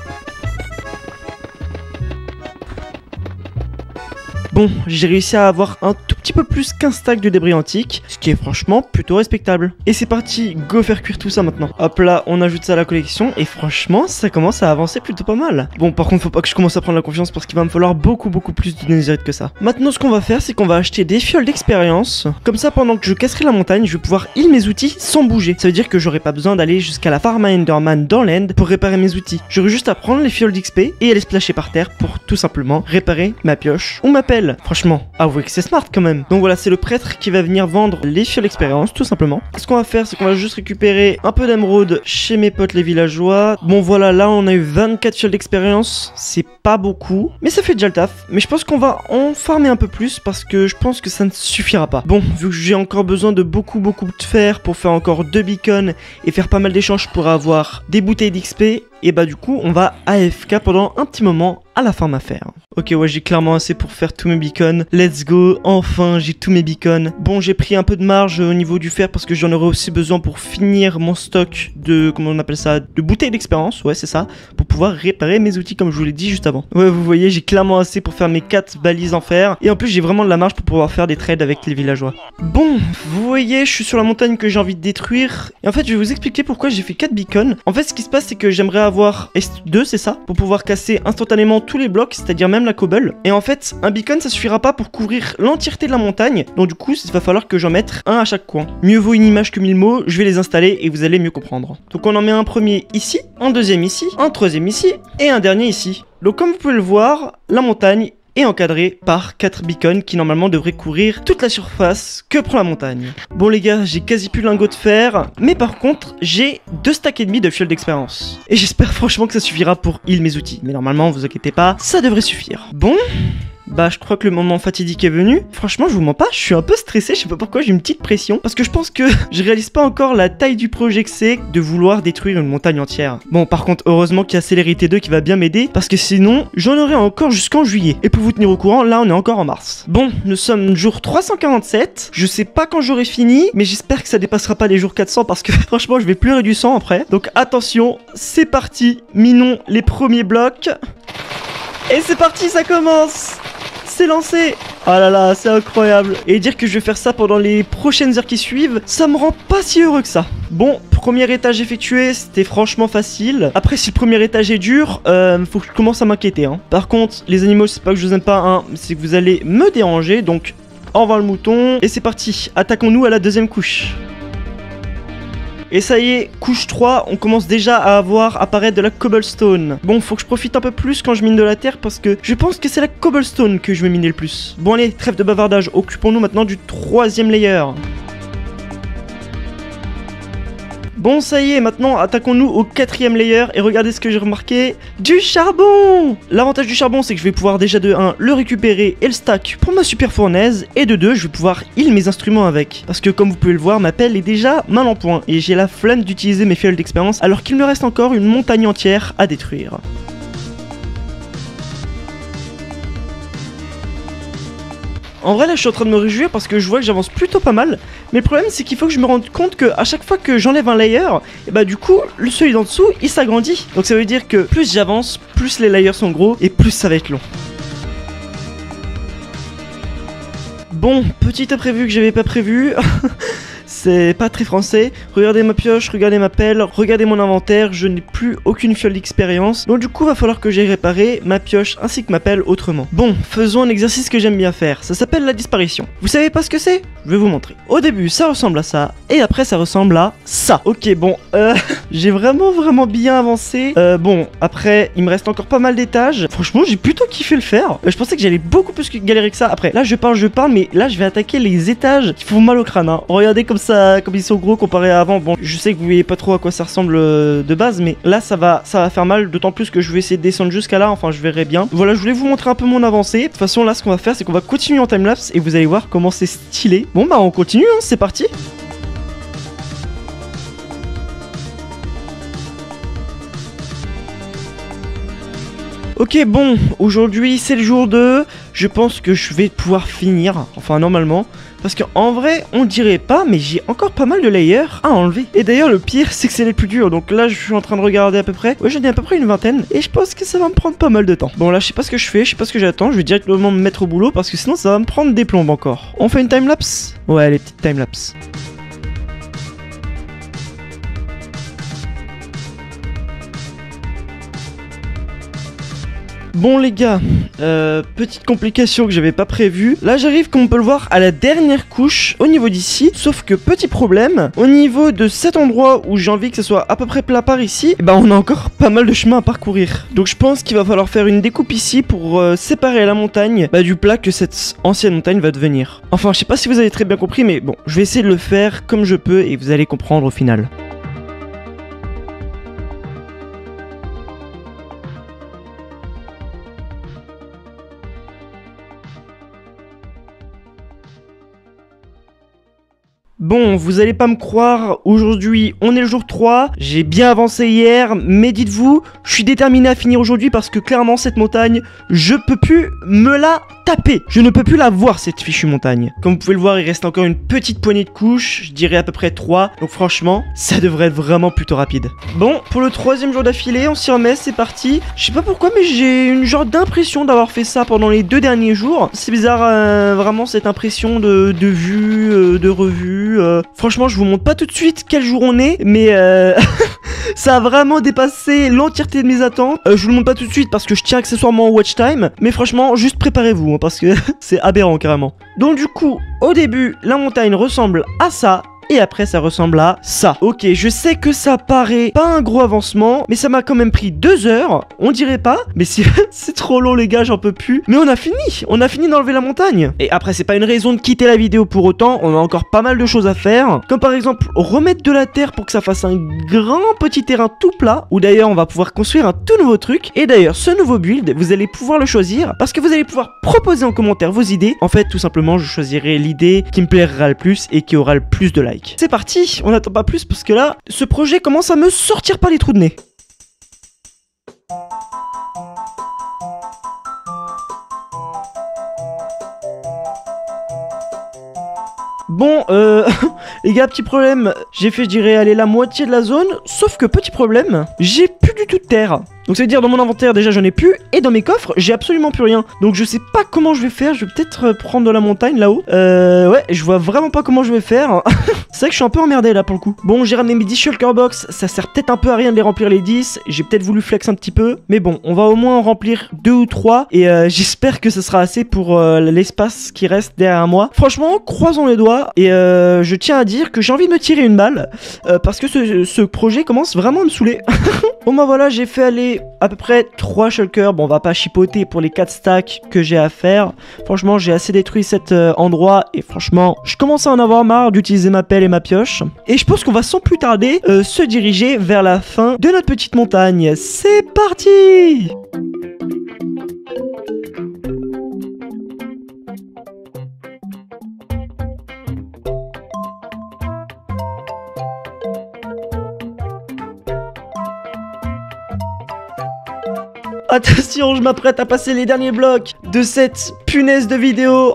A: Bon, j'ai réussi à avoir un tout petit peu plus qu'un stack de débris antiques, ce qui est franchement plutôt respectable. Et c'est parti, go faire cuire tout ça maintenant. Hop là, on ajoute ça à la collection, et franchement, ça commence à avancer plutôt pas mal. Bon, par contre, faut pas que je commence à prendre la confiance, parce qu'il va me falloir beaucoup, beaucoup plus de netherite que ça. Maintenant, ce qu'on va faire, c'est qu'on va acheter des fioles d'expérience. Comme ça, pendant que je casserai la montagne, je vais pouvoir heal mes outils sans bouger. Ça veut dire que j'aurai pas besoin d'aller jusqu'à la farm à Enderman dans l'end pour réparer mes outils. J'aurai juste à prendre les fioles d'X P et à les splasher par terre pour tout simplement réparer ma pioche ou ma pelle. Franchement, avouez que c'est smart quand même. Donc voilà, c'est le prêtre qui va venir vendre les fioles d'expérience, tout simplement. Ce qu'on va faire, c'est qu'on va juste récupérer un peu d'émeraude chez mes potes les villageois. Bon voilà, là on a eu vingt-quatre fioles d'expérience, c'est pas beaucoup, mais ça fait déjà le taf. Mais je pense qu'on va en farmer un peu plus parce que je pense que ça ne suffira pas. Bon, vu que j'ai encore besoin de beaucoup beaucoup de fer pour faire encore deux beacons et faire pas mal d'échanges pour avoir des bouteilles d'X P, et bah du coup on va A F K pendant un petit moment à la farm à faire. Ok, ouais, j'ai clairement assez pour faire tous mes beacons. Let's go, enfin j'ai tous mes beacons. Bon, j'ai pris un peu de marge au niveau du fer parce que j'en aurai aussi besoin pour finir mon stock de, comment on appelle ça, de bouteilles d'expérience, ouais c'est ça, pour pouvoir réparer mes outils comme je vous l'ai dit juste avant. Ouais, vous voyez, j'ai clairement assez pour faire mes quatre balises en fer, et en plus j'ai vraiment de la marge pour pouvoir faire des trades avec les villageois. Bon, vous voyez, je suis sur la montagne que j'ai envie de détruire, et en fait je vais vous expliquer pourquoi j'ai fait quatre beacons. En fait, ce qui se passe, c'est que j'aimerais avoir S deux, c'est ça, pour pouvoir casser instantanément tous les blocs, c'est-à-dire même la cobble. Et en fait, un beacon ça suffira pas pour couvrir l'entièreté de la montagne, donc du coup, il va falloir que j'en mette un à chaque coin. Mieux vaut une image que mille mots, je vais les installer et vous allez mieux comprendre. Donc on en met un premier ici, un deuxième ici, un troisième ici, et un dernier ici. Donc comme vous pouvez le voir, la montagne est encadré par quatre beacons qui normalement devraient couvrir toute la surface que prend la montagne. Bon les gars, j'ai quasi plus lingot de fer, mais par contre j'ai deux stacks et demi de fioles d'expérience. Et j'espère franchement que ça suffira pour heal mes outils. Mais normalement, vous inquiétez pas, ça devrait suffire. Bon, bah je crois que le moment fatidique est venu. Franchement, je vous mens pas, je suis un peu stressé, je sais pas pourquoi, j'ai une petite pression. Parce que je pense que je réalise pas encore la taille du projet que c'est de vouloir détruire une montagne entière. Bon, par contre, heureusement qu'il y a Célérité deux qui va bien m'aider, parce que sinon, j'en aurais encore jusqu'en juillet. Et pour vous tenir au courant, là on est encore en mars. Bon, nous sommes jour trois cent quarante-sept, je sais pas quand j'aurai fini, mais j'espère que ça dépassera pas les jours quatre cents, parce que franchement, je vais pleurer du sang après. Donc attention, c'est parti, minons les premiers blocs. Et c'est parti, ça commence! C'est lancé! Ah là là, c'est incroyable! Et dire que je vais faire ça pendant les prochaines heures qui suivent, ça me rend pas si heureux que ça. Bon, premier étage effectué, c'était franchement facile. Après, si le premier étage est dur, euh, faut que je commence à m'inquiéter. Hein. Par contre, les animaux, c'est pas que je vous aime pas, hein, c'est que vous allez me déranger, donc au revoir le mouton. Et c'est parti, attaquons-nous à la deuxième couche. Et ça y est, couche trois, on commence déjà à avoir apparaître de la cobblestone. Bon, faut que je profite un peu plus quand je mine de la terre parce que je pense que c'est la cobblestone que je vais miner le plus. Bon allez, trêve de bavardage, occupons-nous maintenant du troisième layer. Bon, ça y est, maintenant attaquons-nous au quatrième layer et regardez ce que j'ai remarqué. Du charbon! L'avantage du charbon, c'est que je vais pouvoir déjà de un le récupérer et le stack pour ma super fournaise, et de deux je vais pouvoir heal mes instruments avec. Parce que comme vous pouvez le voir, ma pelle est déjà mal en point et j'ai la flemme d'utiliser mes fioles d'expérience alors qu'il me reste encore une montagne entière à détruire. En vrai là je suis en train de me réjouir parce que je vois que j'avance plutôt pas mal. Mais le problème c'est qu'il faut que je me rende compte que à chaque fois que j'enlève un layer, et bah du coup le celui d'en dessous il s'agrandit. Donc ça veut dire que plus j'avance, plus les layers sont gros et plus ça va être long. Bon, petit imprévu que j'avais pas prévu. C'est pas très français. Regardez ma pioche, regardez ma pelle, regardez mon inventaire, je n'ai plus aucune fiole d'expérience. Donc du coup va falloir que j'aille réparer ma pioche ainsi que ma pelle autrement. Bon, faisons un exercice que j'aime bien faire. Ça s'appelle la disparition. Vous savez pas ce que c'est? Je vais vous montrer. Au début ça ressemble à ça et après ça ressemble à ça. Ok bon, euh, j'ai vraiment vraiment bien avancé. Euh, bon, après il me reste encore pas mal d'étages. Franchement j'ai plutôt kiffé le faire. Euh, je pensais que j'allais beaucoup plus galérer que ça. Après là je parle, je parle, mais là je vais attaquer les étages qui font mal au crâne. Hein. Regardez comme ça. Comme ils sont gros comparé à avant. Bon, je sais que vous voyez pas trop à quoi ça ressemble euh, de base, mais là ça va ça va faire mal, d'autant plus que je vais essayer de descendre jusqu'à là, enfin je verrai bien. Voilà, je voulais vous montrer un peu mon avancée. De toute façon là ce qu'on va faire c'est qu'on va continuer en timelapse et vous allez voir comment c'est stylé. Bon bah on continue hein, c'est parti. Ok bon, aujourd'hui c'est le jour deux. Je pense que je vais pouvoir finir, enfin normalement. Parce qu'en vrai, on dirait pas, mais j'ai encore pas mal de layers à enlever. Et d'ailleurs, le pire, c'est que c'est les plus durs. Donc là, je suis en train de regarder à peu près. Ouais, j'en ai à peu près une vingtaine. Et je pense que ça va me prendre pas mal de temps. Bon, là, je sais pas ce que je fais, je sais pas ce que j'attends. Je vais directement me mettre au boulot parce que sinon, ça va me prendre des plombes encore. On fait une timelapse? Ouais, les petites timelapses. Bon les gars, euh, petite complication que j'avais pas prévue. Là j'arrive comme on peut le voir à la dernière couche au niveau d'ici. Sauf que petit problème, au niveau de cet endroit où j'ai envie que ce soit à peu près plat par ici, bah on a encore pas mal de chemin à parcourir. Donc je pense qu'il va falloir faire une découpe ici pour euh, séparer la montagne bah, du plat que cette ancienne montagne va devenir. Enfin je sais pas si vous avez très bien compris, mais bon, je vais essayer de le faire comme je peux et vous allez comprendre au final. Bon, vous allez pas me croire, aujourd'hui on est le jour trois, j'ai bien avancé hier, mais dites-vous, je suis déterminé à finir aujourd'hui parce que clairement cette montagne, je peux plus me la taper. Je ne peux plus la voir cette fichue montagne. Comme vous pouvez le voir, il reste encore une petite poignée de couches, je dirais à peu près trois, donc franchement, ça devrait être vraiment plutôt rapide. Bon, pour le troisième jour d'affilée, on s'y remet, c'est parti. Je sais pas pourquoi, mais j'ai une genre d'impression d'avoir fait ça pendant les deux derniers jours. C'est bizarre, euh, vraiment cette impression de, de vue, euh, de revue. Euh, franchement je vous montre pas tout de suite quel jour on est, mais euh, ça a vraiment dépassé l'entièreté de mes attentes. euh, Je vous le montre pas tout de suite parce que je tiens accessoirement au watch time, mais franchement juste préparez-vous hein, parce que c'est aberrant carrément. Donc du coup au début la montagne ressemble à ça. Et après ça ressemble à ça. Ok, je sais que ça paraît pas un gros avancement, mais ça m'a quand même pris deux heures. On dirait pas, mais c'est trop long les gars, j'en peux plus. Mais on a fini, on a fini d'enlever la montagne. Et après c'est pas une raison de quitter la vidéo pour autant. On a encore pas mal de choses à faire. Comme par exemple remettre de la terre pour que ça fasse un grand petit terrain tout plat. Ou d'ailleurs on va pouvoir construire un tout nouveau truc. Et d'ailleurs ce nouveau build, vous allez pouvoir le choisir parce que vous allez pouvoir proposer en commentaire vos idées. En fait tout simplement je choisirai l'idée qui me plaira le plus et qui aura le plus de likes. C'est parti, on n'attend pas plus parce que là, ce projet commence à me sortir par les trous de nez. Bon, euh, les gars, petit problème, j'ai fait, je dirais, aller la moitié de la zone, sauf que petit problème, j'ai plus du tout de terre. Donc ça veut dire dans mon inventaire déjà j'en ai plus, et dans mes coffres j'ai absolument plus rien. Donc je sais pas comment je vais faire, je vais peut-être prendre de la montagne là-haut. Euh ouais, je vois vraiment pas comment je vais faire. C'est vrai que je suis un peu emmerdé là pour le coup. Bon, j'ai ramené mes dix shulker box, ça sert peut-être un peu à rien de les remplir les dix. J'ai peut-être voulu flex un petit peu, mais bon, on va au moins en remplir deux ou trois. Et euh, j'espère que ce sera assez pour euh, l'espace qui reste derrière moi. Franchement, croisons les doigts. Et euh, je tiens à dire que j'ai envie de me tirer une balle, euh, parce que ce, ce projet commence vraiment à me saouler. Bon bah voilà, j'ai fait aller fait à peu près trois shulkers. Bon, on va pas chipoter pour les quatre stacks que j'ai à faire. Franchement, j'ai assez détruit cet euh, endroit. Et franchement, je commence à en avoir marre d'utiliser ma pelle et ma pioche. Et je pense qu'on va sans plus tarder euh, se diriger vers la fin de notre petite montagne. C'est parti! Attention, je m'apprête à passer les derniers blocs de cette punaise de vidéo.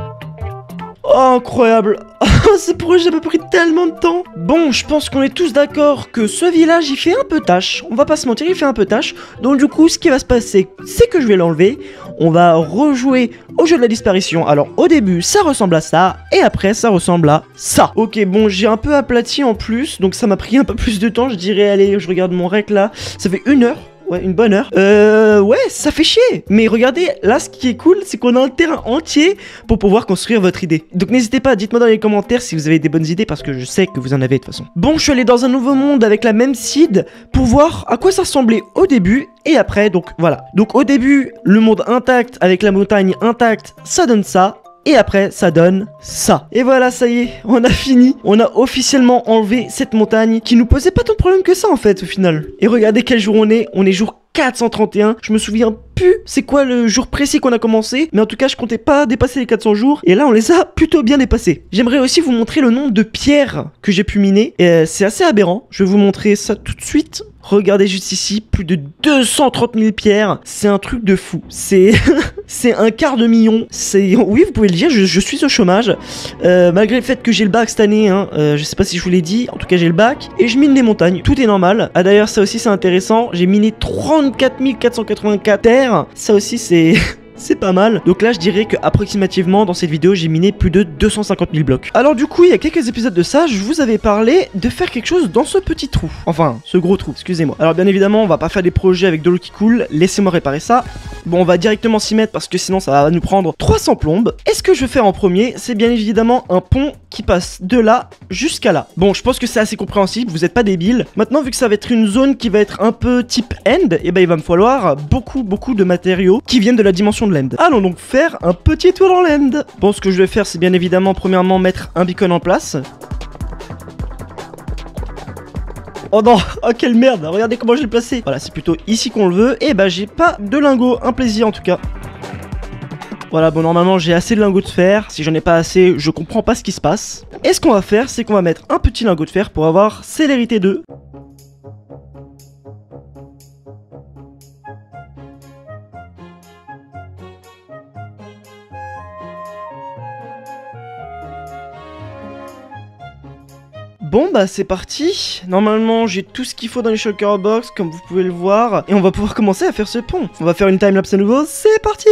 A: Oh, incroyable. Ce projet m'a pris tellement de temps. Bon, je pense qu'on est tous d'accord que ce village, il fait un peu tâche. On va pas se mentir, il fait un peu tâche. Donc du coup, ce qui va se passer, c'est que je vais l'enlever. On va rejouer au jeu de la disparition. Alors au début, ça ressemble à ça. Et après, ça ressemble à ça. Ok, bon, j'ai un peu aplati en plus. Donc ça m'a pris un peu plus de temps. Je dirais, allez, je regarde mon rec là. Ça fait une heure. Ouais, une bonne heure. Euh, ouais, ça fait chier. Mais regardez, là, ce qui est cool, c'est qu'on a un terrain entier pour pouvoir construire votre idée. Donc n'hésitez pas, dites-moi dans les commentaires si vous avez des bonnes idées, parce que je sais que vous en avez de toute façon. Bon, je suis allé dans un nouveau monde avec la même seed pour voir à quoi ça ressemblait au début et après. Donc voilà. Donc au début, le monde intact avec la montagne intacte, ça donne ça. Et après, ça donne ça. Et voilà, ça y est, on a fini. On a officiellement enlevé cette montagne qui nous posait pas tant de problèmes que ça en fait au final. Et regardez quel jour on est. On est jour quatre cent trente et un. Je me souviens plus c'est quoi le jour précis qu'on a commencé. Mais en tout cas, je comptais pas dépasser les quatre cents jours. Et là, on les a plutôt bien dépassés. J'aimerais aussi vous montrer le nombre de pierres que j'ai pu miner. Et c'est assez aberrant. Je vais vous montrer ça tout de suite. Regardez juste ici, plus de deux cent trente mille pierres. C'est un truc de fou. C'est c'est un quart de million. C'est oui, vous pouvez le dire, je, je suis au chômage. Euh, malgré le fait que j'ai le bac cette année, hein, euh, je sais pas si je vous l'ai dit. En tout cas, j'ai le bac. Et je mine des montagnes. Tout est normal. Ah d'ailleurs, ça aussi, c'est intéressant. J'ai miné trente-quatre mille quatre cent quatre-vingt-quatre terres. Ça aussi, c'est... c'est pas mal. Donc là, je dirais que approximativement dans cette vidéo, j'ai miné plus de deux cent cinquante mille blocs. Alors du coup, il y a quelques épisodes de ça, je vous avais parlé de faire quelque chose dans ce petit trou. Enfin, ce gros trou, excusez-moi. Alors bien évidemment, on va pas faire des projets avec de l'eau qui coule. Laissez-moi réparer ça. Bon, on va directement s'y mettre parce que sinon, ça va nous prendre trois cents plombes. Et ce que je vais faire en premier, c'est bien évidemment un pont qui passe de là jusqu'à là. Bon, je pense que c'est assez compréhensible, vous êtes pas débiles. Maintenant, vu que ça va être une zone qui va être un peu type end, et ben il va me falloir beaucoup, beaucoup de matériaux qui viennent de la dimension de l'end. Allons donc faire un petit tour dans l'end. Bon, ce que je vais faire, c'est bien évidemment, premièrement, mettre un beacon en place. Oh non, oh quelle merde, regardez comment je l'ai placé. Voilà, c'est plutôt ici qu'on le veut. Et bah j'ai pas de lingots, un plaisir en tout cas. Voilà, bon normalement j'ai assez de lingots de fer. Si j'en ai pas assez, je comprends pas ce qui se passe. Et ce qu'on va faire, c'est qu'on va mettre un petit lingot de fer pour avoir célérité deux. Bon bah c'est parti, normalement j'ai tout ce qu'il faut dans les shulker box comme vous pouvez le voir. Et on va pouvoir commencer à faire ce pont. On va faire une timelapse à nouveau, c'est parti.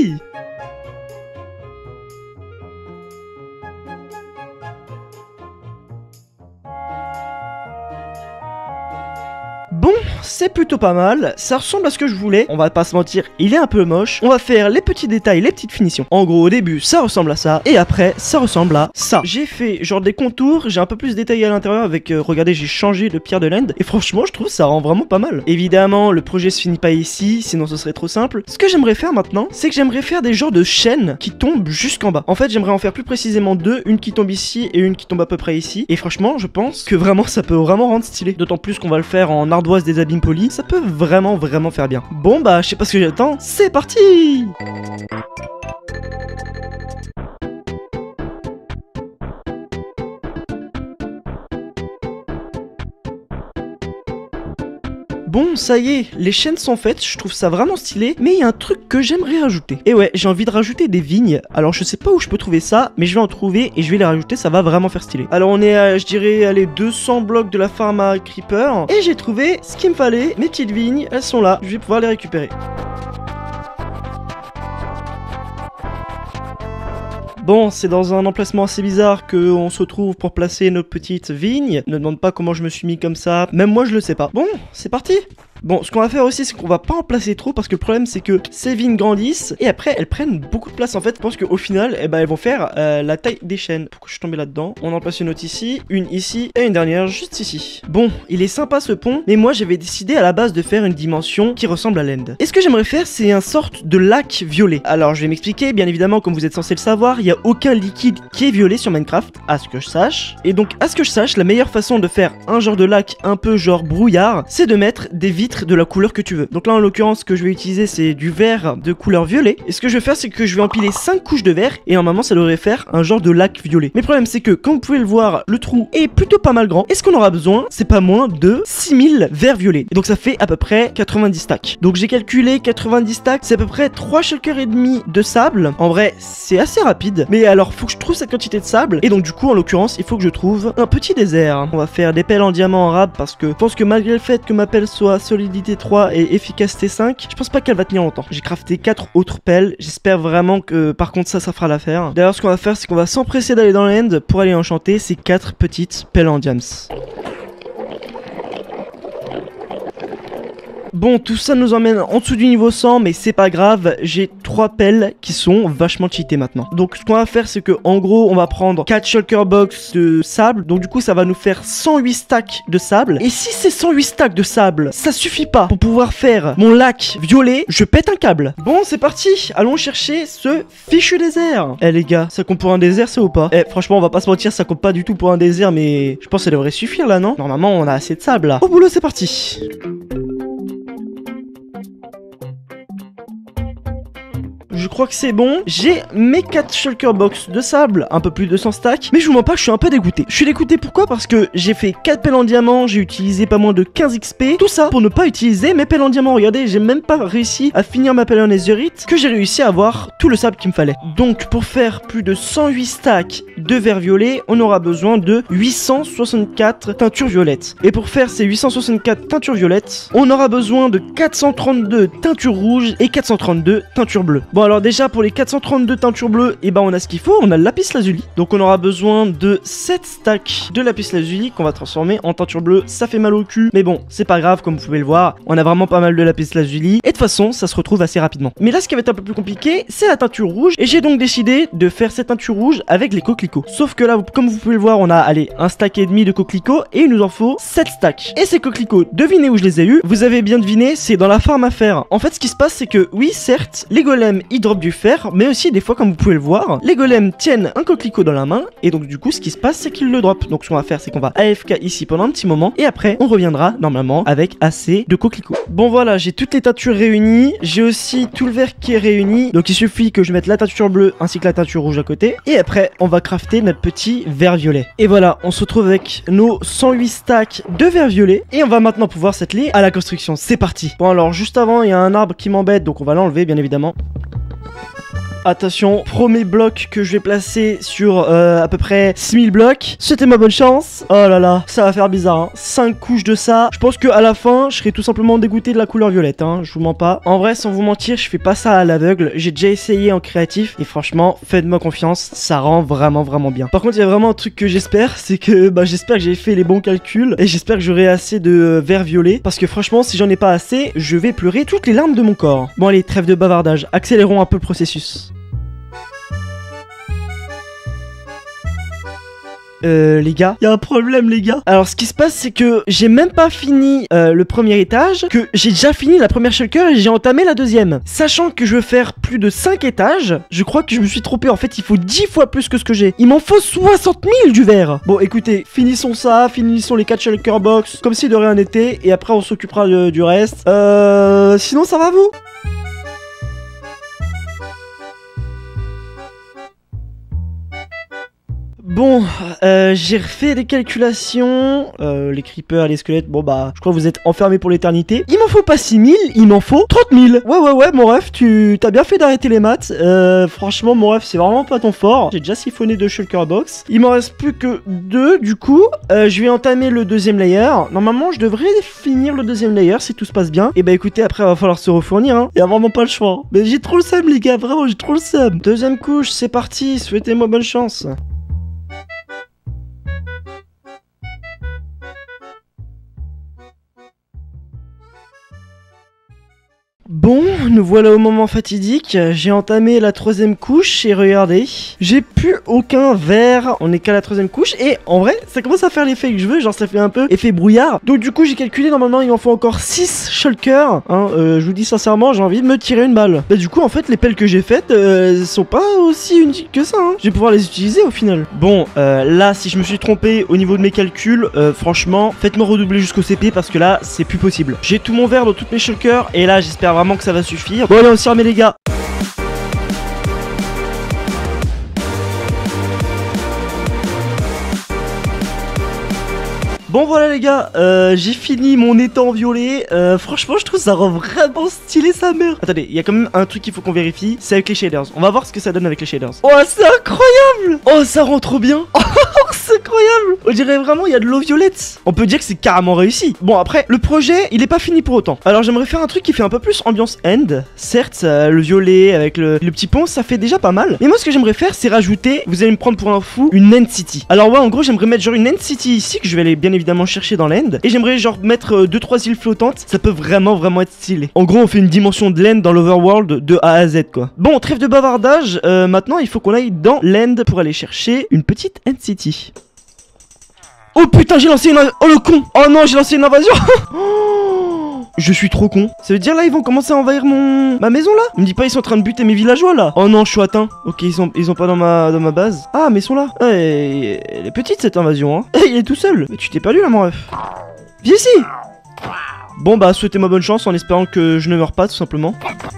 A: Bon, c'est plutôt pas mal, ça ressemble à ce que je voulais, on va pas se mentir, il est un peu moche. On va faire les petits détails, les petites finitions. En gros, au début, ça ressemble à ça, et après, ça ressemble à ça. J'ai fait genre des contours, j'ai un peu plus détaillé à l'intérieur avec, euh, regardez, j'ai changé de pierre de l'end, et franchement, je trouve ça rend vraiment pas mal. Évidemment, le projet se finit pas ici, sinon ce serait trop simple. Ce que j'aimerais faire maintenant, c'est que j'aimerais faire des genres de chaînes qui tombent jusqu'en bas. En fait, j'aimerais en faire plus précisément deux, une qui tombe ici et une qui tombe à peu près ici. Et franchement, je pense que vraiment, ça peut vraiment rendre stylé. D'autant plus qu'on va le faire en ardoise des abîmes polis, ça peut vraiment vraiment faire bien. Bon bah je sais pas ce que j'attends, c'est parti. Bon, ça y est, les chaînes sont faites, je trouve ça vraiment stylé, mais il y a un truc que j'aimerais rajouter. Et ouais, j'ai envie de rajouter des vignes, alors je sais pas où je peux trouver ça, mais je vais en trouver et je vais les rajouter, ça va vraiment faire stylé. Alors on est à, je dirais, à les deux cents blocs de la farm à creeper, et j'ai trouvé ce qu'il me fallait, mes petites vignes, elles sont là, je vais pouvoir les récupérer. Bon, c'est dans un emplacement assez bizarre qu'on se retrouve pour placer nos petites vignes. Ne demande pas comment je me suis mis comme ça. Même moi, je le sais pas. Bon, c'est parti. Bon, ce qu'on va faire aussi, c'est qu'on va pas en placer trop parce que le problème, c'est que ces vignes grandissent et après, elles prennent beaucoup de place. En fait, je pense qu'au final, eh ben, elles vont faire euh, la taille des chaînes. Pourquoi je suis tombé là-dedans? On en place une autre ici, une ici et une dernière juste ici. Bon, il est sympa ce pont, mais moi, j'avais décidé à la base de faire une dimension qui ressemble à l'end. Et ce que j'aimerais faire, c'est un sorte de lac violet. Alors, je vais m'expliquer. Bien évidemment, comme vous êtes censé le savoir, il n'y a aucun liquide qui est violet sur Minecraft, à ce que je sache. Et donc, à ce que je sache, la meilleure façon de faire un genre de lac un peu genre brouillard, c'est de mettre des vitres de la couleur que tu veux. Donc là, en l'occurrence, ce que je vais utiliser, c'est du verre de couleur violet. Et ce que je vais faire, c'est que je vais empiler cinq couches de verre. Et normalement, ça devrait faire un genre de lac violet. Mais le problème, c'est que, comme vous pouvez le voir, le trou est plutôt pas mal grand. Et ce qu'on aura besoin, c'est pas moins de six mille verres violets. Et donc, ça fait à peu près quatre-vingt-dix stacks. Donc, j'ai calculé quatre-vingt-dix stacks, c'est à peu près trois shulkers et demi de sable. En vrai, c'est assez rapide. Mais alors, faut que je trouve cette quantité de sable. Et donc, du coup, en l'occurrence, il faut que je trouve un petit désert. On va faire des pelles en diamant en rab parce que je pense que malgré le fait que ma pelle soit solidité trois et efficacité cinq, je pense pas qu'elle va tenir longtemps. J'ai crafté quatre autres pelles. J'espère vraiment que par contre ça, ça fera l'affaire. D'ailleurs, ce qu'on va faire, c'est qu'on va s'empresser d'aller dans l'end pour aller enchanter ces quatre petites pelles en diams. Bon, tout ça nous emmène en dessous du niveau cent, mais c'est pas grave, j'ai trois pelles qui sont vachement cheatées maintenant. Donc ce qu'on va faire, c'est que en gros, on va prendre quatre shulker box de sable, donc du coup ça va nous faire cent huit stacks de sable. Et si ces cent huit stacks de sable, ça suffit pas pour pouvoir faire mon lac violet, je pète un câble. Bon, c'est parti, allons chercher ce fichu désert. Eh les gars, ça compte pour un désert ça ou pas? Eh franchement, on va pas se mentir, ça compte pas du tout pour un désert, mais je pense que ça devrait suffire là, non? Normalement, on a assez de sable là. Au boulot, c'est parti. Je crois que c'est bon. J'ai mes quatre shulker box de sable, un peu plus de cent stacks. Mais je vous mens pas, je suis un peu dégoûté. Je suis dégoûté pourquoi? Parce que j'ai fait quatre pelles en diamant, j'ai utilisé pas moins de quinze X P. Tout ça pour ne pas utiliser mes pelles en diamant. Regardez, j'ai même pas réussi à finir ma pelle en netherite, que j'ai réussi à avoir tout le sable qu'il me fallait. Donc pour faire plus de cent huit stacks de verre violet, on aura besoin de huit cent soixante-quatre teintures violettes. Et pour faire ces huit cent soixante-quatre teintures violettes, on aura besoin de quatre cent trente-deux teintures rouges et quatre cent trente-deux teintures bleues. Bon alors déjà pour les quatre cent trente-deux teintures bleues, et eh ben on a ce qu'il faut, on a le lapis lazuli. Donc on aura besoin de sept stacks de lapis lazuli qu'on va transformer en teinture bleue. Ça fait mal au cul, mais bon, c'est pas grave, comme vous pouvez le voir, on a vraiment pas mal de lapis lazuli. Et de toute façon, ça se retrouve assez rapidement. Mais là, ce qui va être un peu plus compliqué, c'est la teinture rouge. Et j'ai donc décidé de faire cette teinture rouge avec les coquelicots. Sauf que là, comme vous pouvez le voir, on a, allez, un stack et demi de coquelicots et il nous en faut sept stacks. Et ces coquelicots, devinez où je les ai eus. Vous avez bien deviné, c'est dans la farm à fer. En fait, ce qui se passe, c'est que oui, certes, les golems, ils dropent du fer, mais aussi des fois, comme vous pouvez le voir, les golems tiennent un coquelicot dans la main et donc du coup, ce qui se passe, c'est qu'ils le dropent. Donc ce qu'on va faire, c'est qu'on va A F K ici pendant un petit moment et après, on reviendra normalement avec assez de coquelicots. Bon voilà, j'ai toutes les teintures réunies, j'ai aussi tout le verre qui est réuni, donc il suffit que je mette la teinture bleue ainsi que la teinture rouge à côté et après, on va crafter notre petit verre violet. Et voilà, on se retrouve avec nos cent huit stacks de verre violet et on va maintenant pouvoir s'atteler à la construction. C'est parti. Bon alors, juste avant, il y a un arbre qui m'embête, donc on va l'enlever bien évidemment. Attention, premier bloc que je vais placer sur euh, à peu près six mille blocs. C'était ma bonne chance. Oh là là, ça va faire bizarre, hein. cinq couches de ça. Je pense qu'à la fin, je serai tout simplement dégoûté de la couleur violette, hein. Je vous mens pas. En vrai, sans vous mentir, je fais pas ça à l'aveugle. J'ai déjà essayé en créatif. Et franchement, faites-moi confiance, ça rend vraiment, vraiment bien. Par contre, il y a vraiment un truc que j'espère. C'est que bah, j'espère que j'ai fait les bons calculs. Et j'espère que j'aurai assez de euh, verre violet. Parce que franchement, si j'en ai pas assez, je vais pleurer toutes les larmes de mon corps. Bon allez, trêve de bavardage. Accélérons un peu le processus. Euh, les gars, il y a un problème, les gars. Alors, ce qui se passe, c'est que j'ai même pas fini euh, le premier étage, que j'ai déjà fini la première shulker et j'ai entamé la deuxième. Sachant que je veux faire plus de cinq étages, je crois que je me suis trompé. En fait, il faut dix fois plus que ce que j'ai. Il m'en faut soixante mille du verre. Bon, écoutez, finissons ça, finissons les quatre shulker box, comme si de rien n'était, et après, on s'occupera de, du reste. Euh... Sinon, ça va, vous ? Bon, euh, j'ai refait des calculations. Euh, les creepers, les squelettes, bon bah, je crois que vous êtes enfermés pour l'éternité. Il m'en faut pas six mille, il m'en faut trente mille. Ouais, ouais, ouais, mon ref, tu t'as bien fait d'arrêter les maths. Euh, franchement, mon ref, c'est vraiment pas ton fort. J'ai déjà siphonné deux shulker box. Il m'en reste plus que deux, du coup. Euh, je vais entamer le deuxième layer. Normalement, je devrais finir le deuxième layer si tout se passe bien. Et bah, écoutez, après, il va falloir se refournir, hein. Il y a vraiment pas le choix. Mais j'ai trop le seum, les gars, vraiment, j'ai trop le seum. Deuxième couche, c'est parti. Souhaitez-moi bonne chance. nous voilà au moment fatidique. J'ai entamé la troisième couche et regardez, j'ai plus aucun verre. On est qu'à la troisième couche et en vrai, ça commence à faire l'effet que je veux. Genre, ça fait un peu effet brouillard. Donc du coup, j'ai calculé, normalement, il m'en faut encore six shulkers. Hein, euh, je vous dis sincèrement, j'ai envie de me tirer une balle. Bah du coup, en fait, les pelles que j'ai faites euh, sont pas aussi uniques que ça. Hein. Je vais pouvoir les utiliser au final. Bon, euh, là, si je me suis trompé au niveau de mes calculs, euh, franchement, faites-moi redoubler jusqu'au C P parce que là, c'est plus possible. J'ai tout mon verre dans toutes mes shulkers et là, j'espère vraiment que ça va suffire. Bon, allez, on s'y remet les gars. Bon voilà les gars, euh, j'ai fini mon étang violet, euh, franchement je trouve ça rend vraiment stylé sa mère. Attendez, il y a quand même un truc qu'il faut qu'on vérifie, c'est avec les shaders. On va voir ce que ça donne avec les shaders. Oh c'est incroyable. Oh ça rend trop bien. Oh c'est incroyable. On dirait vraiment il y a de l'eau violette. On peut dire que c'est carrément réussi. Bon après, le projet il est pas fini pour autant. Alors j'aimerais faire un truc qui fait un peu plus ambiance end. Certes, euh, le violet avec le, le petit pont ça fait déjà pas mal. Mais moi ce que j'aimerais faire c'est rajouter, vous allez me prendre pour un fou, une end city. Alors ouais en gros j'aimerais mettre genre une end city ici que je vais aller bien évidemment évidemment chercher dans l'end et j'aimerais genre mettre deux trois îles flottantes, ça peut vraiment vraiment être stylé. En gros on fait une dimension de l'end dans l'overworld de A à Z quoi. Bon trêve de bavardage, euh, maintenant il faut qu'on aille dans l'end pour aller chercher une petite end city. Oh putain j'ai lancé une... Oh le con. Oh non j'ai lancé une invasion. Je suis trop con. Ça veut dire là ils vont commencer à envahir mon... ma maison là. Me dis pas ils sont en train de buter mes villageois là. Oh non je suis atteint. Ok ils sont ils sont pas dans ma dans ma base. Ah mais ils sont là. Ouais, elle est petite cette invasion hein. Il est tout seul. Mais tu t'es perdu là mon ref. Viens ici. Bon bah souhaitez-moi bonne chance en espérant que je ne meurs pas tout simplement.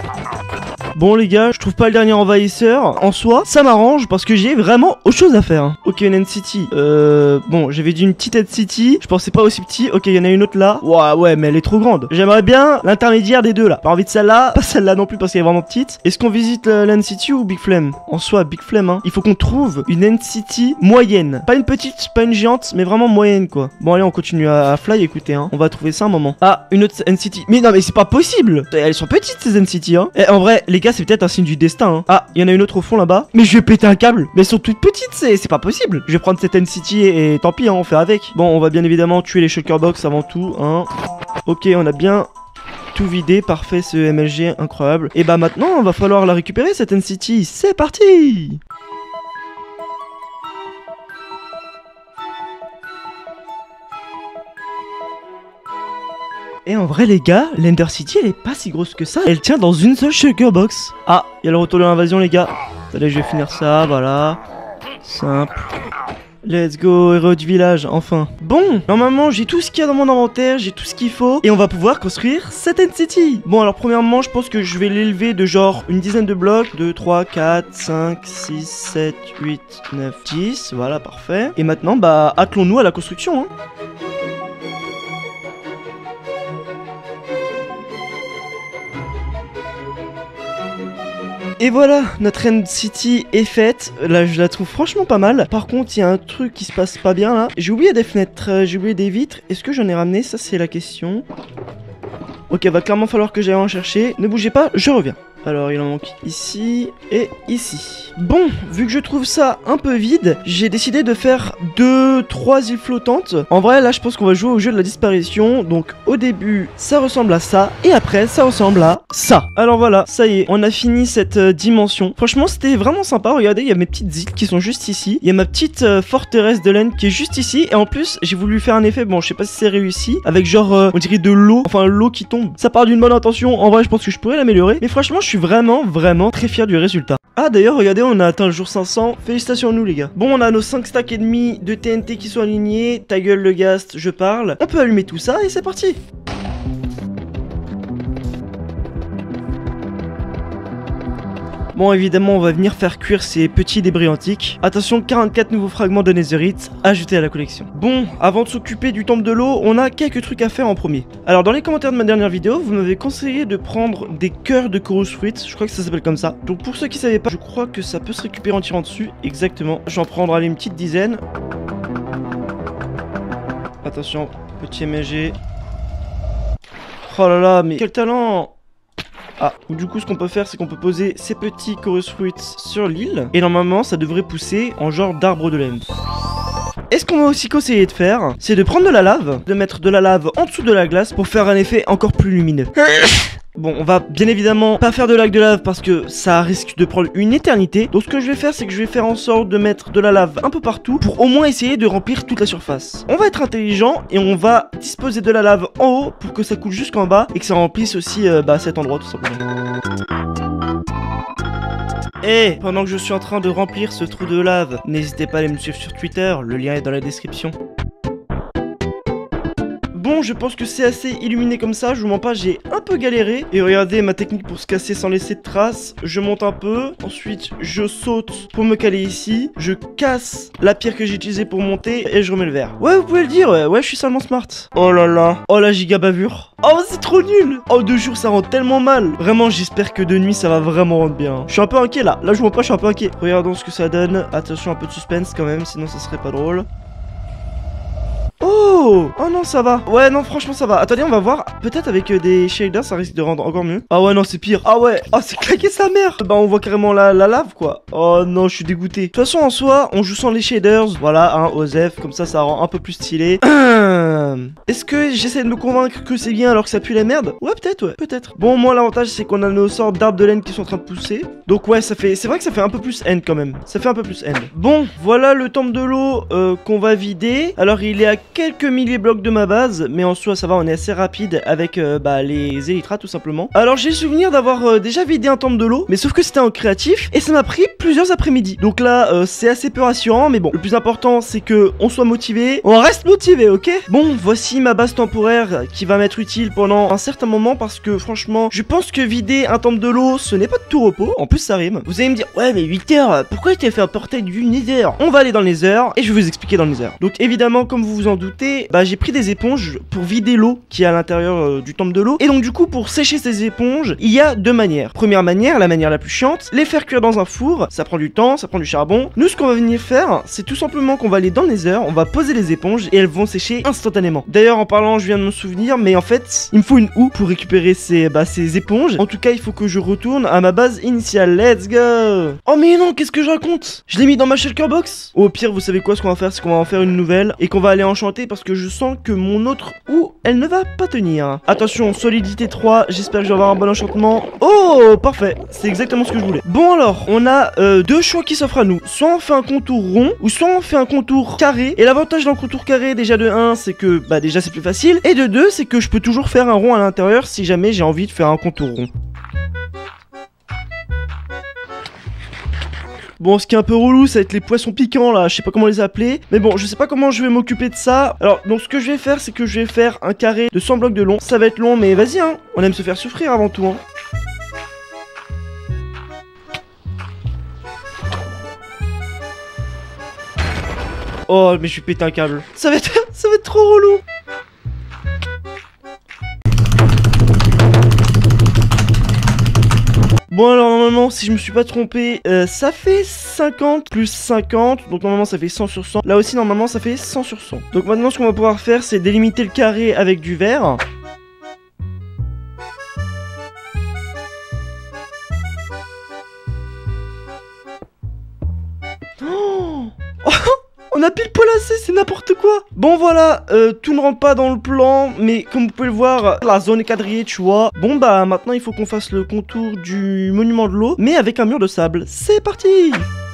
A: Bon les gars, je trouve pas le dernier envahisseur. En soi, ça m'arrange parce que j'ai vraiment autre chose à faire. Ok, une end city. Euh... Bon, j'avais dit une petite end city. Je pensais pas aussi petit. Ok, il y en a une autre là. Ouais, ouais, mais elle est trop grande. J'aimerais bien l'intermédiaire des deux là. Pas envie de celle-là, pas celle-là non plus parce qu'elle est vraiment petite. Est-ce qu'on visite l'end city ou Big Flame? En soi, Big Flame, hein. Il faut qu'on trouve une end city moyenne. Pas une petite, pas une géante, mais vraiment moyenne quoi. Bon, allez, on continue à, à fly, écoutez, hein. On va trouver ça un moment. Ah, une autre end city. Mais non, mais c'est pas possible. Elles sont petites ces end city, hein. Et en vrai, les gars, c'est peut-être un signe du destin. Hein. Ah, il y en a une autre au fond là-bas. Mais je vais péter un câble. Mais elles sont toutes petites, c'est pas possible. Je vais prendre cette end city et, et tant pis, hein, on fait avec. Bon, on va bien évidemment tuer les shulker box avant tout. Hein. Ok, on a bien tout vidé. Parfait, ce M L G, incroyable. Et bah maintenant, on va falloir la récupérer cette end city. C'est parti. Et en vrai les gars, l'Ender City elle est pas si grosse que ça. Elle tient dans une seule shulker box. Ah, il y a le retour de l'invasion les gars. Allez je vais finir ça, voilà. Simple. Let's go, héros du village, enfin. Bon, normalement j'ai tout ce qu'il y a dans mon inventaire, j'ai tout ce qu'il faut. Et on va pouvoir construire cette end city. Bon alors premièrement je pense que je vais l'élever de genre une dizaine de blocs. deux, trois, quatre, cinq, six, sept, huit, neuf, dix. Voilà, parfait. Et maintenant bah attelons-nous à la construction hein. Et voilà, notre end city est faite. Là, je la trouve franchement pas mal. Par contre, il y a un truc qui se passe pas bien là. J'ai oublié des fenêtres, euh, j'ai oublié des vitres. Est-ce que j'en ai ramené? Ça, c'est la question. Ok, va clairement falloir que j'aille en chercher. Ne bougez pas, je reviens. Alors, il en manque ici et ici. Bon, vu que je trouve ça un peu vide, j'ai décidé de faire deux, trois îles flottantes. En vrai, là, je pense qu'on va jouer au jeu de la disparition. Donc, au début, ça ressemble à ça. Et après, ça ressemble à ça. Alors voilà, ça y est, on a fini cette euh, dimension. Franchement, c'était vraiment sympa. Regardez, il y a mes petites îles qui sont juste ici. Il y a ma petite euh, forteresse de laine qui est juste ici. Et en plus, j'ai voulu faire un effet, bon, je sais pas si c'est réussi, avec genre, euh, on dirait de l'eau. Enfin, l'eau qui tombe. Ça part d'une bonne intention. En vrai, je pense que je pourrais l'améliorer. Mais franchement, je suis vraiment, vraiment très fier du résultat. Ah d'ailleurs regardez, on a atteint le jour cinq cents. Félicitations à nous les gars. Bon, on a nos cinq stacks et demi de T N T qui sont alignés. Ta gueule le ghast, je parle. On peut allumer tout ça et c'est parti. Bon, évidemment, on va venir faire cuire ces petits débris antiques. Attention, quarante-quatre nouveaux fragments de netherite ajoutés à la collection. Bon, avant de s'occuper du temple de l'eau, on a quelques trucs à faire en premier. Alors, dans les commentaires de ma dernière vidéo, vous m'avez conseillé de prendre des cœurs de chorus fruits. Je crois que ça s'appelle comme ça. Donc, pour ceux qui ne savaient pas, je crois que ça peut se récupérer en tirant dessus. Exactement. Je vais en prendre allez, une petite dizaine. Attention, petit M G. Oh là là, mais quel talent! Ah, du coup ce qu'on peut faire c'est qu'on peut poser ces petits chorus fruits sur l'île. Et normalement ça devrait pousser en genre d'arbre de laine. Et ce qu'on va aussi conseiller de faire, c'est de prendre de la lave, de mettre de la lave en dessous de la glace pour faire un effet encore plus lumineux. Bon, on va bien évidemment pas faire de lac de lave parce que ça risque de prendre une éternité. Donc ce que je vais faire, c'est que je vais faire en sorte de mettre de la lave un peu partout pour au moins essayer de remplir toute la surface. On va être intelligent et on va disposer de la lave en haut pour que ça coule jusqu'en bas et que ça remplisse aussi euh, bah, cet endroit tout simplement. Et pendant que je suis en train de remplir ce trou de lave, n'hésitez pas à aller me suivre sur Twitter, le lien est dans la description. Bon, je pense que c'est assez illuminé comme ça, je vous mens pas, j'ai un peu galéré. Et regardez ma technique pour se casser sans laisser de traces. Je monte un peu, ensuite je saute pour me caler ici. Je casse la pierre que j'ai utilisée pour monter et je remets le verre. Ouais, vous pouvez le dire, ouais, ouais je suis seulement smart. Oh là là, oh la giga bavure. Oh, c'est trop nul. Oh, de jour ça rend tellement mal. Vraiment, j'espère que de nuit ça va vraiment rendre bien. Je suis un peu inquiet là, là je vois pas, je suis un peu inquiet. Regardons ce que ça donne. Attention, un peu de suspense quand même, sinon ça serait pas drôle. Oh, oh non, ça va. Ouais, non, franchement, ça va. Attendez, on va voir. Peut-être avec euh, des shaders, ça risque de rendre encore mieux. Ah ouais, non, c'est pire. Ah ouais, oh, c'est claqué sa mère. Bah, on voit carrément la, la lave, quoi. Oh non, je suis dégoûté. De toute façon, en soi, on joue sans les shaders. Voilà, hein, Osef. Comme ça, ça rend un peu plus stylé. Est-ce que j'essaie de me convaincre que c'est bien alors que ça pue la merde? Ouais, peut-être, ouais, peut-être. Bon, moi, l'avantage, c'est qu'on a nos sortes d'arbres de laine qui sont en train de pousser. Donc, ouais, ça fait. C'est vrai que ça fait un peu plus end quand même. Ça fait un peu plus end. Bon, voilà le temple de l'eau euh, qu'on va vider. Alors, il est à quelques milliers de blocs de ma base, mais en soi ça va, on est assez rapide avec euh, bah, les élytras tout simplement. Alors j'ai le souvenir d'avoir euh, déjà vidé un temple de l'eau, mais sauf que c'était en créatif et ça m'a pris plusieurs après-midi. Donc là euh, c'est assez peu rassurant, mais bon, le plus important c'est que on soit motivé, on reste motivé, ok? Bon, voici ma base temporaire qui va m'être utile pendant un certain moment parce que franchement, je pense que vider un temple de l'eau, ce n'est pas de tout repos. En plus ça rime. Vous allez me dire, ouais mais huit heures, pourquoi tu t'es fait apporter du Nether? On va aller dans le Nether et je vais vous expliquer dans le Nether. Donc évidemment, comme vous vous en doutez, bah j'ai pris des éponges pour vider l'eau qui est à l'intérieur euh, du temple de l'eau. Et donc du coup, pour sécher ces éponges, il y a deux manières. Première manière, la manière la plus chiante, les faire cuire dans un four. Ça prend du temps, ça prend du charbon. Nous, ce qu'on va venir faire, c'est tout simplement qu'on va aller dans le Nether, on va poser les éponges et elles vont sécher instantanément. D'ailleurs, en parlant, je viens de me souvenir, mais en fait, il me faut une houe pour récupérer ces, bah, ces éponges. En tout cas, il faut que je retourne à ma base initiale. Let's go! Oh mais non, qu'est-ce que je raconte? Je l'ai mis dans ma shulker box. Au pire, vous savez quoi, ce qu'on va faire, c'est qu'on va en faire une nouvelle et qu'on va aller enchanter parce que je sens que mon autre houe, elle ne va pas tenir. Attention, solidité trois, j'espère que je vais avoir un bon enchantement. Oh, parfait, c'est exactement ce que je voulais. Bon alors, on a euh, deux choix qui s'offrent à nous. Soit on fait un contour rond, ou soit on fait un contour carré. Et l'avantage d'un contour carré, déjà de un, c'est que, bah déjà c'est plus facile. Et de deux, c'est que je peux toujours faire un rond à l'intérieur si jamais j'ai envie de faire un contour rond. Bon, ce qui est un peu relou, ça va être les poissons piquants là, je sais pas comment les appeler. Mais bon, je sais pas comment je vais m'occuper de ça. Alors, donc ce que je vais faire, c'est que je vais faire un carré de cent blocs de long. Ça va être long, mais vas-y, hein. On aime se faire souffrir avant tout, hein. Oh, mais je vais péter un câble. Ça va être, ça va être trop relou. Bon alors normalement si je me suis pas trompé euh, ça fait cinquante plus cinquante. Donc normalement ça fait cent sur cent. Là aussi normalement ça fait cent sur cent. Donc maintenant ce qu'on va pouvoir faire c'est délimiter le carré avec du verre. Oh on a pile poil assez, c'est n'importe quoi. Bon voilà, euh, tout ne rentre pas dans le plan, mais comme vous pouvez le voir, la zone est quadrillée, tu vois. Bon bah maintenant il faut qu'on fasse le contour du monument de l'eau, mais avec un mur de sable. C'est parti.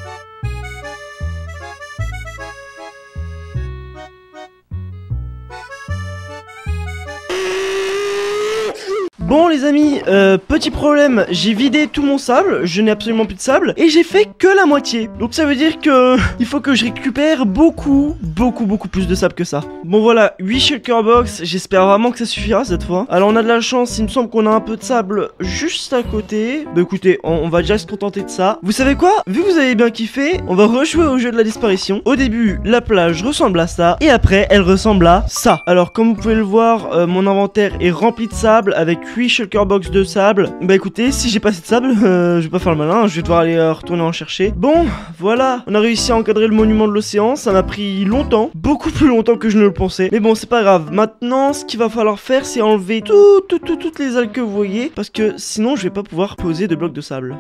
A: Bon les amis, euh, petit problème, j'ai vidé tout mon sable, je n'ai absolument plus de sable, et j'ai fait que la moitié. Donc ça veut dire que il faut que je récupère beaucoup, beaucoup, beaucoup plus de sable que ça. Bon voilà, huit shulker box, j'espère vraiment que ça suffira cette fois. Alors on a de la chance, il me semble qu'on a un peu de sable juste à côté. Bah écoutez, on, on va déjà se contenter de ça. Vous savez quoi? Vu que vous avez bien kiffé, on va rejouer au jeu de la disparition. Au début, la plage ressemble à ça, et après, elle ressemble à ça. Alors comme vous pouvez le voir, euh, mon inventaire est rempli de sable avec huit shulker box de sable. Bah écoutez, si j'ai pas assez de sable, euh, je vais pas faire le malin, je vais devoir aller euh, retourner en chercher. Bon, voilà, on a réussi à encadrer le monument de l'océan, ça m'a pris longtemps, beaucoup plus longtemps que je ne le pensais. Mais bon, c'est pas grave. Maintenant, ce qu'il va falloir faire, c'est enlever tout, tout, tout, toutes les algues que vous voyez, parce que sinon, je vais pas pouvoir poser de blocs de sable.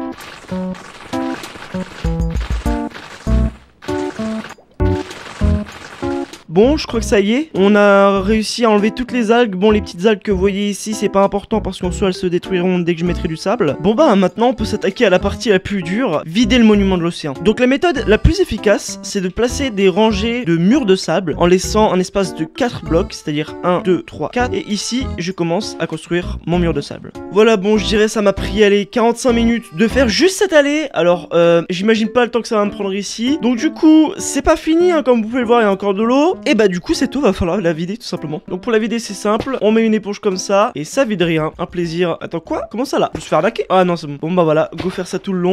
A: Bon, je crois que ça y est. On a réussi à enlever toutes les algues. Bon, les petites algues que vous voyez ici, c'est pas important parce qu'en soi, elles se détruiront dès que je mettrai du sable. Bon bah, maintenant, on peut s'attaquer à la partie la plus dure, vider le monument de l'océan. Donc la méthode la plus efficace, c'est de placer des rangées de murs de sable en laissant un espace de quatre blocs, c'est-à-dire un, deux, trois, quatre. Et ici, je commence à construire mon mur de sable. Voilà, bon, je dirais ça m'a pris, allez, quarante-cinq minutes de faire juste cette allée. Alors, euh, j'imagine pas le temps que ça va me prendre ici. Donc du coup, c'est pas fini, hein, comme vous pouvez le voir, il y a encore de l'eau. Et bah du coup, cette eau, va falloir la vider tout simplement. Donc pour la vider, c'est simple. On met une éponge comme ça et ça vide rien. Un plaisir. Attends, quoi? Comment ça là? Je me suis fait arnaquer? Ah non, c'est bon. Bon bah voilà, go faire ça tout le long.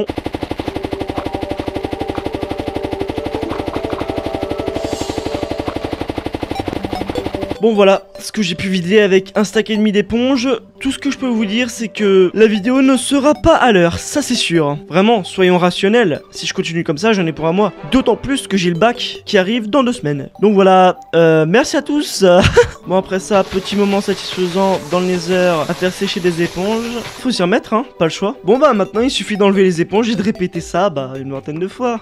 A: Bon voilà, ce que j'ai pu vider avec un stack et demi d'éponge. Tout ce que je peux vous dire, c'est que la vidéo ne sera pas à l'heure, ça c'est sûr. Vraiment, soyons rationnels. Si je continue comme ça, j'en ai pour un mois. D'autant plus que j'ai le bac qui arrive dans deux semaines. Donc voilà, euh, merci à tous. Bon après ça, petit moment satisfaisant dans le Nether à faire sécher des éponges. Faut s'y remettre, hein, pas le choix. Bon bah maintenant, il suffit d'enlever les éponges et de répéter ça, bah une vingtaine de fois.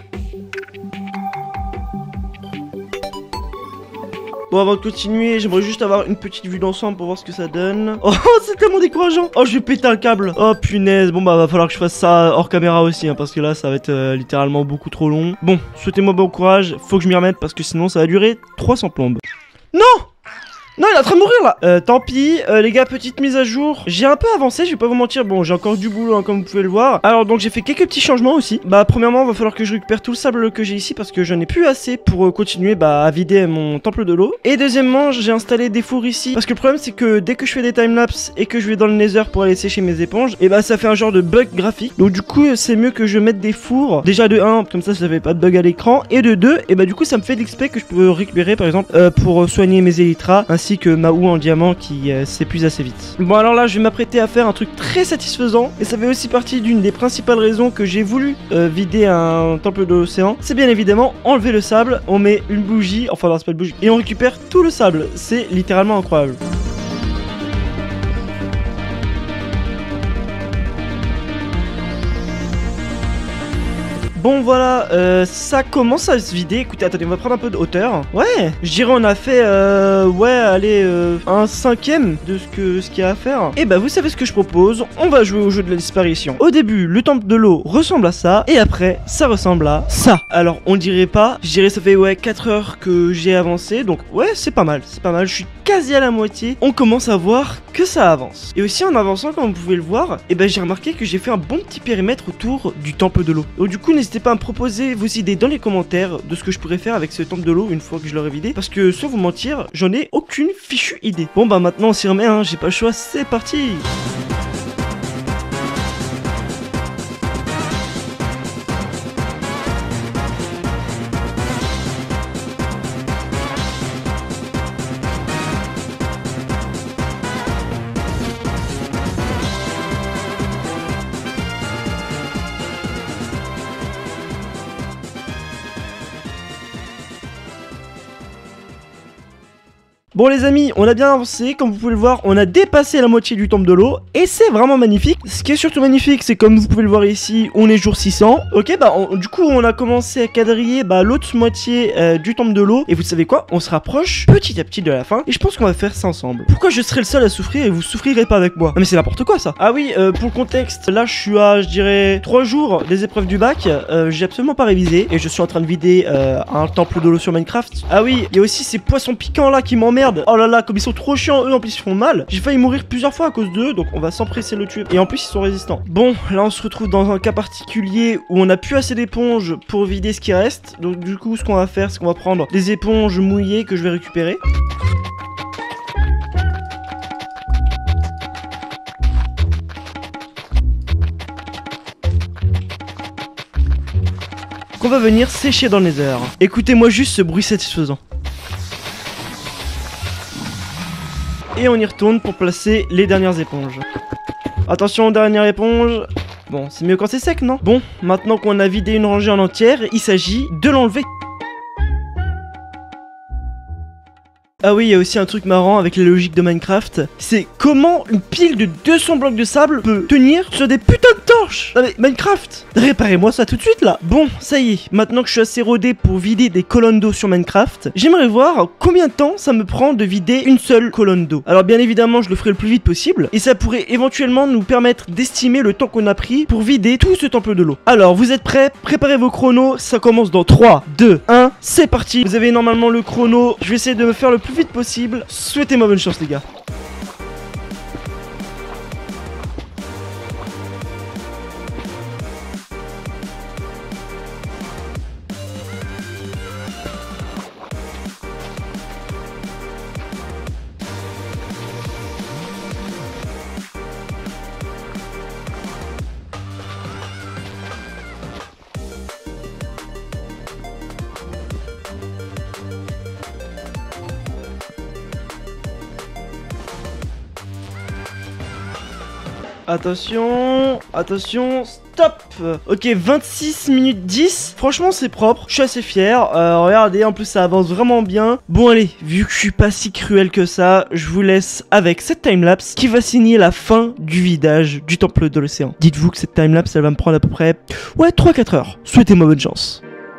A: Bon, avant de continuer, j'aimerais juste avoir une petite vue d'ensemble pour voir ce que ça donne. Oh, c'est tellement décourageant. Oh, je vais péter un câble. Oh, punaise. Bon, bah, va falloir que je fasse ça hors caméra aussi, hein, parce que là, ça va être euh, littéralement beaucoup trop long. Bon, souhaitez-moi bon courage. Faut que je m'y remette, parce que sinon, ça va durer trois cents plombes. Non! Non, il est en train de mourir là. euh, Tant pis, euh, les gars, petite mise à jour. J'ai un peu avancé, je vais pas vous mentir. Bon, j'ai encore du boulot, hein, comme vous pouvez le voir. Alors donc j'ai fait quelques petits changements aussi. Bah premièrement, il va falloir que je récupère tout le sable que j'ai ici, parce que j'en ai plus assez pour euh, continuer bah, à vider mon temple de l'eau. Et deuxièmement, j'ai installé des fours ici, parce que le problème c'est que dès que je fais des timelapses et que je vais dans le Nether pour aller sécher mes éponges, et bah ça fait un genre de bug graphique. Donc du coup c'est mieux que je mette des fours. Déjà de un, comme ça ça fait pas de bug à l'écran. Et de deux, et bah du coup ça me fait de l'X P que je peux récupérer par exemple euh, pour soigner mes élytras, ainsi que ma houe en diamant qui euh, s'épuise assez vite. Bon alors là je vais m'apprêter à faire un truc très satisfaisant, et ça fait aussi partie d'une des principales raisons que j'ai voulu euh, vider un temple de l'océan. C'est bien évidemment enlever le sable, on met une bougie, enfin non c'est pas une bougie, et on récupère tout le sable. C'est littéralement incroyable. Bon voilà, euh, ça commence à se vider. Écoutez, attendez, on va prendre un peu de hauteur. Ouais, je dirais on a fait, euh, ouais, allez, euh, un cinquième de ce que ce qu'il y a à faire. Et bah vous savez ce que je propose, on va jouer au jeu de la disparition. Au début, le temple de l'eau ressemble à ça, et après, ça ressemble à ça. Alors, on dirait pas, je dirais ça fait, ouais, quatre heures que j'ai avancé, donc ouais, c'est pas mal, c'est pas mal, je suis quasi à la moitié. On commence à voir que ça avance. Et aussi en avançant, comme vous pouvez le voir, et ben j'ai remarqué que j'ai fait un bon petit périmètre autour du temple de l'eau. Donc du coup, n'hésitez pas à me proposer vos idées dans les commentaires de ce que je pourrais faire avec ce temple de l'eau une fois que je l'aurai vidé, parce que sans vous mentir, j'en ai aucune fichue idée. Bon bah maintenant on s'y remet, hein, j'ai pas le choix, c'est parti. Bon les amis, on a bien avancé, comme vous pouvez le voir, on a dépassé la moitié du temple de l'eau, et c'est vraiment magnifique. Ce qui est surtout magnifique, c'est comme vous pouvez le voir ici, on est jour six cents. Ok, bah on, du coup on a commencé à quadriller bah, l'autre moitié euh, du temple de l'eau, et vous savez quoi, on se rapproche petit à petit de la fin, et je pense qu'on va faire ça ensemble. Pourquoi je serai le seul à souffrir et vous souffrirez pas avec moi? Non mais c'est n'importe quoi ça. Ah oui, euh, pour le contexte, là je suis à, je dirais, trois jours des épreuves du bac, euh, j'ai absolument pas révisé, et je suis en train de vider euh, un temple de l'eau sur Minecraft. Ah oui, il y a aussi ces poissons piquants là qui m'emmerdent. Oh là là, comme ils sont trop chiants, eux en plus ils font mal. J'ai failli mourir plusieurs fois à cause d'eux, donc on va s'empresser de le tuer. Et en plus ils sont résistants. Bon, là on se retrouve dans un cas particulier où on a plus assez d'éponges pour vider ce qui reste. Donc du coup ce qu'on va faire, c'est qu'on va prendre des éponges mouillées que je vais récupérer. Qu'on va venir sécher dans le Nether. Écoutez-moi juste ce bruit satisfaisant. Et on y retourne pour placer les dernières éponges. Attention, dernière éponge. Bon, c'est mieux quand c'est sec, non? Bon, maintenant qu'on a vidé une rangée en entière, il s'agit de l'enlever. Ah oui, il y a aussi un truc marrant avec la logique de Minecraft, c'est comment une pile de deux cents blocs de sable peut tenir sur des putains de torches. Ah mais Minecraft, réparez-moi ça tout de suite là. Bon, ça y est, maintenant que je suis assez rodé pour vider des colonnes d'eau sur Minecraft, j'aimerais voir combien de temps ça me prend de vider une seule colonne d'eau. Alors bien évidemment, je le ferai le plus vite possible, et ça pourrait éventuellement nous permettre d'estimer le temps qu'on a pris pour vider tout ce temple de l'eau. Alors, vous êtes prêts? Préparez vos chronos, ça commence dans trois, deux, un, c'est parti. Vous avez normalement le chrono, je vais essayer de me faire le plus vite possible. Souhaitez-moi bonne chance les gars. Attention, attention, stop. Ok, vingt-six minutes dix. Franchement, c'est propre. Je suis assez fier. Euh, regardez, en plus, ça avance vraiment bien. Bon, allez, vu que je suis pas si cruel que ça, je vous laisse avec cette timelapse qui va signer la fin du vidage du temple de l'océan. Dites-vous que cette timelapse, elle va me prendre à peu près, ouais, trois à quatre heures. Souhaitez-moi bonne chance.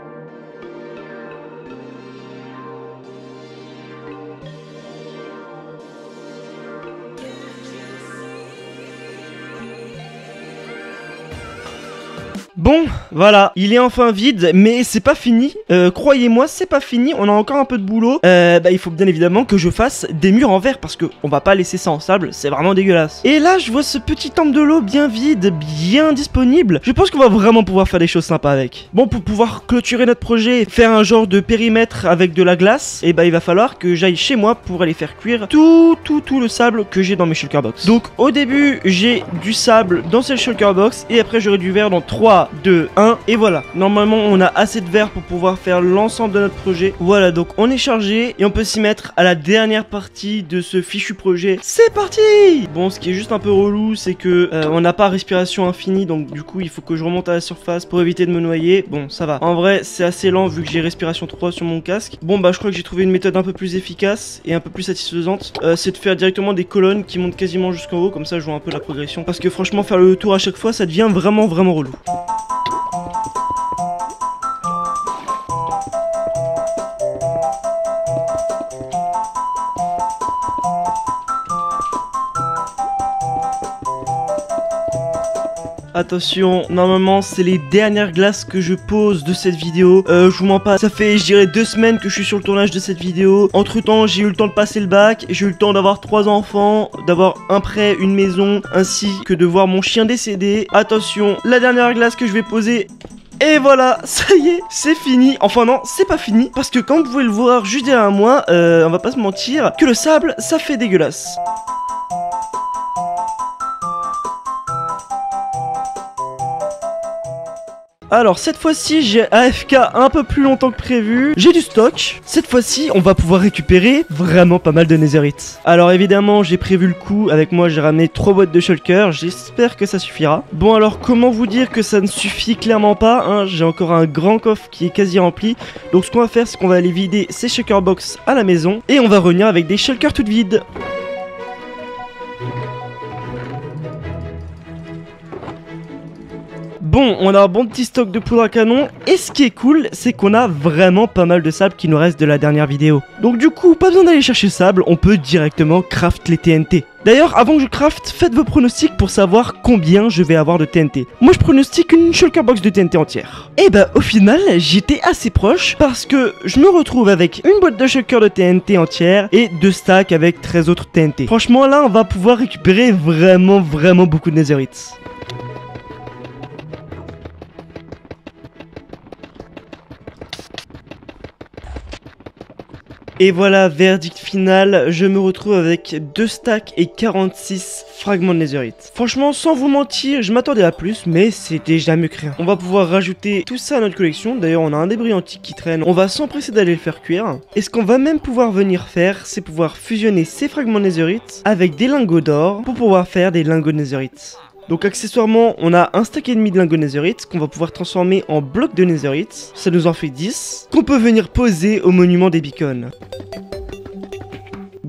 A: Bon, voilà, il est enfin vide, mais c'est pas fini, euh, croyez-moi, c'est pas fini, on a encore un peu de boulot. euh, Bah il faut bien évidemment que je fasse des murs en verre, parce que on va pas laisser ça en sable, c'est vraiment dégueulasse. Et là, je vois ce petit temple de l'eau bien vide, bien disponible. Je pense qu'on va vraiment pouvoir faire des choses sympas avec. Bon, pour pouvoir clôturer notre projet, faire un genre de périmètre avec de la glace, et bah il va falloir que j'aille chez moi pour aller faire cuire tout, tout, tout le sable que j'ai dans mes shulker box. Donc au début, j'ai du sable dans ces shulker box, et après j'aurai du verre dans trois, deux, un, et voilà. Normalement, on a assez de verre pour pouvoir faire l'ensemble de notre projet. Voilà, donc on est chargé et on peut s'y mettre à la dernière partie de ce fichu projet. C'est parti! Bon, ce qui est juste un peu relou, c'est que euh, on n'a pas respiration infinie, donc du coup, il faut que je remonte à la surface pour éviter de me noyer. Bon, ça va. En vrai, c'est assez lent vu que j'ai respiration trois sur mon casque. Bon, bah, je crois que j'ai trouvé une méthode un peu plus efficace et un peu plus satisfaisante. Euh, c'est de faire directement des colonnes qui montent quasiment jusqu'en haut, comme ça, je vois un peu la progression. Parce que franchement, faire le tour à chaque fois, ça devient vraiment, vraiment relou. Attention, normalement c'est les dernières glaces que je pose de cette vidéo. euh, Je vous mens pas, ça fait je dirais deux semaines que je suis sur le tournage de cette vidéo. Entre temps j'ai eu le temps de passer le bac, j'ai eu le temps d'avoir trois enfants, d'avoir un prêt, une maison, ainsi que de voir mon chien décédé. Attention, la dernière glace que je vais poser. Et voilà, ça y est, c'est fini. Enfin non, c'est pas fini, parce que comme vous pouvez le voir juste derrière moi, euh, on va pas se mentir, que le sable, ça fait dégueulasse. Alors cette fois-ci j'ai A F K un peu plus longtemps que prévu. J'ai du stock. Cette fois-ci on va pouvoir récupérer vraiment pas mal de netherite. Alors évidemment j'ai prévu le coup. Avec moi j'ai ramené trois boîtes de shulker. J'espère que ça suffira. Bon alors comment vous dire que ça ne suffit clairement pas hein. J'ai encore un grand coffre qui est quasi rempli. Donc ce qu'on va faire c'est qu'on va aller vider ces shulker box à la maison. Et on va revenir avec des shulker toutes vides. Bon, on a un bon petit stock de poudre à canon, et ce qui est cool, c'est qu'on a vraiment pas mal de sable qui nous reste de la dernière vidéo. Donc du coup, pas besoin d'aller chercher sable, on peut directement craft les T N T. D'ailleurs, avant que je craft, faites vos pronostics pour savoir combien je vais avoir de T N T. Moi, je pronostique une shulker box de T N T entière. Et bah, au final, j'étais assez proche, parce que je me retrouve avec une boîte de shulker de T N T entière, et deux stacks avec treize autres T N T. Franchement, là, on va pouvoir récupérer vraiment, vraiment beaucoup de netherite. Et voilà, verdict final, je me retrouve avec deux stacks et quarante-six fragments de netherite. Franchement, sans vous mentir, je m'attendais à plus, mais c'était jamais que rien. On va pouvoir rajouter tout ça à notre collection. D'ailleurs, on a un débris antique qui traîne. On va s'empresser d'aller le faire cuire. Et ce qu'on va même pouvoir venir faire, c'est pouvoir fusionner ces fragments de netherite avec des lingots d'or pour pouvoir faire des lingots de netherite. Donc accessoirement, on a un stack et demi de lingots netherite qu'on va pouvoir transformer en blocs de netherite. Ça nous en fait dix, qu'on peut venir poser au monument des beacons.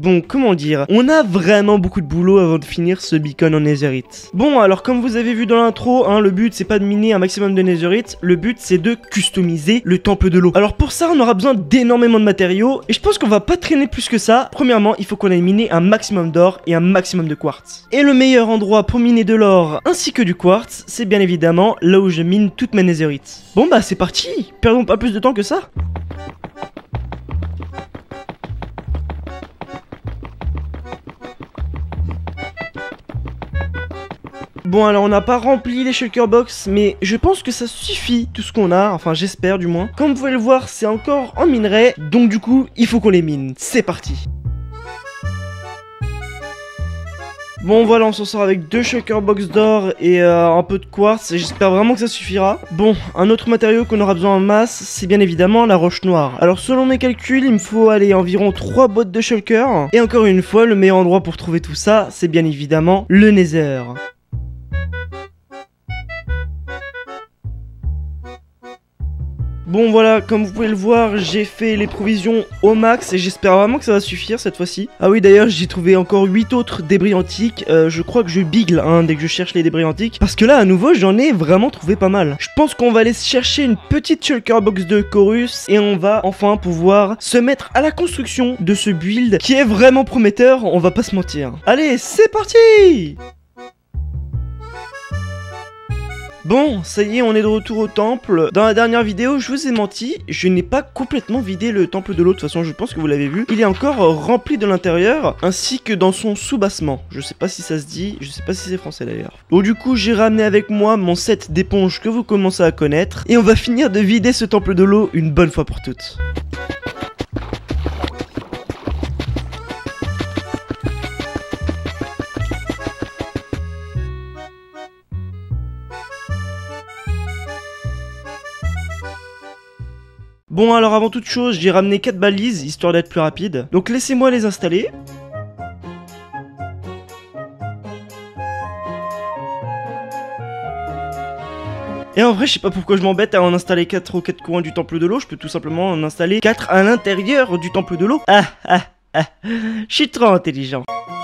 A: bon, comment dire, on a vraiment beaucoup de boulot avant de finir ce beacon en netherite. Bon, alors comme vous avez vu dans l'intro, hein, le but c'est pas de miner un maximum de netherite, le but c'est de customiser le temple de l'eau. Alors pour ça, on aura besoin d'énormément de matériaux, et je pense qu'on va pas traîner plus que ça. Premièrement, il faut qu'on aille miner un maximum d'or et un maximum de quartz. Et le meilleur endroit pour miner de l'or ainsi que du quartz, c'est bien évidemment là où je mine toutes mes netherite. Bon bah c'est parti, perdons pas plus de temps que ça. Bon, alors on n'a pas rempli les shulker box, mais je pense que ça suffit tout ce qu'on a, enfin j'espère du moins. Comme vous pouvez le voir, c'est encore en minerai, donc du coup il faut qu'on les mine. C'est parti. Bon voilà, on s'en sort avec deux shulker box d'or et euh, un peu de quartz, et j'espère vraiment que ça suffira. Bon, un autre matériau qu'on aura besoin en masse, c'est bien évidemment la roche noire. Alors selon mes calculs, il me faut aller environ trois bottes de shulker, et encore une fois, le meilleur endroit pour trouver tout ça, c'est bien évidemment le nether. Bon voilà, comme vous pouvez le voir, j'ai fait les provisions au max et j'espère vraiment que ça va suffire cette fois-ci. Ah oui, d'ailleurs, j'ai trouvé encore huit autres débris antiques. Euh, je crois que je bigle hein, dès que je cherche les débris antiques. Parce que là, à nouveau, j'en ai vraiment trouvé pas mal. Je pense qu'on va aller chercher une petite shulker box de chorus et on va enfin pouvoir se mettre à la construction de ce build qui est vraiment prometteur, on va pas se mentir. Allez, c'est parti! Bon, ça y est, on est de retour au temple. Dans la dernière vidéo, je vous ai menti, je n'ai pas complètement vidé le temple de l'eau, de toute façon, je pense que vous l'avez vu. Il est encore rempli de l'intérieur, ainsi que dans son sous-bassement. Je sais pas si ça se dit, je sais pas si c'est français d'ailleurs. Donc du coup, j'ai ramené avec moi mon set d'éponges que vous commencez à connaître, et on va finir de vider ce temple de l'eau une bonne fois pour toutes. Bon alors avant toute chose, j'ai ramené quatre balises, histoire d'être plus rapide. Donc laissez-moi les installer. Et en vrai, je sais pas pourquoi je m'embête à en installer quatre aux quatre coins du temple de l'eau, je peux tout simplement en installer quatre à l'intérieur du temple de l'eau. Ah ah ah, je suis trop intelligent.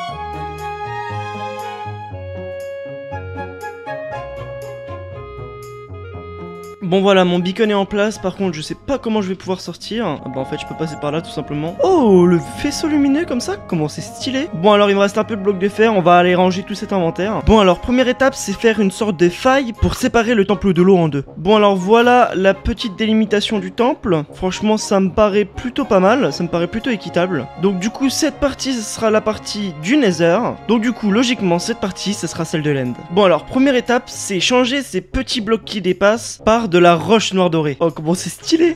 A: Bon voilà, mon beacon est en place, par contre je sais pas comment je vais pouvoir sortir. Ah bah en fait je peux passer par là tout simplement. Oh, le faisceau lumineux comme ça, comment c'est stylé. Bon alors il me reste un peu de blocs de fer, on va aller ranger tout cet inventaire. Bon alors première étape c'est faire une sorte de faille pour séparer le temple de l'eau en deux. Bon alors voilà la petite délimitation du temple. Franchement ça me paraît plutôt pas mal, ça me paraît plutôt équitable. Donc du coup cette partie ce sera la partie du nether. Donc du coup logiquement cette partie ce sera celle de l'end. Bon alors première étape c'est changer ces petits blocs qui dépassent par de la roche noire dorée. Oh comment c'est stylé.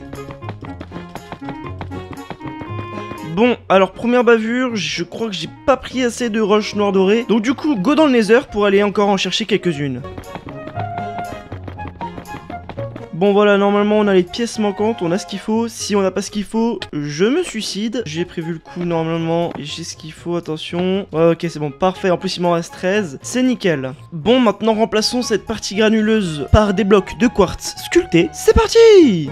A: Bon, alors première bavure, je crois que j'ai pas pris assez de roche noire dorée. Donc du coup, go dans le nether pour aller encore en chercher quelques-unes. Bon voilà, normalement on a les pièces manquantes, on a ce qu'il faut. Si on n'a pas ce qu'il faut, je me suicide. J'ai prévu le coup normalement, j'ai ce qu'il faut, attention. Ouais, ok, c'est bon, parfait. En plus il m'en reste treize, c'est nickel. Bon, maintenant remplaçons cette partie granuleuse par des blocs de quartz sculptés. C'est parti!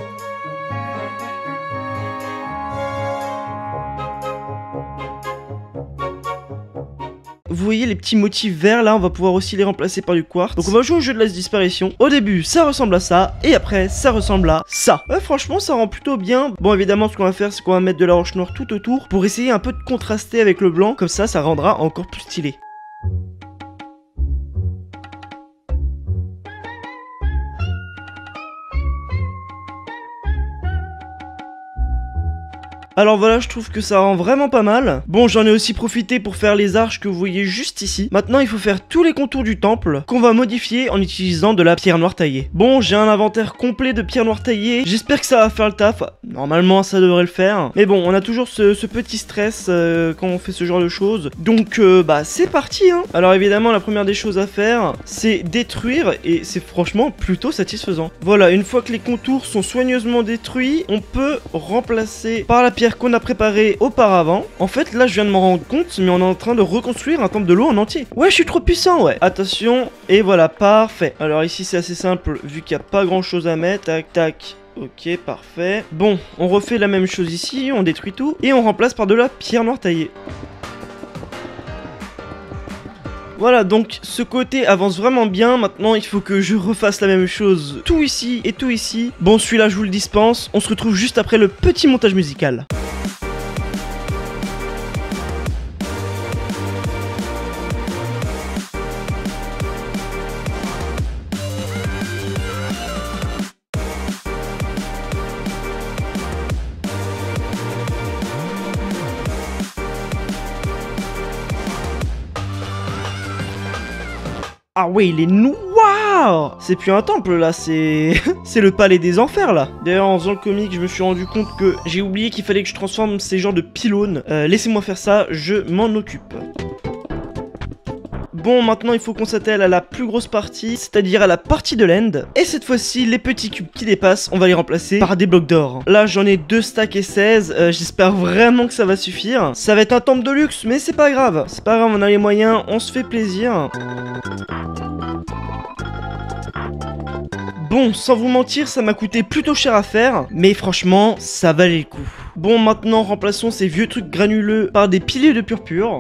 A: Vous voyez les petits motifs verts là, on va pouvoir aussi les remplacer par du quartz. Donc on va jouer au jeu de la disparition. Au début ça ressemble à ça, et après ça ressemble à ça. Ouais, franchement ça rend plutôt bien. Bon évidemment ce qu'on va faire c'est qu'on va mettre de la roche noire tout autour pour essayer un peu de contraster avec le blanc. Comme ça ça rendra encore plus stylé. Alors voilà, je trouve que ça rend vraiment pas mal. Bon, j'en ai aussi profité pour faire les arches que vous voyez juste ici. Maintenant, il faut faire tous les contours du temple qu'on va modifier en utilisant de la pierre noire taillée. Bon, j'ai un inventaire complet de pierre noire taillée. J'espère que ça va faire le taf. Normalement, ça devrait le faire. Mais bon, on a toujours ce, ce petit stress euh, quand on fait ce genre de choses. Donc, euh, bah, c'est parti, hein. Alors évidemment, la première des choses à faire, c'est détruire. Et c'est franchement plutôt satisfaisant. Voilà, une fois que les contours sont soigneusement détruits, on peut remplacer par la pierre qu'on a préparé auparavant. En fait là je viens de m'en rendre compte, mais on est en train de reconstruire un temple de l'eau en entier. Ouais, je suis trop puissant, ouais. Attention, et voilà, parfait. Alors ici c'est assez simple vu qu'il n'y a pas grand chose à mettre. Tac tac. Ok, parfait. Bon, on refait la même chose ici, on détruit tout et on remplace par de la pierre noire taillée. Voilà, donc ce côté avance vraiment bien. Maintenant, il faut que je refasse la même chose tout ici et tout ici. Bon, celui-là, je vous le dispense. On se retrouve juste après le petit montage musical. Ah ouais, il est noir. C'est plus un temple là, c'est c'est le palais des enfers là. D'ailleurs, en faisant le comic, je me suis rendu compte que j'ai oublié qu'il fallait que je transforme ces genres de pylônes. Euh, Laissez-moi faire ça, je m'en occupe. Bon, maintenant il faut qu'on s'attelle à la plus grosse partie, c'est-à-dire à la partie de l'end. Et cette fois-ci, les petits cubes qui dépassent, on va les remplacer par des blocs d'or. Là, j'en ai deux stacks et seize, euh, j'espère vraiment que ça va suffire. Ça va être un temple de luxe, mais c'est pas grave. C'est pas grave, on a les moyens, on se fait plaisir. Bon, sans vous mentir, ça m'a coûté plutôt cher à faire, mais franchement, ça valait le coup. Bon, maintenant, remplaçons ces vieux trucs granuleux par des piliers de purpure.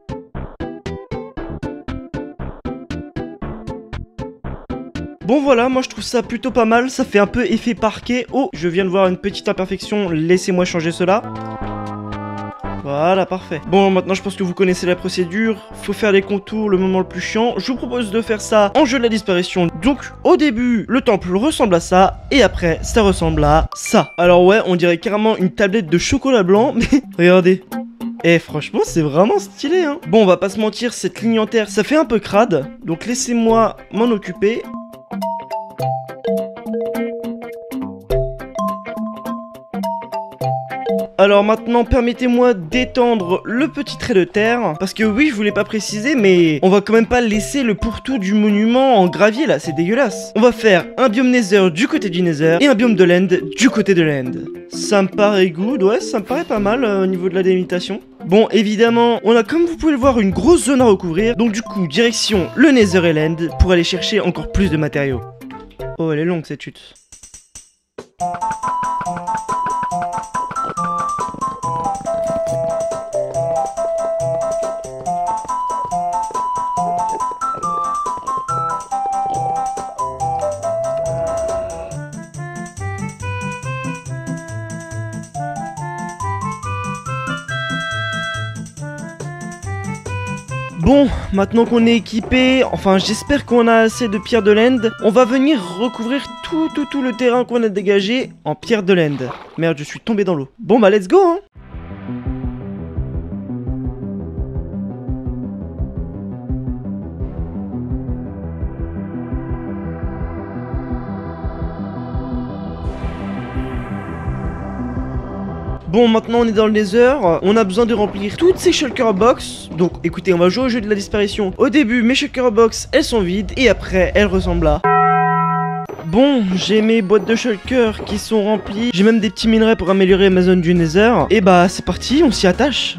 A: Bon voilà, moi je trouve ça plutôt pas mal, ça fait un peu effet parquet. Oh, je viens de voir une petite imperfection, laissez-moi changer cela. Voilà, parfait. Bon, maintenant je pense que vous connaissez la procédure. Faut faire les contours, le moment le plus chiant. Je vous propose de faire ça en jeu de la disparition. Donc, au début, le temple ressemble à ça. Et après, ça ressemble à ça. Alors ouais, on dirait carrément une tablette de chocolat blanc. Mais regardez. Eh, franchement, c'est vraiment stylé, hein. Bon, on va pas se mentir, cette ligne en terre, ça fait un peu crade. Donc, laissez-moi m'en occuper. Alors maintenant, permettez-moi d'étendre le petit trait de terre. Parce que oui, je voulais pas préciser, mais on va quand même pas laisser le pourtour du monument en gravier là, c'est dégueulasse. On va faire un biome Nether du côté du Nether et un biome de l'End du côté de l'End. Ça me paraît good, ouais, ça me paraît pas mal euh, au niveau de la délimitation. Bon, évidemment, on a, comme vous pouvez le voir, une grosse zone à recouvrir. Donc du coup, direction le Nether et l'End pour aller chercher encore plus de matériaux. Oh, elle est longue cette chute. Bon, maintenant qu'on est équipé, enfin j'espère qu'on a assez de pierre de l'End, on va venir recouvrir tout tout tout le terrain qu'on a dégagé en pierre de l'End. Merde, je suis tombé dans l'eau. Bon bah let's go hein. Bon, maintenant on est dans le Nether, on a besoin de remplir toutes ces shulker box. Donc écoutez, on va jouer au jeu de la disparition. Au début, mes shulker box, elles sont vides et après, elles ressemblent à... Bon, j'ai mes boîtes de shulker qui sont remplies. J'ai même des petits minerais pour améliorer ma zone du Nether. Et bah c'est parti, on s'y attache.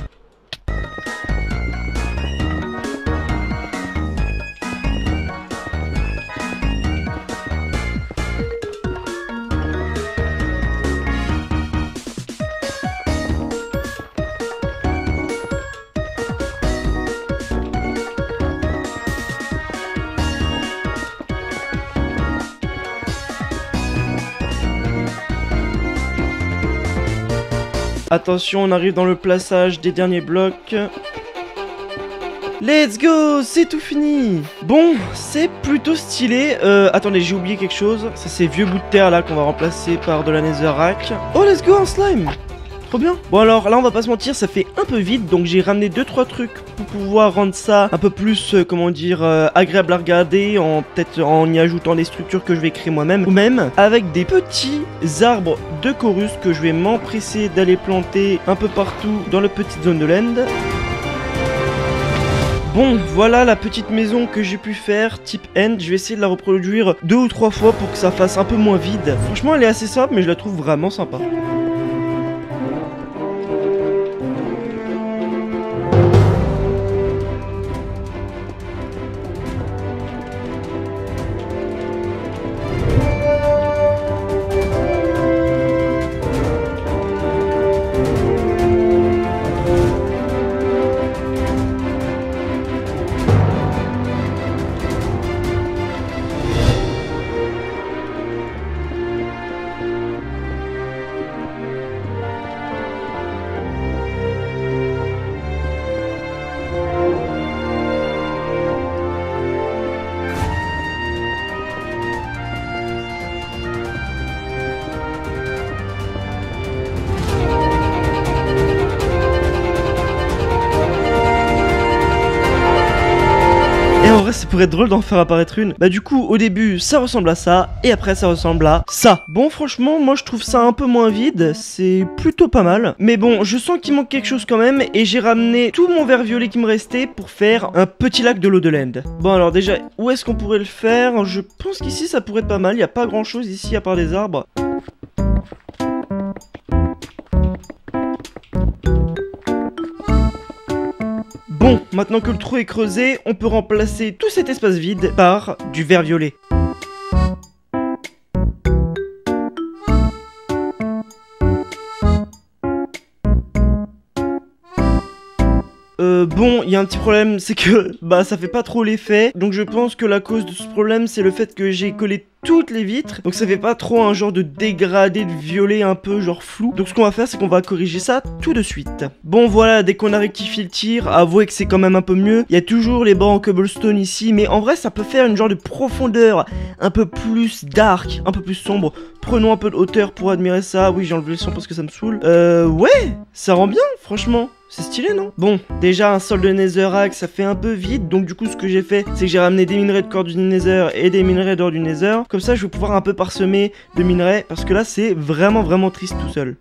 A: Attention, on arrive dans le plaçage des derniers blocs. Let's go, c'est tout fini. Bon, c'est plutôt stylé. Euh, attendez, j'ai oublié quelque chose. C'est ces vieux bouts de terre là qu'on va remplacer par de la netherrack. Oh, let's go, un slime. Trop bien. Bon alors là on va pas se mentir, ça fait un peu vide, donc j'ai ramené deux trois trucs pour pouvoir rendre ça un peu plus euh, comment dire euh, agréable à regarder, en peut-être en y ajoutant des structures que je vais créer moi-même, ou même avec des petits arbres de chorus que je vais m'empresser d'aller planter un peu partout dans la petite zone de l'End. Bon, voilà la petite maison que j'ai pu faire, type End. Je vais essayer de la reproduire deux ou trois fois pour que ça fasse un peu moins vide. Franchement elle est assez simple, mais je la trouve vraiment sympa. pourrait être drôle d'en faire apparaître une. Bah du coup au début ça ressemble à ça et après ça ressemble à ça. Bon franchement moi je trouve ça un peu moins vide, c'est plutôt pas mal. Mais bon je sens qu'il manque quelque chose quand même et j'ai ramené tout mon verre violet qui me restait pour faire un petit lac de l'eau de l'End. Bon alors déjà où est-ce qu'on pourrait le faire? Je pense qu'ici ça pourrait être pas mal, il n'y a pas grand chose ici à part des arbres. Bon, maintenant que le trou est creusé, on peut remplacer tout cet espace vide par du verre violet. Euh, bon, il y a un petit problème, c'est que bah ça fait pas trop l'effet. Donc je pense que la cause de ce problème, c'est le fait que j'ai collé toutes les vitres. Donc ça fait pas trop un genre de dégradé de violet un peu genre flou. Donc ce qu'on va faire, c'est qu'on va corriger ça tout de suite. Bon voilà, dès qu'on a rectifié le tir, avouez que c'est quand même un peu mieux. Il y a toujours les bancs en cobblestone ici, mais en vrai ça peut faire une genre de profondeur un peu plus dark, un peu plus sombre. Prenons un peu de hauteur pour admirer ça. Oui, j'ai enlevé le son parce que ça me saoule. Euh, ouais, ça rend bien, franchement. C'est stylé, non? Bon, déjà un sol de netherrack, ça fait un peu vide. Donc du coup, ce que j'ai fait, c'est que j'ai ramené des minerais de corps du nether et des minerais d'or du nether. Comme ça, je vais pouvoir un peu parsemer de minerais. Parce que là, c'est vraiment, vraiment triste tout seul.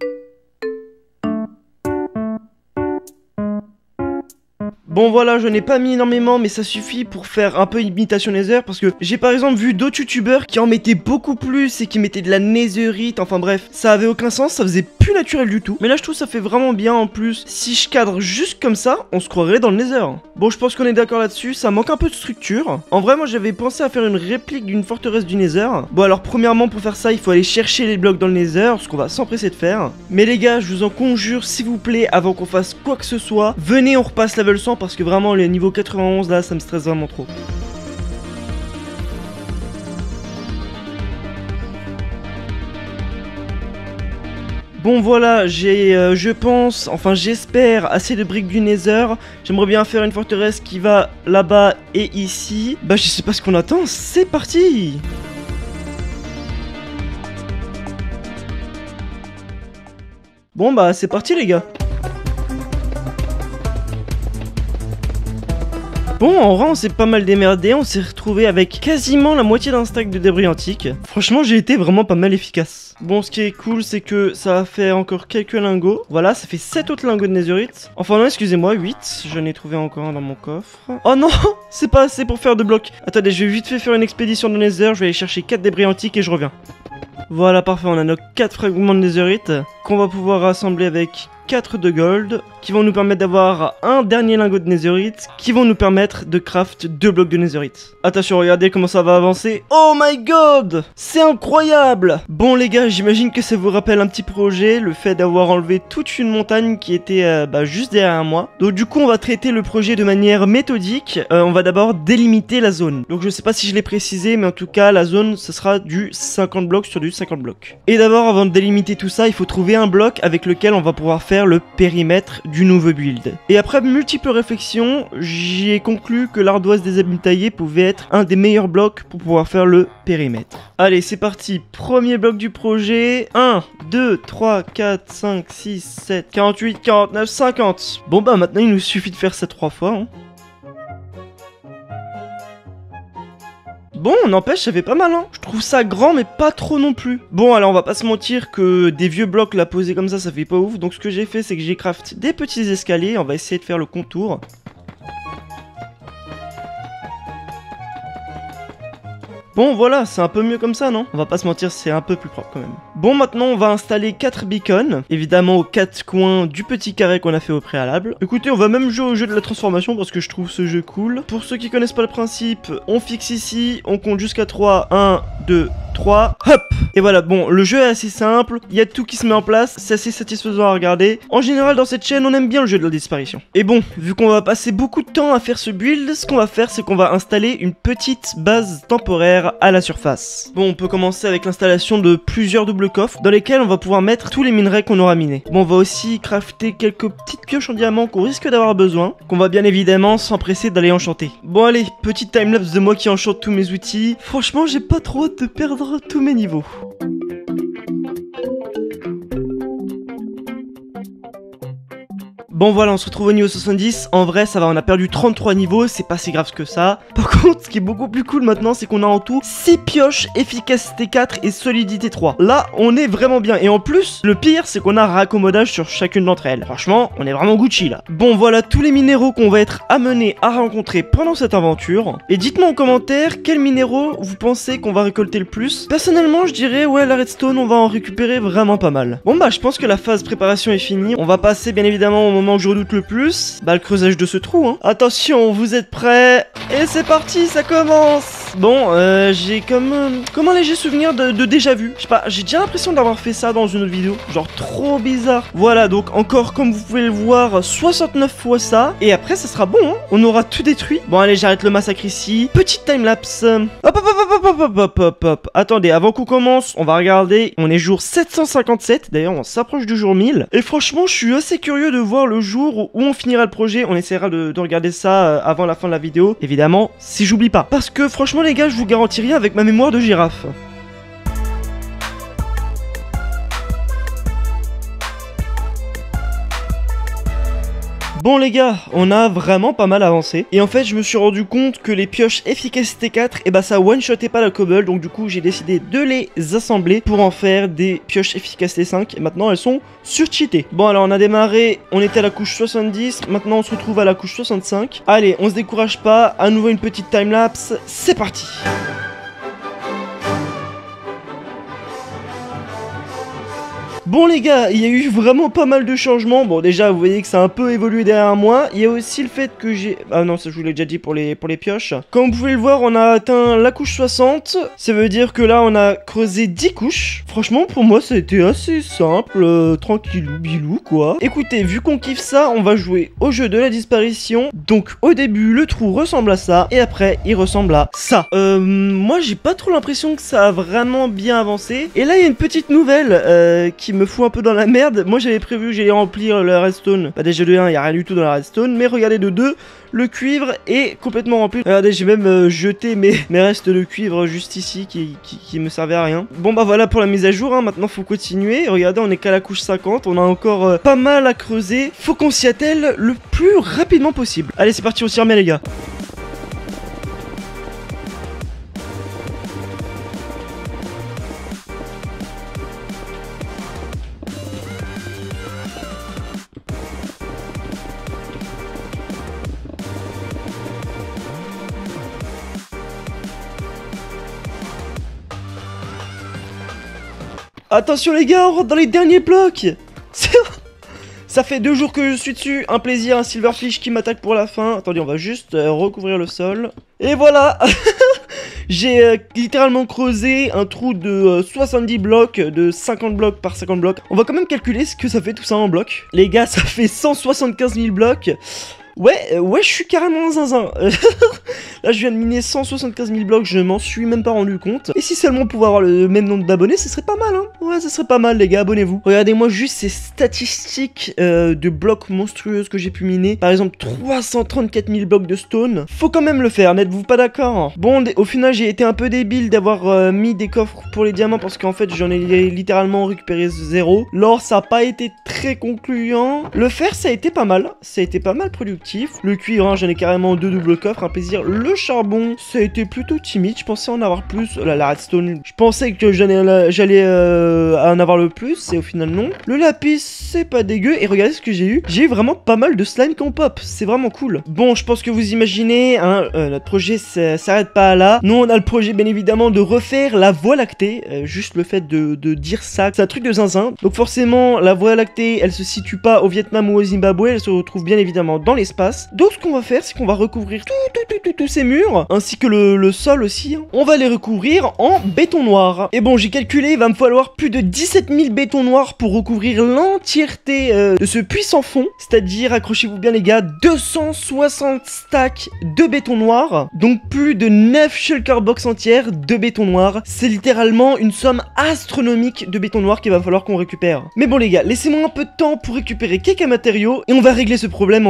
A: Bon voilà, je n'ai pas mis énormément, mais ça suffit pour faire un peu imitation nether. Parce que j'ai par exemple vu d'autres youtubeurs qui en mettaient beaucoup plus et qui mettaient de la netherite. Enfin bref, ça avait aucun sens, ça faisait plus naturel du tout. Mais là je trouve ça fait vraiment bien en plus. Si je cadre juste comme ça, on se croirait dans le nether. Bon, je pense qu'on est d'accord là-dessus, ça manque un peu de structure. En vrai, moi j'avais pensé à faire une réplique d'une forteresse du nether. Bon alors premièrement, pour faire ça, il faut aller chercher les blocs dans le nether, ce qu'on va s'empresser de faire. Mais les gars, je vous en conjure, s'il vous plaît, avant qu'on fasse quoi que ce soit, venez, on repasse level cent. Parce que vraiment le niveau quatre-vingt-onze là ça me stresse vraiment trop. Bon voilà, j'ai euh, je pense, enfin j'espère assez de briques du nether. J'aimerais bien faire une forteresse qui va là-bas et ici. Bah je sais pas ce qu'on attend, c'est parti. Bon bah c'est parti les gars. Bon, en vrai, on s'est pas mal démerdé, on s'est retrouvé avec quasiment la moitié d'un stack de débris antiques. Franchement, j'ai été vraiment pas mal efficace. Bon, ce qui est cool, c'est que ça a fait encore quelques lingots. Voilà, ça fait sept autres lingots de netherite. Enfin non, excusez-moi, huit. J'en ai trouvé encore un dans mon coffre. Oh non, c'est pas assez pour faire de blocs. Attendez, je vais vite fait faire une expédition de nether, je vais aller chercher quatre débris antiques et je reviens. Voilà, parfait, on a nos quatre fragments de netherite qu'on va pouvoir rassembler avec quatre de gold, qui vont nous permettre d'avoir un dernier lingot de netherite, qui vont nous permettre de craft deux blocs de netherite. Attention, regardez comment ça va avancer. Oh my god, c'est incroyable. Bon les gars, j'imagine que ça vous rappelle un petit projet, le fait d'avoir enlevé toute une montagne qui était euh, bah, juste derrière moi. Donc du coup, on va traiter le projet de manière méthodique. Euh, on va d'abord délimiter la zone. Donc je sais pas si je l'ai précisé, mais en tout cas, la zone, ce sera du cinquante blocs sur du cinquante blocs. Et d'abord, avant de délimiter tout ça, il faut trouver un bloc avec lequel on va pouvoir faire le périmètre du nouveau build. Et après multiples réflexions, j'ai conclu que l'ardoise des abîmes taillés pouvait être un des meilleurs blocs pour pouvoir faire le périmètre. Allez, c'est parti. Premier bloc du projet. un, deux, trois, quatre, cinq, six, sept, quarante-huit, quarante-neuf, cinquante. Bon bah maintenant il nous suffit de faire ça trois fois. Hein. Bon, n'empêche, ça fait pas mal, hein. Je trouve ça grand, mais pas trop non plus. Bon, alors on va pas se mentir que des vieux blocs là posés comme ça, ça fait pas ouf. Donc ce que j'ai fait, c'est que j'ai craft des petits escaliers. On va essayer de faire le contour. Bon voilà, c'est un peu mieux comme ça, non? On va pas se mentir, c'est un peu plus propre quand même. Bon, maintenant on va installer quatre beacons, évidemment aux quatre coins du petit carré qu'on a fait au préalable. Écoutez, on va même jouer au jeu de la transformation parce que je trouve ce jeu cool. Pour ceux qui connaissent pas le principe, on fixe ici, on compte jusqu'à trois, un, deux, trois, hop! Et voilà, bon, le jeu est assez simple, il y a tout qui se met en place, c'est assez satisfaisant à regarder. En général, dans cette chaîne, on aime bien le jeu de la disparition. Et bon, vu qu'on va passer beaucoup de temps à faire ce build, ce qu'on va faire, c'est qu'on va installer une petite base temporaire à la surface. Bon, on peut commencer avec l'installation de plusieurs doubles coffres dans lesquels on va pouvoir mettre tous les minerais qu'on aura minés. Bon, on va aussi crafter quelques petites pioches en diamant qu'on risque d'avoir besoin, qu'on va bien évidemment s'empresser d'aller enchanter. Bon allez, petite timelapse de moi qui enchante tous mes outils. Franchement, j'ai pas trop hâte de perdre tous mes niveaux. Bon voilà, on se retrouve au niveau soixante-dix. En vrai ça va, on a perdu trente-trois niveaux, c'est pas si grave que ça. Par contre, ce qui est beaucoup plus cool maintenant, c'est qu'on a en tout six pioches, efficacité quatre et solidité trois. Là, on est vraiment bien. Et en plus, le pire, c'est qu'on a raccommodage sur chacune d'entre elles. Franchement, on est vraiment Gucci là. Bon voilà, tous les minéraux qu'on va être amenés à rencontrer pendant cette aventure. Et dites-moi en commentaire, quels minéraux vous pensez qu'on va récolter le plus? Personnellement, je dirais, ouais, la redstone, on va en récupérer vraiment pas mal. Bon bah, je pense que la phase préparation est finie. On va passer bien évidemment au moment que je redoute le plus. Bah, le creusage de ce trou, hein. Attention, vous êtes prêts? Et c'est parti, ça commence. Bon, euh, j'ai comme, euh, comme un léger souvenir de, de déjà vu. Je sais pas, j'ai déjà l'impression d'avoir fait ça dans une autre vidéo. Genre trop bizarre. Voilà, donc encore comme vous pouvez le voir, soixante-neuf fois ça. Et après, ça sera bon, hein. On aura tout détruit. Bon, allez, j'arrête le massacre ici. Petite timelapse. Hop, hop, hop, hop, hop, hop, hop, hop, hop. Attendez, avant qu'on commence, on va regarder. On est jour sept cent cinquante-sept. D'ailleurs, on s'approche du jour mille. Et franchement, je suis assez curieux de voir le jour où on finira le projet. On essaiera de, de regarder ça euh, avant la fin de la vidéo. Évidemment, si j'oublie pas. Parce que franchement, les gars, je vous garantis rien avec ma mémoire de girafe. Bon les gars, on a vraiment pas mal avancé. Et en fait, je me suis rendu compte que les pioches efficacité quatre, et bah ça one-shotait pas la cobble. Donc du coup, j'ai décidé de les assembler pour en faire des pioches efficacité cinq. Et maintenant, elles sont surcheatées. Bon alors, on a démarré, on était à la couche soixante-dix. Maintenant, on se retrouve à la couche soixante-cinq. Allez, on se décourage pas. À nouveau, une petite timelapse. C'est parti. Bon les gars, il y a eu vraiment pas mal de changements. Bon déjà vous voyez que ça a un peu évolué derrière moi. Il y a aussi le fait que j'ai... Ah non, ça je vous l'ai déjà dit pour les, pour les pioches. Comme vous pouvez le voir, on a atteint la couche soixante. Ça veut dire que là on a creusé dix couches. Franchement pour moi ça a été assez simple, euh, tranquillou bilou quoi. Écoutez, vu qu'on kiffe ça, on va jouer au jeu de la disparition. Donc au début le trou ressemble à ça. Et après il ressemble à ça. Euh, moi j'ai pas trop l'impression que ça a vraiment bien avancé. Et là il y a une petite nouvelle euh, qui me me fout un peu dans la merde. Moi j'avais prévu que j'allais remplir la redstone. Bah déjà de un, il n'y a rien du tout dans la redstone. Mais regardez, de deux, le cuivre est complètement rempli. Regardez, j'ai même euh, jeté mes, mes restes de cuivre juste ici qui, qui, qui me servaient à rien. Bon bah voilà pour la mise à jour, hein. Maintenant faut continuer. Regardez, on est qu'à la couche cinquante. On a encore euh, pas mal à creuser. Faut qu'on s'y attelle le plus rapidement possible. Allez c'est parti, on s'y remet les gars. Attention les gars, on rentre dans les derniers blocs. Ça fait deux jours que je suis dessus. Un plaisir, un silverfish qui m'attaque pour la fin. Attendez, on va juste euh, recouvrir le sol. Et voilà. J'ai euh, littéralement creusé un trou de euh, soixante-dix blocs, de cinquante blocs par cinquante blocs. On va quand même calculer ce que ça fait tout ça en blocs. Les gars, ça fait cent soixante-quinze mille blocs. Ouais, euh, ouais, je suis carrément un zinzin. Là, je viens de miner cent soixante-quinze mille blocs, je m'en suis même pas rendu compte. Et si seulement on pouvait avoir le même nombre d'abonnés, ce serait pas mal, hein. Ouais, ce serait pas mal, les gars, abonnez-vous. Regardez-moi juste ces statistiques euh, de blocs monstrueuses que j'ai pu miner. Par exemple, trois cent trente-quatre mille blocs de stone. Faut quand même le faire, n'êtes-vous pas d'accord? Bon, au final, j'ai été un peu débile d'avoir euh, mis des coffres pour les diamants parce qu'en fait, j'en ai littéralement récupéré zéro. L'or, ça a pas été très concluant. Le fer, ça a été pas mal. Ça a été pas mal productif. Le cuivre, hein, j'en ai carrément deux doubles coffres, un plaisir. Le charbon, ça a été plutôt timide. Je pensais en avoir plus. La, la redstone, je pensais que j'allais euh, en avoir le plus. Et au final, non. Le lapis, c'est pas dégueu. Et regardez ce que j'ai eu. J'ai eu vraiment pas mal de slime qu'on pop. C'est vraiment cool. Bon, je pense que vous imaginez, hein, euh, notre projet s'arrête pas là. Nous, on a le projet, bien évidemment, de refaire la voie lactée. Euh, juste le fait de, de dire ça, c'est un truc de zinzin. Donc forcément, la voie lactée, elle se situe pas au Vietnam ou au Zimbabwe. Elle se retrouve bien évidemment dans l'espace. Donc ce qu'on va faire, c'est qu'on va recouvrir tous ces murs, ainsi que le, le sol aussi, hein. On va les recouvrir en béton noir. Et bon, j'ai calculé, il va me falloir plus de dix-sept mille bétons noirs pour recouvrir l'entièreté euh, de ce puissant fond. C'est-à-dire, accrochez-vous bien les gars, deux cent soixante stacks de béton noir. Donc plus de neuf shulker box entières de béton noir. C'est littéralement une somme astronomique de béton noir qu'il va falloir qu'on récupère. Mais bon les gars, laissez-moi un peu de temps pour récupérer quelques matériaux et on va régler ce problème en deux temps trois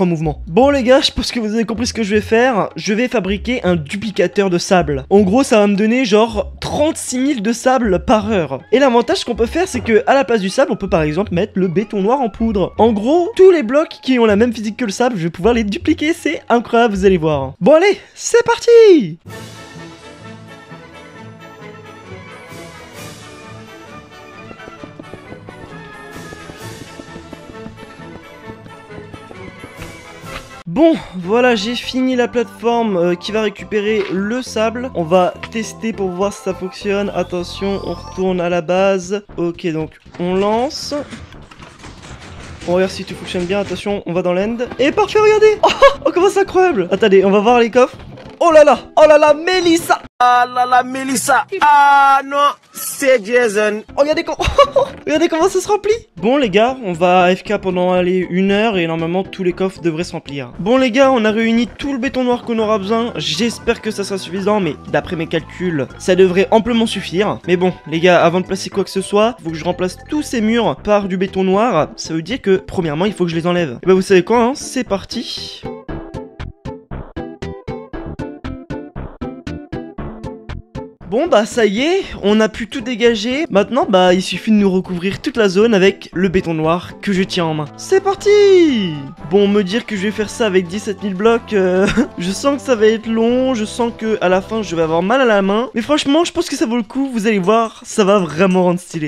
A: trois mouvements. Bon les gars, je pense que vous avez compris ce que je vais faire. Je vais fabriquer un duplicateur de sable. En gros, ça va me donner genre trente-six mille de sable par heure. Et l'avantage qu'on peut faire, c'est que à la place du sable, on peut par exemple mettre le béton noir en poudre. En gros, tous les blocs qui ont la même physique que le sable, je vais pouvoir les dupliquer. C'est incroyable, vous allez voir. Bon allez, c'est parti! Bon, voilà, j'ai fini la plateforme euh, qui va récupérer le sable. On va tester pour voir si ça fonctionne. Attention, on retourne à la base. Ok, donc on lance. On regarde si tout fonctionne bien. Attention, on va dans l'end. Et parfait, regardez. Oh, oh, comment c'est incroyable. Attendez, on va voir les coffres. Oh là là, oh là là, Mélissa.
C: Ah là là, Mélissa. Ah non, c'est Jason.
A: Oh, regardez, com regardez comment ça se remplit. Bon les gars, on va A F K pendant aller une heure et normalement tous les coffres devraient se remplir. Bon les gars, on a réuni tout le béton noir qu'on aura besoin. J'espère que ça sera suffisant, mais d'après mes calculs, ça devrait amplement suffire. Mais bon les gars, avant de placer quoi que ce soit, il faut que je remplace tous ces murs par du béton noir. Ça veut dire que premièrement, il faut que je les enlève. Et bah vous savez quoi, hein, c'est parti. Bon bah ça y est, on a pu tout dégager. Maintenant bah il suffit de nous recouvrir toute la zone avec le béton noir que je tiens en main. C'est parti. Bon, me dire que je vais faire ça avec dix-sept mille blocs, euh, je sens que ça va être long. Je sens que à la fin je vais avoir mal à la main. Mais franchement je pense que ça vaut le coup, vous allez voir, ça va vraiment rendre stylé.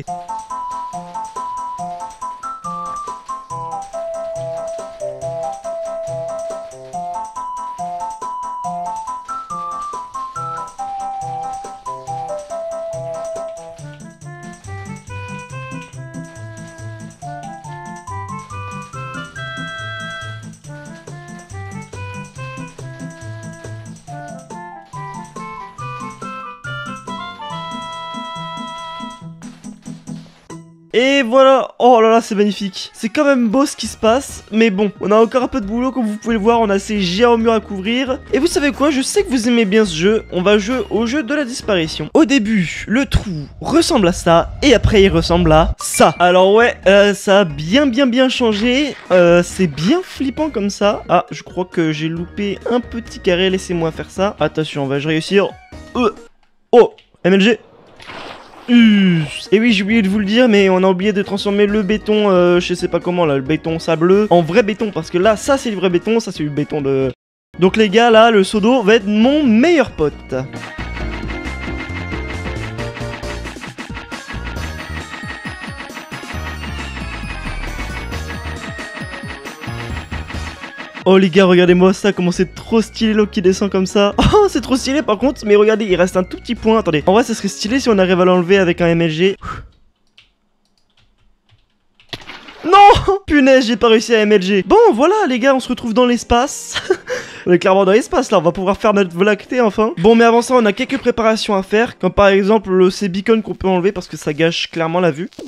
A: Et voilà, oh là là, c'est magnifique. C'est quand même beau ce qui se passe, mais bon, on a encore un peu de boulot, comme vous pouvez le voir, on a ces géants murs à couvrir. Et vous savez quoi, je sais que vous aimez bien ce jeu, on va jouer au jeu de la disparition. Au début, le trou ressemble à ça, et après il ressemble à ça. Alors ouais, euh, ça a bien bien bien changé, euh, c'est bien flippant comme ça. Ah, je crois que j'ai loupé un petit carré, laissez-moi faire ça. Attention, vais-je réussir? euh. Oh, M L G. Et oui, j'ai oublié de vous le dire, mais on a oublié de transformer le béton, euh, je sais pas comment là, le béton sableux, en vrai béton. Parce que là, ça c'est du vrai béton, ça c'est du béton de... Donc les gars, là, le seau d'eau va être mon meilleur pote. Oh les gars, regardez-moi ça, comment c'est trop stylé l'eau qui descend comme ça. Oh, c'est trop stylé par contre, mais regardez, il reste un tout petit point. Attendez, en vrai ça serait stylé si on arrive à l'enlever avec un M L G. Non, punaise, j'ai pas réussi à M L G. Bon, voilà les gars, on se retrouve dans l'espace. On est clairement dans l'espace là, on va pouvoir faire notre Voie lactée enfin. Bon, mais avant ça, on a quelques préparations à faire, comme par exemple le ces beacons qu'on peut enlever parce que ça gâche clairement la vue.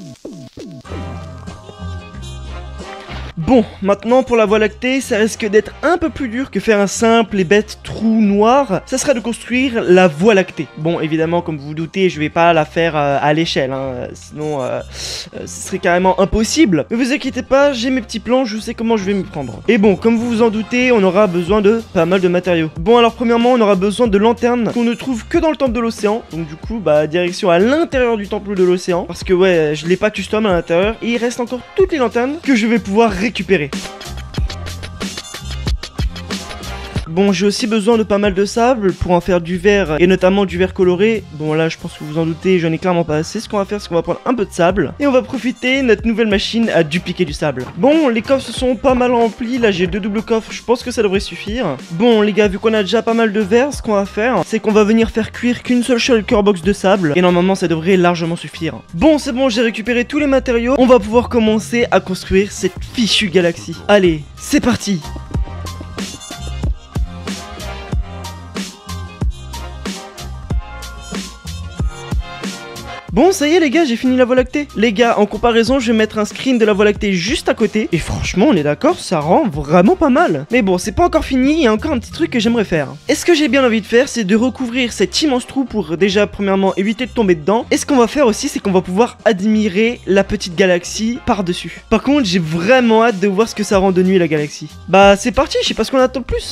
A: Bon, maintenant pour la Voie lactée, ça risque d'être un peu plus dur que faire un simple et bête trou noir. Ça sera de construire la Voie lactée. Bon, évidemment, comme vous vous doutez, je vais pas la faire euh, à l'échelle, hein, sinon euh, euh, ce serait carrément impossible. Mais vous inquiétez pas, j'ai mes petits plans, je sais comment je vais m'y prendre. Et bon, comme vous vous en doutez, on aura besoin de pas mal de matériaux. Bon, alors premièrement, on aura besoin de lanternes qu'on ne trouve que dans le temple de l'océan. Donc du coup, bah direction à l'intérieur du temple de l'océan. Parce que ouais, je l'ai pas custom à l'intérieur. Et il reste encore toutes les lanternes que je vais pouvoir récupérer. récupérer. Bon, j'ai aussi besoin de pas mal de sable pour en faire du verre et notamment du verre coloré. Bon, là, je pense que vous vous en doutez, j'en ai clairement pas assez. Ce qu'on va faire, c'est qu'on va prendre un peu de sable et on va profiter de notre nouvelle machine à dupliquer du sable. Bon, les coffres se sont pas mal remplis. Là, j'ai deux doubles coffres. Je pense que ça devrait suffire. Bon, les gars, vu qu'on a déjà pas mal de verre, ce qu'on va faire, c'est qu'on va venir faire cuire qu'une seule shulker box de sable et normalement, ça devrait largement suffire. Bon, c'est bon, j'ai récupéré tous les matériaux. On va pouvoir commencer à construire cette fichue galaxie. Allez, c'est parti. Bon, ça y est les gars, j'ai fini la Voie lactée. Les gars, en comparaison, je vais mettre un screen de la Voie lactée juste à côté. Et franchement, on est d'accord, ça rend vraiment pas mal. Mais bon, c'est pas encore fini, il y a encore un petit truc que j'aimerais faire. Et ce que j'ai bien envie de faire, c'est de recouvrir cet immense trou pour déjà, premièrement, éviter de tomber dedans. Et ce qu'on va faire aussi, c'est qu'on va pouvoir admirer la petite galaxie par-dessus. Par contre, j'ai vraiment hâte de voir ce que ça rend de nuit la galaxie. Bah, c'est parti, je sais pas ce qu'on attend le plus.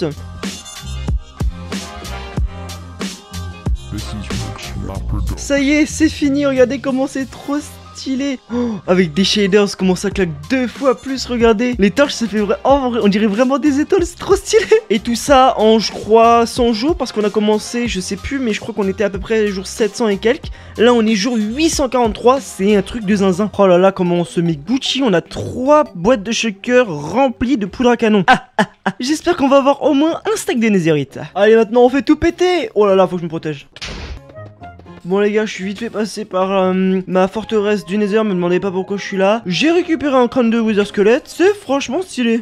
A: Ça y est, c'est fini, regardez comment c'est trop stylé. Oh, avec des shaders, comment ça claque deux fois plus, regardez. Les torches, ça fait vrai... Oh, on dirait vraiment des étoiles, c'est trop stylé. Et tout ça en, je crois, cent jours, parce qu'on a commencé, je sais plus, mais je crois qu'on était à peu près jour sept cents et quelques. Là, on est jour huit cent quarante-trois, c'est un truc de zinzin. Oh là là, comment on se met Gucci, on a trois boîtes de shaker remplies de poudre à canon. Ah, ah, ah. J'espère qu'on va avoir au moins un stack de netherite. Allez, maintenant, on fait tout péter. Oh là là, faut que je me protège. Bon les gars, je suis vite fait passer par euh, ma forteresse du Nether, me demandez pas pourquoi je suis là. J'ai récupéré un crâne de Wither Skelette, c'est franchement stylé.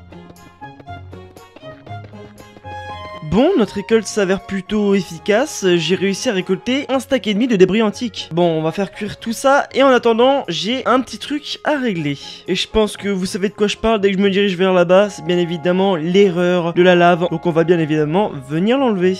A: Bon, notre récolte s'avère plutôt efficace, j'ai réussi à récolter un stack et demi de débris antiques. Bon, on va faire cuire tout ça, et en attendant, j'ai un petit truc à régler. Et je pense que vous savez de quoi je parle, dès que je me dirige vers là-bas, c'est bien évidemment l'erreur de la lave. Donc on va bien évidemment venir l'enlever.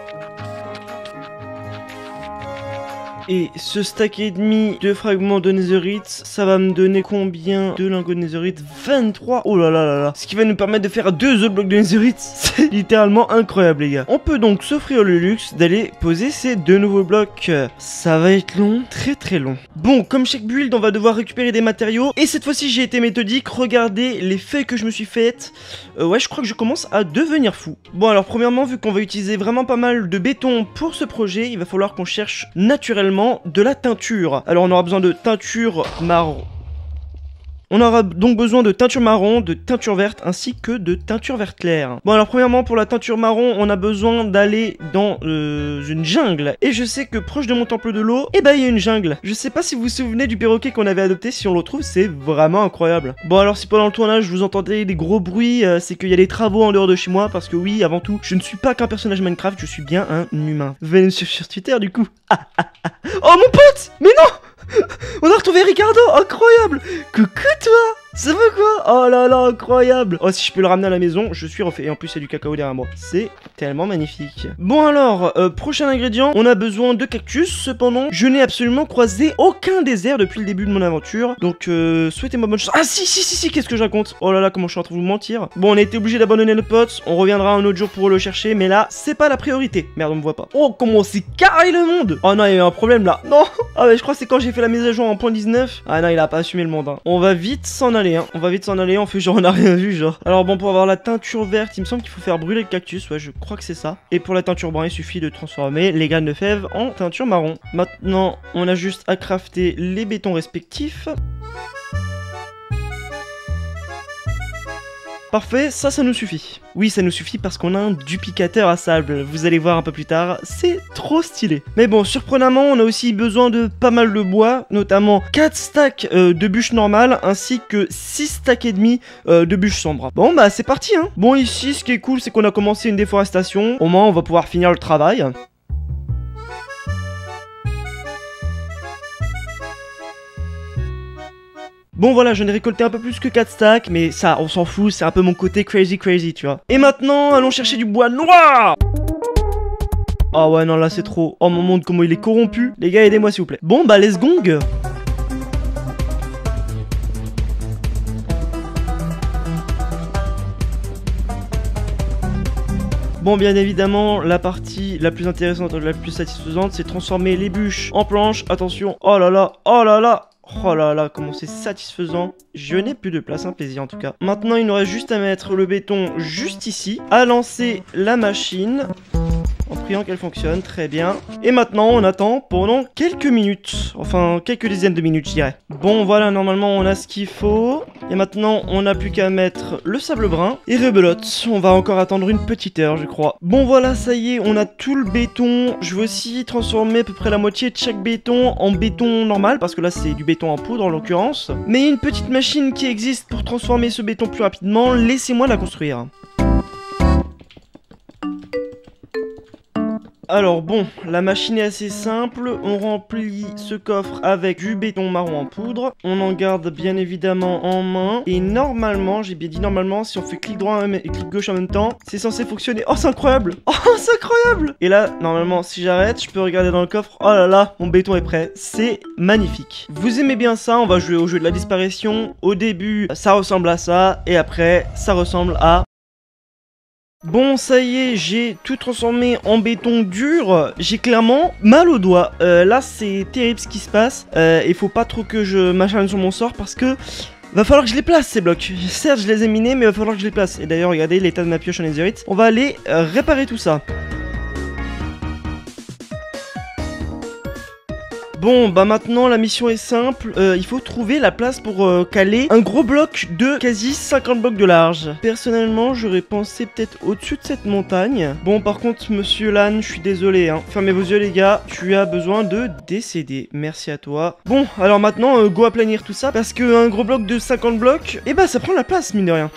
A: Et ce stack et demi de fragments de netherite, ça va me donner combien de lingots de netherite? vingt-trois. Oh là là là là. Ce qui va nous permettre de faire deux autres blocs de netherite. C'est littéralement incroyable les gars. On peut donc s'offrir le luxe d'aller poser ces deux nouveaux blocs. Ça va être long, très très long. Bon, comme chaque build, on va devoir récupérer des matériaux. Et cette fois-ci, j'ai été méthodique. Regardez les feuilles que je me suis faites. Euh, ouais, je crois que je commence à devenir fou. Bon, alors premièrement, vu qu'on va utiliser vraiment pas mal de béton pour ce projet, il va falloir qu'on cherche naturellement de la teinture. Alors on aura besoin de teinture marron. On aura donc besoin de teinture marron, de teinture verte, ainsi que de teinture verte claire. Bon alors premièrement pour la teinture marron, on a besoin d'aller dans euh, une jungle. Et je sais que proche de mon temple de l'eau, eh ben il y a une jungle. Je sais pas si vous vous souvenez du perroquet qu'on avait adopté, si on le retrouve, c'est vraiment incroyable. Bon alors si pendant le tournage vous entendez des gros bruits, euh, c'est qu'il y a des travaux en dehors de chez moi, parce que oui, avant tout, je ne suis pas qu'un personnage Minecraft, je suis bien un humain. Venez me suivre sur Twitter du coup. Ah, ah, ah. Oh mon pote! Mais non! On a retrouvé Ricardo, incroyable! Coucou toi! Ça va quoi? Oh là là, incroyable! Oh, si je peux le ramener à la maison, je suis refait. Et en plus, il y a du cacao derrière moi. C'est tellement magnifique. Bon alors, euh, prochain ingrédient, on a besoin de cactus. Cependant, je n'ai absolument croisé aucun désert depuis le début de mon aventure. Donc, euh, souhaitez-moi bonne chance. Ah si, si, si, si, qu'est-ce que je raconte? Oh là là, comment je suis en train de vous mentir. Bon, on a été obligé d'abandonner notre pote. On reviendra un autre jour pour le chercher. Mais là, c'est pas la priorité. Merde, on me voit pas. Oh, comment c'est carré le monde! Oh non, il y a eu un problème là. Non! Ah mais je crois que c'est quand j'ai fait la mise à jour en point dix-neuf. Ah non, il a pas assumé le monde. Hein. On va vite s'en aller. Hein. On va vite s'en aller. On fait genre on a rien vu, genre. Alors bon, pour avoir la teinture verte, il me semble qu'il faut faire brûler le cactus. Ouais, je crois que c'est ça. Et pour la teinture brun, il suffit de transformer les graines de fèves en teinture marron. Maintenant, on a juste à crafter les bétons respectifs. Parfait, ça, ça nous suffit. Oui, ça nous suffit parce qu'on a un duplicateur à sable. Vous allez voir un peu plus tard, c'est trop stylé. Mais bon, surprenamment, on a aussi besoin de pas mal de bois, notamment quatre stacks euh, de bûches normales, ainsi que six stacks et demi euh, de bûches sombres. Bon, bah c'est parti, hein. Bon, ici, ce qui est cool, c'est qu'on a commencé une déforestation. Au moins, on va pouvoir finir le travail. Bon voilà, j'en ai récolté un peu plus que quatre stacks, mais ça, on s'en fout, c'est un peu mon côté crazy crazy, tu vois. Et maintenant, allons chercher du bois noir. Ah ouais, non, là c'est trop. Oh mon monde, comment il est corrompu. Les gars, aidez-moi s'il vous plaît. Bon, bah let's gong. Bon, bien évidemment, la partie la plus intéressante, la plus satisfaisante, c'est transformer les bûches en planches. Attention, oh là là, oh là là. Oh là là, comment c'est satisfaisant. Je n'ai plus de place, un plaisir en tout cas. Maintenant, il nous reste juste à mettre le béton juste ici, à lancer la machine, en priant qu'elle fonctionne, très bien. Et maintenant, on attend pendant quelques minutes, enfin quelques dizaines de minutes, je dirais. Bon, voilà, normalement, on a ce qu'il faut. Et maintenant, on n'a plus qu'à mettre le sable brun. Et rebelote, on va encore attendre une petite heure, je crois. Bon, voilà, ça y est, on a tout le béton. Je vais aussi transformer à peu près la moitié de chaque béton en béton normal, parce que là, c'est du béton en poudre, en l'occurrence. Mais une petite machine qui existe pour transformer ce béton plus rapidement, laissez-moi la construire. Alors bon, la machine est assez simple, on remplit ce coffre avec du béton marron en poudre, on en garde bien évidemment en main, et normalement, j'ai bien dit normalement, si on fait clic droit et clic gauche en même temps, c'est censé fonctionner. Oh c'est incroyable! Oh c'est incroyable! Et là, normalement, si j'arrête, je peux regarder dans le coffre, oh là là, mon béton est prêt, c'est magnifique. Vous aimez bien ça, on va jouer au jeu de la disparition, au début, ça ressemble à ça, et après, ça ressemble à... Bon ça y est, j'ai tout transformé en béton dur, j'ai clairement mal au doigt, euh, là c'est terrible ce qui se passe, euh, il faut pas trop que je m'acharne sur mon sort parce que va falloir que je les place ces blocs. Certes je les ai minés mais va falloir que je les place, et d'ailleurs regardez l'état de ma pioche en netherite, on va aller euh, réparer tout ça. Bon bah maintenant la mission est simple, euh, il faut trouver la place pour euh, caler un gros bloc de quasi cinquante blocs de large. Personnellement j'aurais pensé peut-être au-dessus de cette montagne. Bon par contre monsieur Lan, je suis désolé hein, fermez vos yeux les gars, tu as besoin de décéder, merci à toi. Bon alors maintenant euh, go aplanir tout ça, parce que un gros bloc de cinquante blocs, et bah ça prend la place mine de rien.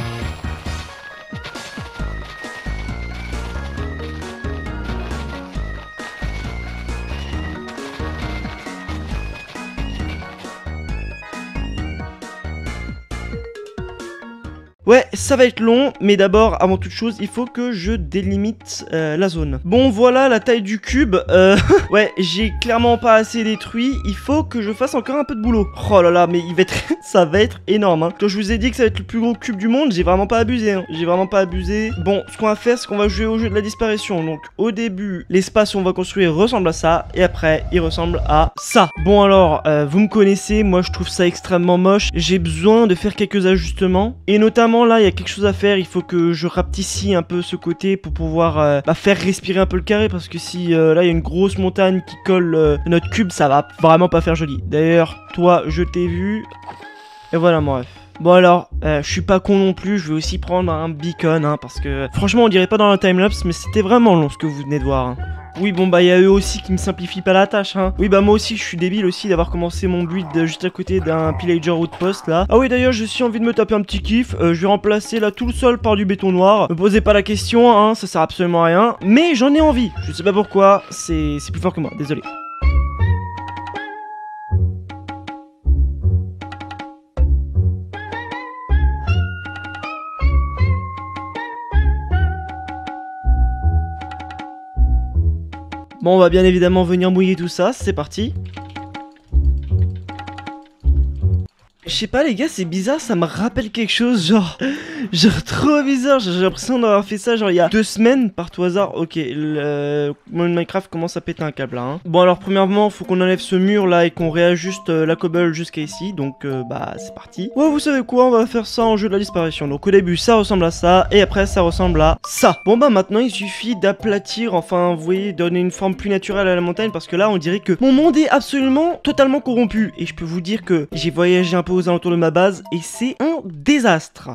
A: Ouais, ça va être long, mais d'abord, avant toute chose, il faut que je délimite euh, la zone. Bon, voilà la taille du cube. Euh, ouais, j'ai clairement pas assez détruit. Il faut que je fasse encore un peu de boulot. Oh là là, mais il va être... ça va être énorme. Hein. Quand je vous ai dit que ça va être le plus gros cube du monde, j'ai vraiment pas abusé. Hein. J'ai vraiment pas abusé. Bon, ce qu'on va faire, c'est qu'on va jouer au jeu de la disparition. Donc, au début, l'espace où on va construire ressemble à ça. Et après, il ressemble à ça. Bon, alors, euh, vous me connaissez. Moi, je trouve ça extrêmement moche. J'ai besoin de faire quelques ajustements. Et notamment, là il y a quelque chose à faire, il faut que je rapetissie un peu ce côté pour pouvoir euh, bah, faire respirer un peu le carré, parce que si euh, là il y a une grosse montagne qui colle euh, notre cube, ça va vraiment pas faire joli. D'ailleurs toi je t'ai vu, et voilà mon ref. Bon alors, euh, je suis pas con non plus, je vais aussi prendre un beacon hein, parce que franchement on dirait pas dans la timelapse, mais c'était vraiment long ce que vous venez de voir hein. Oui bon bah il y a eux aussi qui me simplifient pas la tâche hein. Oui bah moi aussi je suis débile aussi d'avoir commencé mon build juste à côté d'un pillager outpost là. Ah oui d'ailleurs j'ai aussi envie de me taper un petit kiff, euh, je vais remplacer là tout le sol par du béton noir. Me posez pas la question hein, ça sert absolument à rien, mais j'en ai envie, je sais pas pourquoi, c'est plus fort que moi, désolé. Bon, on va bien évidemment venir mouiller tout ça, c'est parti. Je sais pas les gars, c'est bizarre, ça me rappelle quelque chose, genre, genre trop bizarre, j'ai l'impression d'avoir fait ça genre il y a deux semaines par tout hasard. Ok, le Minecraft commence à péter un câble là hein. Bon alors premièrement, faut qu'on enlève ce mur là et qu'on réajuste euh, la cobble jusqu'à ici, donc euh, bah c'est parti. Ouais vous savez quoi, on va faire ça en jeu de la disparition, donc au début ça ressemble à ça, et après ça ressemble à ça. Bon bah maintenant il suffit d'aplatir, enfin vous voyez, donner une forme plus naturelle à la montagne, parce que là on dirait que mon monde est absolument totalement corrompu, et je peux vous dire que j'ai voyagé un peu aux alentours de ma base et c'est un désastre.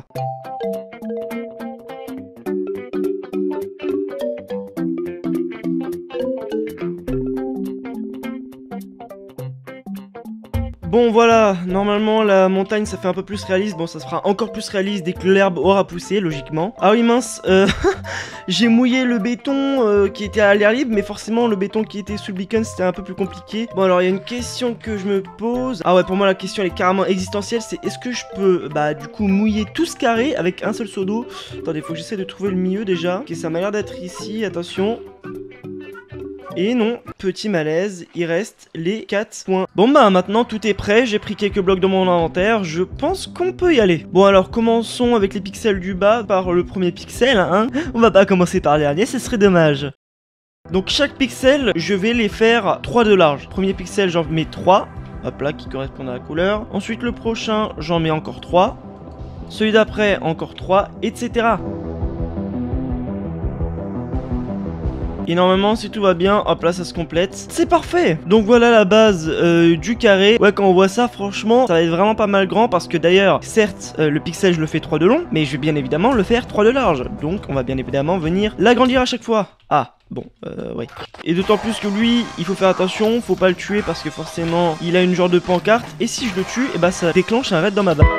A: Bon voilà, normalement la montagne ça fait un peu plus réaliste, bon ça sera encore plus réaliste dès que l'herbe aura poussé logiquement. Ah oui mince, euh, j'ai mouillé le béton euh, qui était à l'air libre, mais forcément le béton qui était sous le beacon c'était un peu plus compliqué. Bon alors il y a une question que je me pose, ah ouais pour moi la question elle est carrément existentielle, c'est est-ce que je peux bah du coup mouiller tout ce carré avec un seul seau d'eau. Attendez, faut que j'essaie de trouver le milieu déjà. Ok ça m'a l'air d'être ici, attention. Et non, petit malaise, il reste les quatre points. Bon bah maintenant tout est prêt, j'ai pris quelques blocs dans mon inventaire, je pense qu'on peut y aller. Bon alors commençons avec les pixels du bas par le premier pixel, hein. On va pas commencer par le dernier, ce serait dommage. Donc chaque pixel, je vais les faire trois de large. Premier pixel, j'en mets trois, hop là, qui correspondent à la couleur. Ensuite le prochain, j'en mets encore trois. Celui d'après, encore trois, et cetera. Et normalement si tout va bien, hop là ça se complète. C'est parfait. Donc voilà la base euh, du carré. Ouais quand on voit ça franchement ça va être vraiment pas mal grand, parce que d'ailleurs certes euh, le pixel je le fais trois de long, mais je vais bien évidemment le faire trois de large. Donc on va bien évidemment venir l'agrandir à chaque fois. Ah bon euh ouais. Et d'autant plus que lui il faut faire attention, faut pas le tuer parce que forcément il a une genre de pancarte. Et si je le tue, et bah ça déclenche un raid dans ma base.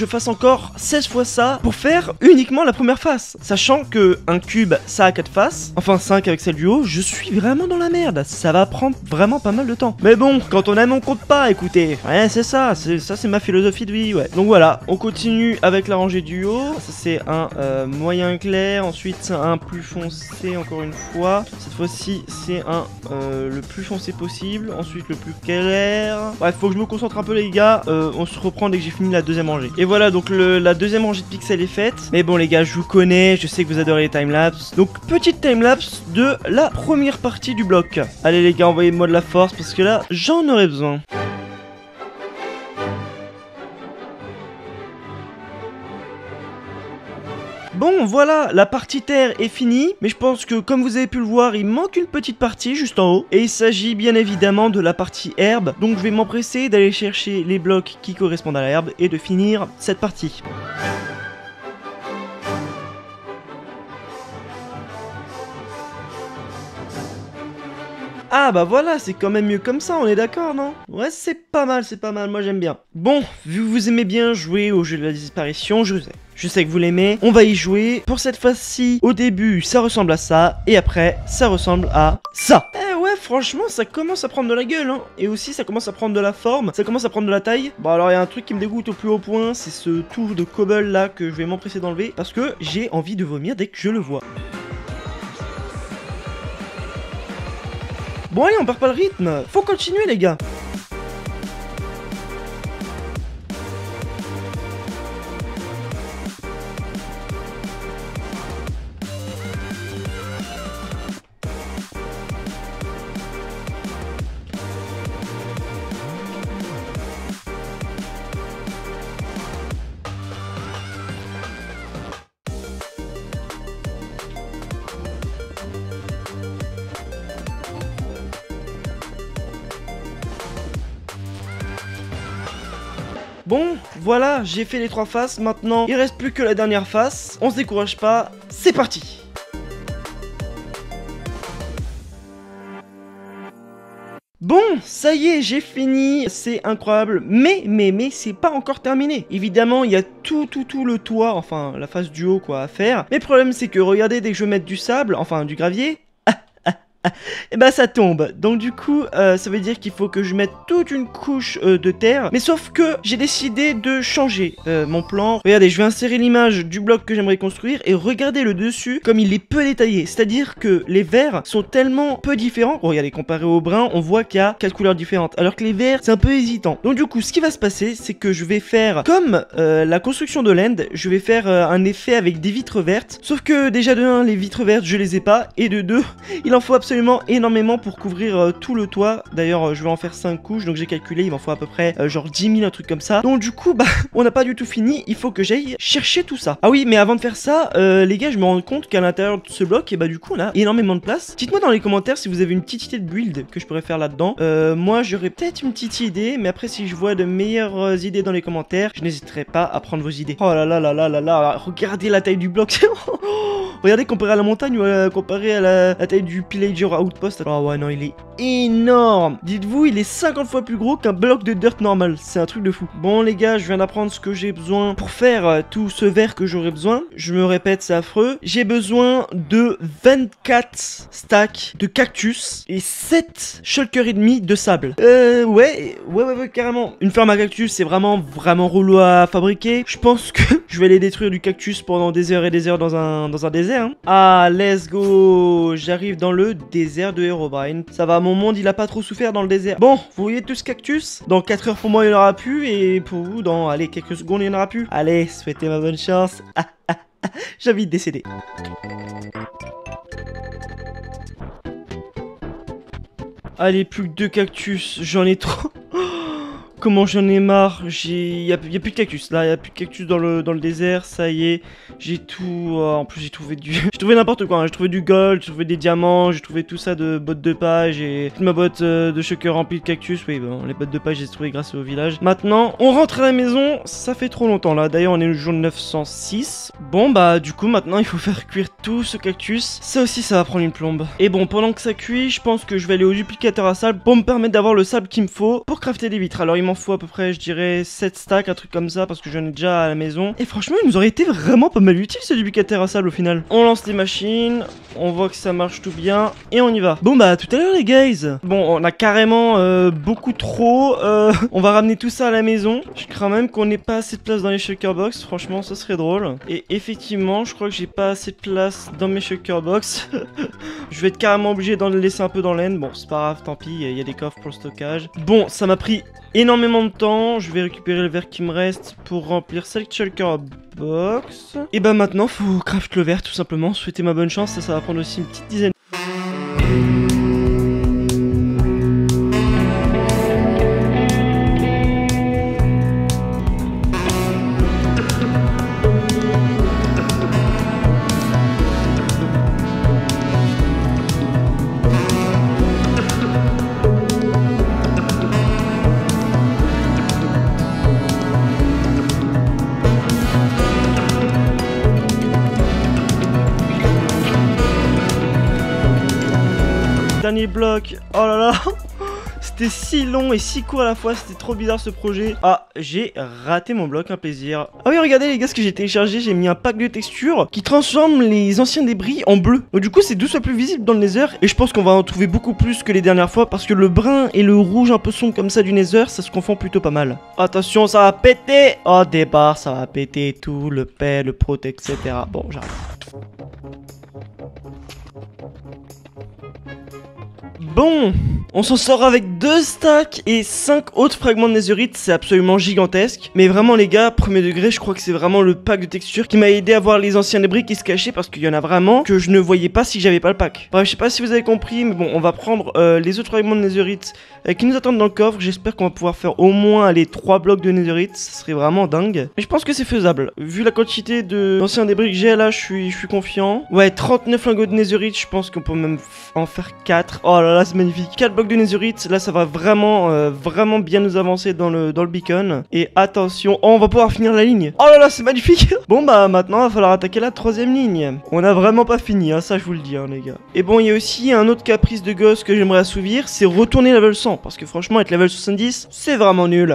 A: je fasse encore seize fois ça pour faire uniquement la première face. Sachant que un cube, ça a quatre faces, enfin cinq avec celle du haut, je suis vraiment dans la merde. Ça va prendre vraiment pas mal de temps. Mais bon, quand on aime, on compte pas, écoutez. Ouais, c'est ça, c'est ça, c'est ma philosophie de vie, ouais. Donc voilà, on continue avec la rangée du haut. Ça, c'est un euh, moyen clair. Ensuite, un plus foncé, encore une fois. Cette fois-ci, c'est un euh, le plus foncé possible. Ensuite, le plus clair. Bref, faut que je me concentre un peu, les gars. Euh, on se reprend dès que j'ai fini la deuxième rangée. Et voilà, donc le, la deuxième rangée de pixels est faite. Mais bon, les gars, je vous connais. Je sais que vous adorez les timelapses. Donc, petite timelapse de la première partie du bloc. Allez, les gars, envoyez-moi de la force parce que là, j'en aurais besoin. Bon, voilà, la partie terre est finie, mais je pense que comme vous avez pu le voir, il manque une petite partie juste en haut. Et il s'agit bien évidemment de la partie herbe, donc je vais m'empresser d'aller chercher les blocs qui correspondent à la herbe et de finir cette partie. Ah bah voilà, c'est quand même mieux comme ça, on est d'accord, non? Ouais, c'est pas mal, c'est pas mal, moi j'aime bien. Bon, vu que vous aimez bien jouer au jeu de la disparition, je sais. Je sais que vous l'aimez, on va y jouer. Pour cette fois-ci, au début, ça ressemble à ça, et après, ça ressemble à ça. Eh ouais, franchement, ça commence à prendre de la gueule, hein. Et aussi, ça commence à prendre de la forme, ça commence à prendre de la taille. Bon, alors, il y a un truc qui me dégoûte au plus haut point, c'est ce tour de cobble là que je vais m'empresser d'enlever, parce que j'ai envie de vomir dès que je le vois. Bon allez, on perd pas le rythme, faut continuer les gars. Bon, voilà, j'ai fait les trois faces, maintenant il reste plus que la dernière face, on se décourage pas, c'est parti. Bon, ça y est, j'ai fini, c'est incroyable, mais, mais, mais, c'est pas encore terminé. Évidemment, il y a tout, tout, tout le toit, enfin, la face du haut, quoi, à faire. Mais le problème, c'est que, regardez, dès que je vais mettre du sable, enfin, du gravier, et bah ça tombe, donc du coup euh, ça veut dire qu'il faut que je mette toute une couche euh, de terre. Mais sauf que j'ai décidé de changer euh, mon plan. Regardez, je vais insérer l'image du bloc que j'aimerais construire et regardez le dessus comme il est peu détaillé. C'est à dire que les verts sont tellement peu différents. Oh, regardez, comparé au brun, on voit qu'il y a quatre couleurs différentes, alors que les verts c'est un peu hésitant. Donc du coup ce qui va se passer, c'est que je vais faire comme euh, la construction de l'end. Je vais faire euh, un effet avec des vitres vertes. Sauf que déjà de un, les vitres vertes je les ai pas, et de deux, il en faut absolument énormément pour couvrir euh, tout le toit. D'ailleurs euh, je vais en faire cinq couches, donc j'ai calculé, il m'en faut à peu près euh, genre dix mille, un truc comme ça. Donc du coup bah on n'a pas du tout fini, il faut que j'aille chercher tout ça. Ah oui, mais avant de faire ça euh, les gars, je me rends compte qu'à l'intérieur de ce bloc, et bah du coup on a énormément de place. Dites-moi dans les commentaires si vous avez une petite idée de build que je pourrais faire là-dedans. euh, Moi j'aurais peut-être une petite idée, mais après si je vois de meilleures euh, idées dans les commentaires, je n'hésiterai pas à prendre vos idées. Oh là là là là là là, regardez la taille du bloc. Regardez, comparé à la montagne ou euh, comparé à la, la taille du pillager outpost. Oh ouais, non, il est énorme. Dites-vous, il est cinquante fois plus gros qu'un bloc de dirt normal. C'est un truc de fou. Bon les gars, je viens d'apprendre ce que j'ai besoin pour faire euh, tout ce verre que j'aurais besoin. Je me répète, c'est affreux. J'ai besoin de vingt-quatre stacks de cactus et sept shulkers et demi de sable. Euh, ouais, ouais, ouais, ouais, carrément. Une ferme à cactus, c'est vraiment, vraiment relou à fabriquer. Je pense que je vais aller détruire du cactus pendant des heures et des heures dans un, dans un désert. Hein. Ah, let's go. J'arrive dans le désert de Herobrine. Ça va, mon monde, il a pas trop souffert dans le désert. Bon, vous voyez tout ce cactus? Dans quatre heures pour moi, il n'y en aura plus. Et pour vous, dans, allez, quelques secondes, il n'y en aura plus. Allez, souhaitez ma bonne chance. Ah, ah, ah, j'ai envie de décéder. Allez, plus que deux cactus. J'en ai trop. Comment j'en ai marre, j'ai... Il y a, y a plus de cactus, là, il y a plus de cactus dans le, dans le désert, ça y est. J'ai tout... Oh, en plus, j'ai trouvé du... j'ai trouvé n'importe quoi, hein. J'ai trouvé du gold, j'ai trouvé des diamants, j'ai trouvé tout ça de bottes de paille, j'ai toute ma botte euh, de shulker remplie de cactus. Oui, bon, les bottes de paille, j'ai trouvé grâce au village. Maintenant, on rentre à la maison, ça fait trop longtemps, là. D'ailleurs, on est le jour neuf cent six. Bon, bah, du coup, maintenant, il faut faire cuire tout ce cactus. Ça aussi, ça va prendre une plombe. Et bon, pendant que ça cuit, je pense que je vais aller au duplicateur à sable pour me permettre d'avoir le sable qu'il me faut pour crafter des vitres. Alors, il m'en m'en faut à peu près, je dirais, sept stacks, un truc comme ça, parce que j'en ai déjà à la maison. Et franchement, il nous aurait été vraiment pas mal utile ce duplicateur à sable au final. On lance les machines, on voit que ça marche tout bien, et on y va. Bon bah, à tout à l'heure les guys. Bon, on a carrément euh, beaucoup trop. Euh, on va ramener tout ça à la maison. Je crains même qu'on n'ait pas assez de place dans les shulker box. Franchement, ça serait drôle. Et effectivement, je crois que j'ai pas assez de place dans mes shulker box. Je vais être carrément obligé d'en laisser un peu dans l'aine. Bon, c'est pas grave, tant pis, il y a des coffres pour le stockage. Bon, ça m'a pris énormément de temps. Je vais récupérer le verre qui me reste pour remplir cette shulker box. Et bah maintenant, faut craft le verre tout simplement. Souhaitez ma bonne chance, ça, ça va prendre aussi une petite dizaine. Dernier bloc, oh là là, c'était si long et si court à la fois, c'était trop bizarre ce projet. Ah, j'ai raté mon bloc, un plaisir. Ah oui, regardez les gars, ce que j'ai téléchargé, j'ai mis un pack de textures qui transforme les anciens débris en bleu. Donc du coup, c'est deux fois plus visible dans le Nether et je pense qu'on va en trouver beaucoup plus que les dernières fois parce que le brun et le rouge un peu sombre comme ça du Nether, ça se confond plutôt pas mal. Attention, ça va péter. Oh, départ, ça va péter tout, le paix, le prot, et cetera. Bon, j'arrête. Bon, on s'en sort avec deux stacks et cinq autres fragments de netherite, c'est absolument gigantesque. Mais vraiment les gars, premier degré, je crois que c'est vraiment le pack de texture qui m'a aidé à voir les anciens débris qui se cachaient parce qu'il y en a vraiment que je ne voyais pas si j'avais pas le pack. Bref, je sais pas si vous avez compris, mais bon, on va prendre euh, les autres fragments de netherite euh, qui nous attendent dans le coffre. J'espère qu'on va pouvoir faire au moins les trois blocs de netherite, ça serait vraiment dingue. Mais je pense que c'est faisable. Vu la quantité d'anciens débris que j'ai là, je suis, je suis confiant. Ouais, trente-neuf lingots de netherite, je pense qu'on peut même en faire quatre. Oh là là, c'est magnifique. quatre blocs de netherite, là ça va vraiment euh, vraiment bien nous avancer dans le, dans le beacon. Et attention, oh, on va pouvoir finir la ligne. Oh là là, c'est magnifique. Bon bah maintenant il va falloir attaquer la troisième ligne. On a vraiment pas fini, hein, ça je vous le dis hein, les gars. Et bon, il y a aussi un autre caprice de gosse que j'aimerais assouvir, c'est retourner level cent. Parce que franchement être level soixante-dix, c'est vraiment nul.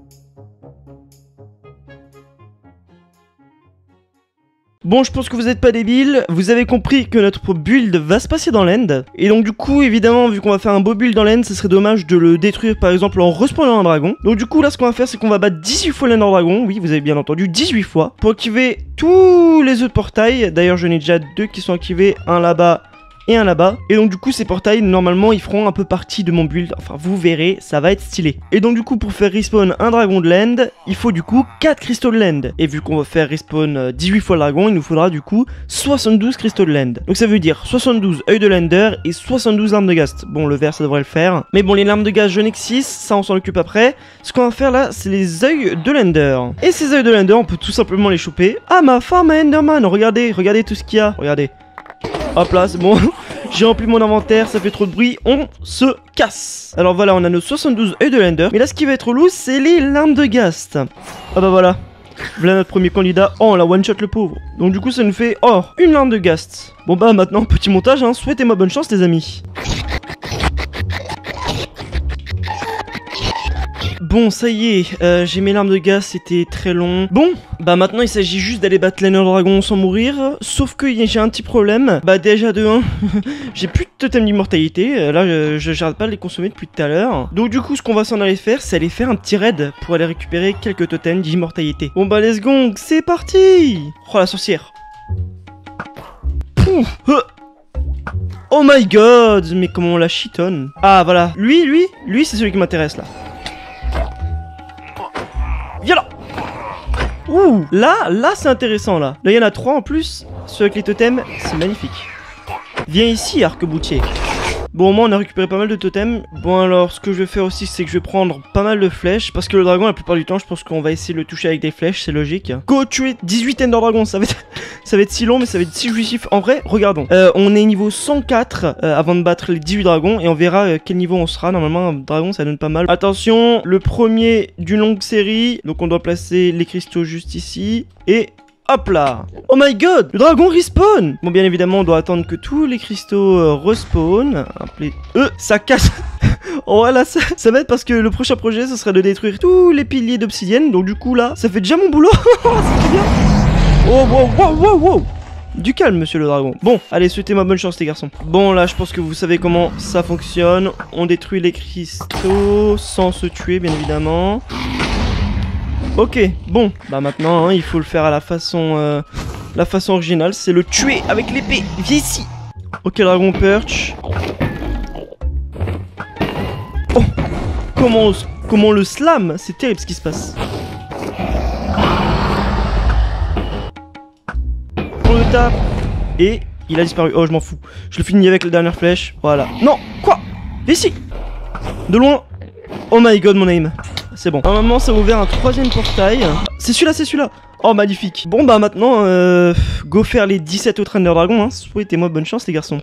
A: Bon, je pense que vous n'êtes pas débiles, vous avez compris que notre build va se passer dans l'end. Et donc du coup, évidemment, vu qu'on va faire un beau build dans l'end, ce serait dommage de le détruire par exemple en respawnant un dragon. Donc du coup, là ce qu'on va faire, c'est qu'on va battre dix-huit fois l'ender dragon, oui, vous avez bien entendu, dix-huit fois, pour activer tous les autres portails. D'ailleurs, j'en ai déjà deux qui sont activés, un là-bas et un là-bas. Et donc du coup ces portails normalement ils feront un peu partie de mon build. Enfin vous verrez, ça va être stylé. Et donc du coup pour faire respawn un dragon de l'end, il faut du coup quatre cristaux de l'end. Et vu qu'on va faire respawn dix-huit fois le dragon, il nous faudra du coup soixante-douze cristaux de l'end. Donc ça veut dire soixante-douze œils de l'ender et soixante-douze larmes de ghast. Bon, le vert ça devrait le faire. Mais bon, les larmes de ghast je n'ai que six, ça on s'en occupe après. Ce qu'on va faire là, c'est les œils de l'ender. Et ces œils de l'ender, on peut tout simplement les choper à ma farm à Enderman. Regardez, regardez tout ce qu'il y a. Regardez. Hop là, c'est bon. J'ai rempli mon inventaire, ça fait trop de bruit, on se casse. Alors voilà, on a nos soixante-douze œils de l'ender. Mais là, ce qui va être lourd, c'est les larmes de ghast. Ah bah voilà. Voilà notre premier candidat. Oh, on l'a one shot le pauvre. Donc du coup, ça nous fait, oh, une larme de ghast. Bon bah maintenant, petit montage, hein. Souhaitez-moi bonne chance, les amis. Bon, ça y est, euh, j'ai mes larmes de gaz, c'était très long. Bon, bah maintenant il s'agit juste d'aller battre l'Ender Dragon sans mourir. Sauf que j'ai un petit problème. Bah déjà de un, j'ai plus de totem d'immortalité. Là, je j'arrête pas de les consommer depuis tout à l'heure. Donc du coup, ce qu'on va s'en aller faire, c'est aller faire un petit raid pour aller récupérer quelques totems d'immortalité. Bon bah let's go, c'est parti. Oh la sorcière. Pouf, euh. Oh my god, mais comment on la chitonne. Ah voilà, lui, lui, lui c'est celui qui m'intéresse là. Viens là. Ouh, là, là c'est intéressant là. Là il y en a trois en plus. Ceux avec les totems, c'est magnifique. Viens ici, arc-boutier. Bon, au moins on a récupéré pas mal de totems. Bon alors, ce que je vais faire aussi, c'est que je vais prendre pas mal de flèches. Parce que le dragon, la plupart du temps, je pense qu'on va essayer de le toucher avec des flèches, c'est logique. Go tuer dix-huit Ender Dragons, ça va être... ça va être si long, mais ça va être si jouissif. En vrai, regardons. Euh, on est niveau cent quatre euh, avant de battre les dix-huit dragons. Et on verra euh, quel niveau on sera. Normalement, un dragon, ça donne pas mal. Attention, le premier d'une longue série. Donc on doit placer les cristaux juste ici. Et... hop là. Oh my god, le dragon respawn. Bon, bien évidemment, on doit attendre que tous les cristaux euh, respawn. Appelez... Euh, ça casse. Oh là, ça, ça m'aide parce que le prochain projet, ce serait de détruire tous les piliers d'obsidienne. Donc du coup là, ça fait déjà mon boulot. C'est très bien. Oh, wow, wow, wow, wow. Du calme, monsieur le dragon. Bon, allez, souhaitez-moi bonne chance, les garçons. Bon, là, je pense que vous savez comment ça fonctionne. On détruit les cristaux sans se tuer, bien évidemment. Ok, bon, bah maintenant, hein, il faut le faire à la façon, euh, la façon originale. C'est le tuer avec l'épée. Viens ici. Ok, dragon perch. Oh, comment, comment le slam? C'est terrible ce qui se passe. On le tape. Et il a disparu. Oh, je m'en fous. Je le finis avec la dernière flèche. Voilà. Non, quoi? Viens ici. De loin. Oh my god, mon aim. C'est bon. Normalement, ça a ouvert un troisième portail. C'est celui-là, c'est celui-là. Oh, magnifique. Bon, bah maintenant, euh, go faire les dix-sept autres Ender Dragons. Hein. Souhaitez-moi bonne chance, les garçons.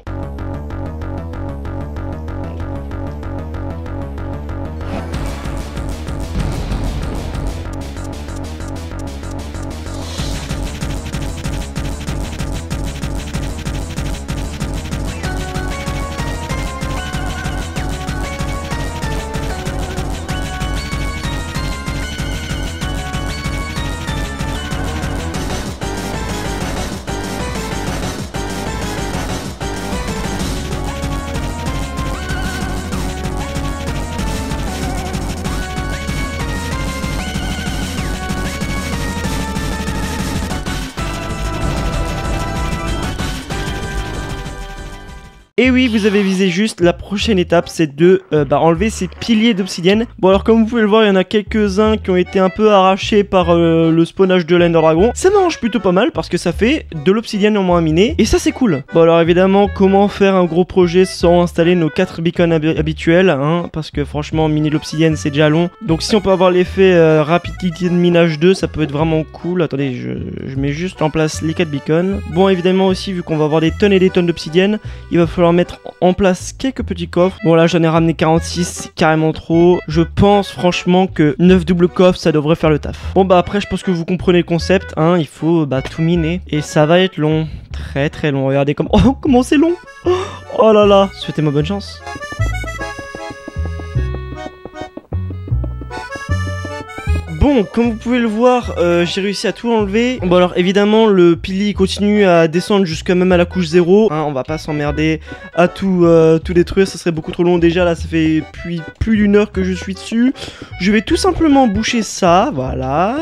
A: Et oui, vous avez visé juste, la prochaine étape c'est de euh, bah, enlever ces piliers d'obsidienne. Bon alors comme vous pouvez le voir, il y en a quelques-uns qui ont été un peu arrachés par euh, le spawnage de l'Ender Dragon. Ça m'arrange plutôt pas mal parce que ça fait de l'obsidienne en moins minée et ça c'est cool. Bon alors évidemment, comment faire un gros projet sans installer nos quatre beacons hab habituels hein, parce que franchement miner l'obsidienne c'est déjà long. Donc si on peut avoir l'effet euh, rapidité de minage deux, ça peut être vraiment cool. Attendez, je, je mets juste en place les quatre beacons. Bon évidemment aussi, vu qu'on va avoir des tonnes et des tonnes d'obsidienne, il va falloir mettre en place quelques petits coffres. Bon là j'en ai ramené quarante-six, c'est carrément trop. Je pense franchement que neuf doubles coffres ça devrait faire le taf. Bon bah après je pense que vous comprenez le concept hein, il faut bah tout miner et ça va être long, très très long. Regardez comme oh comment c'est long. Oh là là, souhaitez-moi bonne chance. Bon, comme vous pouvez le voir, euh, j'ai réussi à tout enlever. Bon alors évidemment le pilier continue à descendre jusqu'à même à la couche zéro hein, on va pas s'emmerder à tout, euh, tout détruire, ça serait beaucoup trop long déjà. Là ça fait plus, plus d'une heure que je suis dessus. Je vais tout simplement boucher ça, voilà.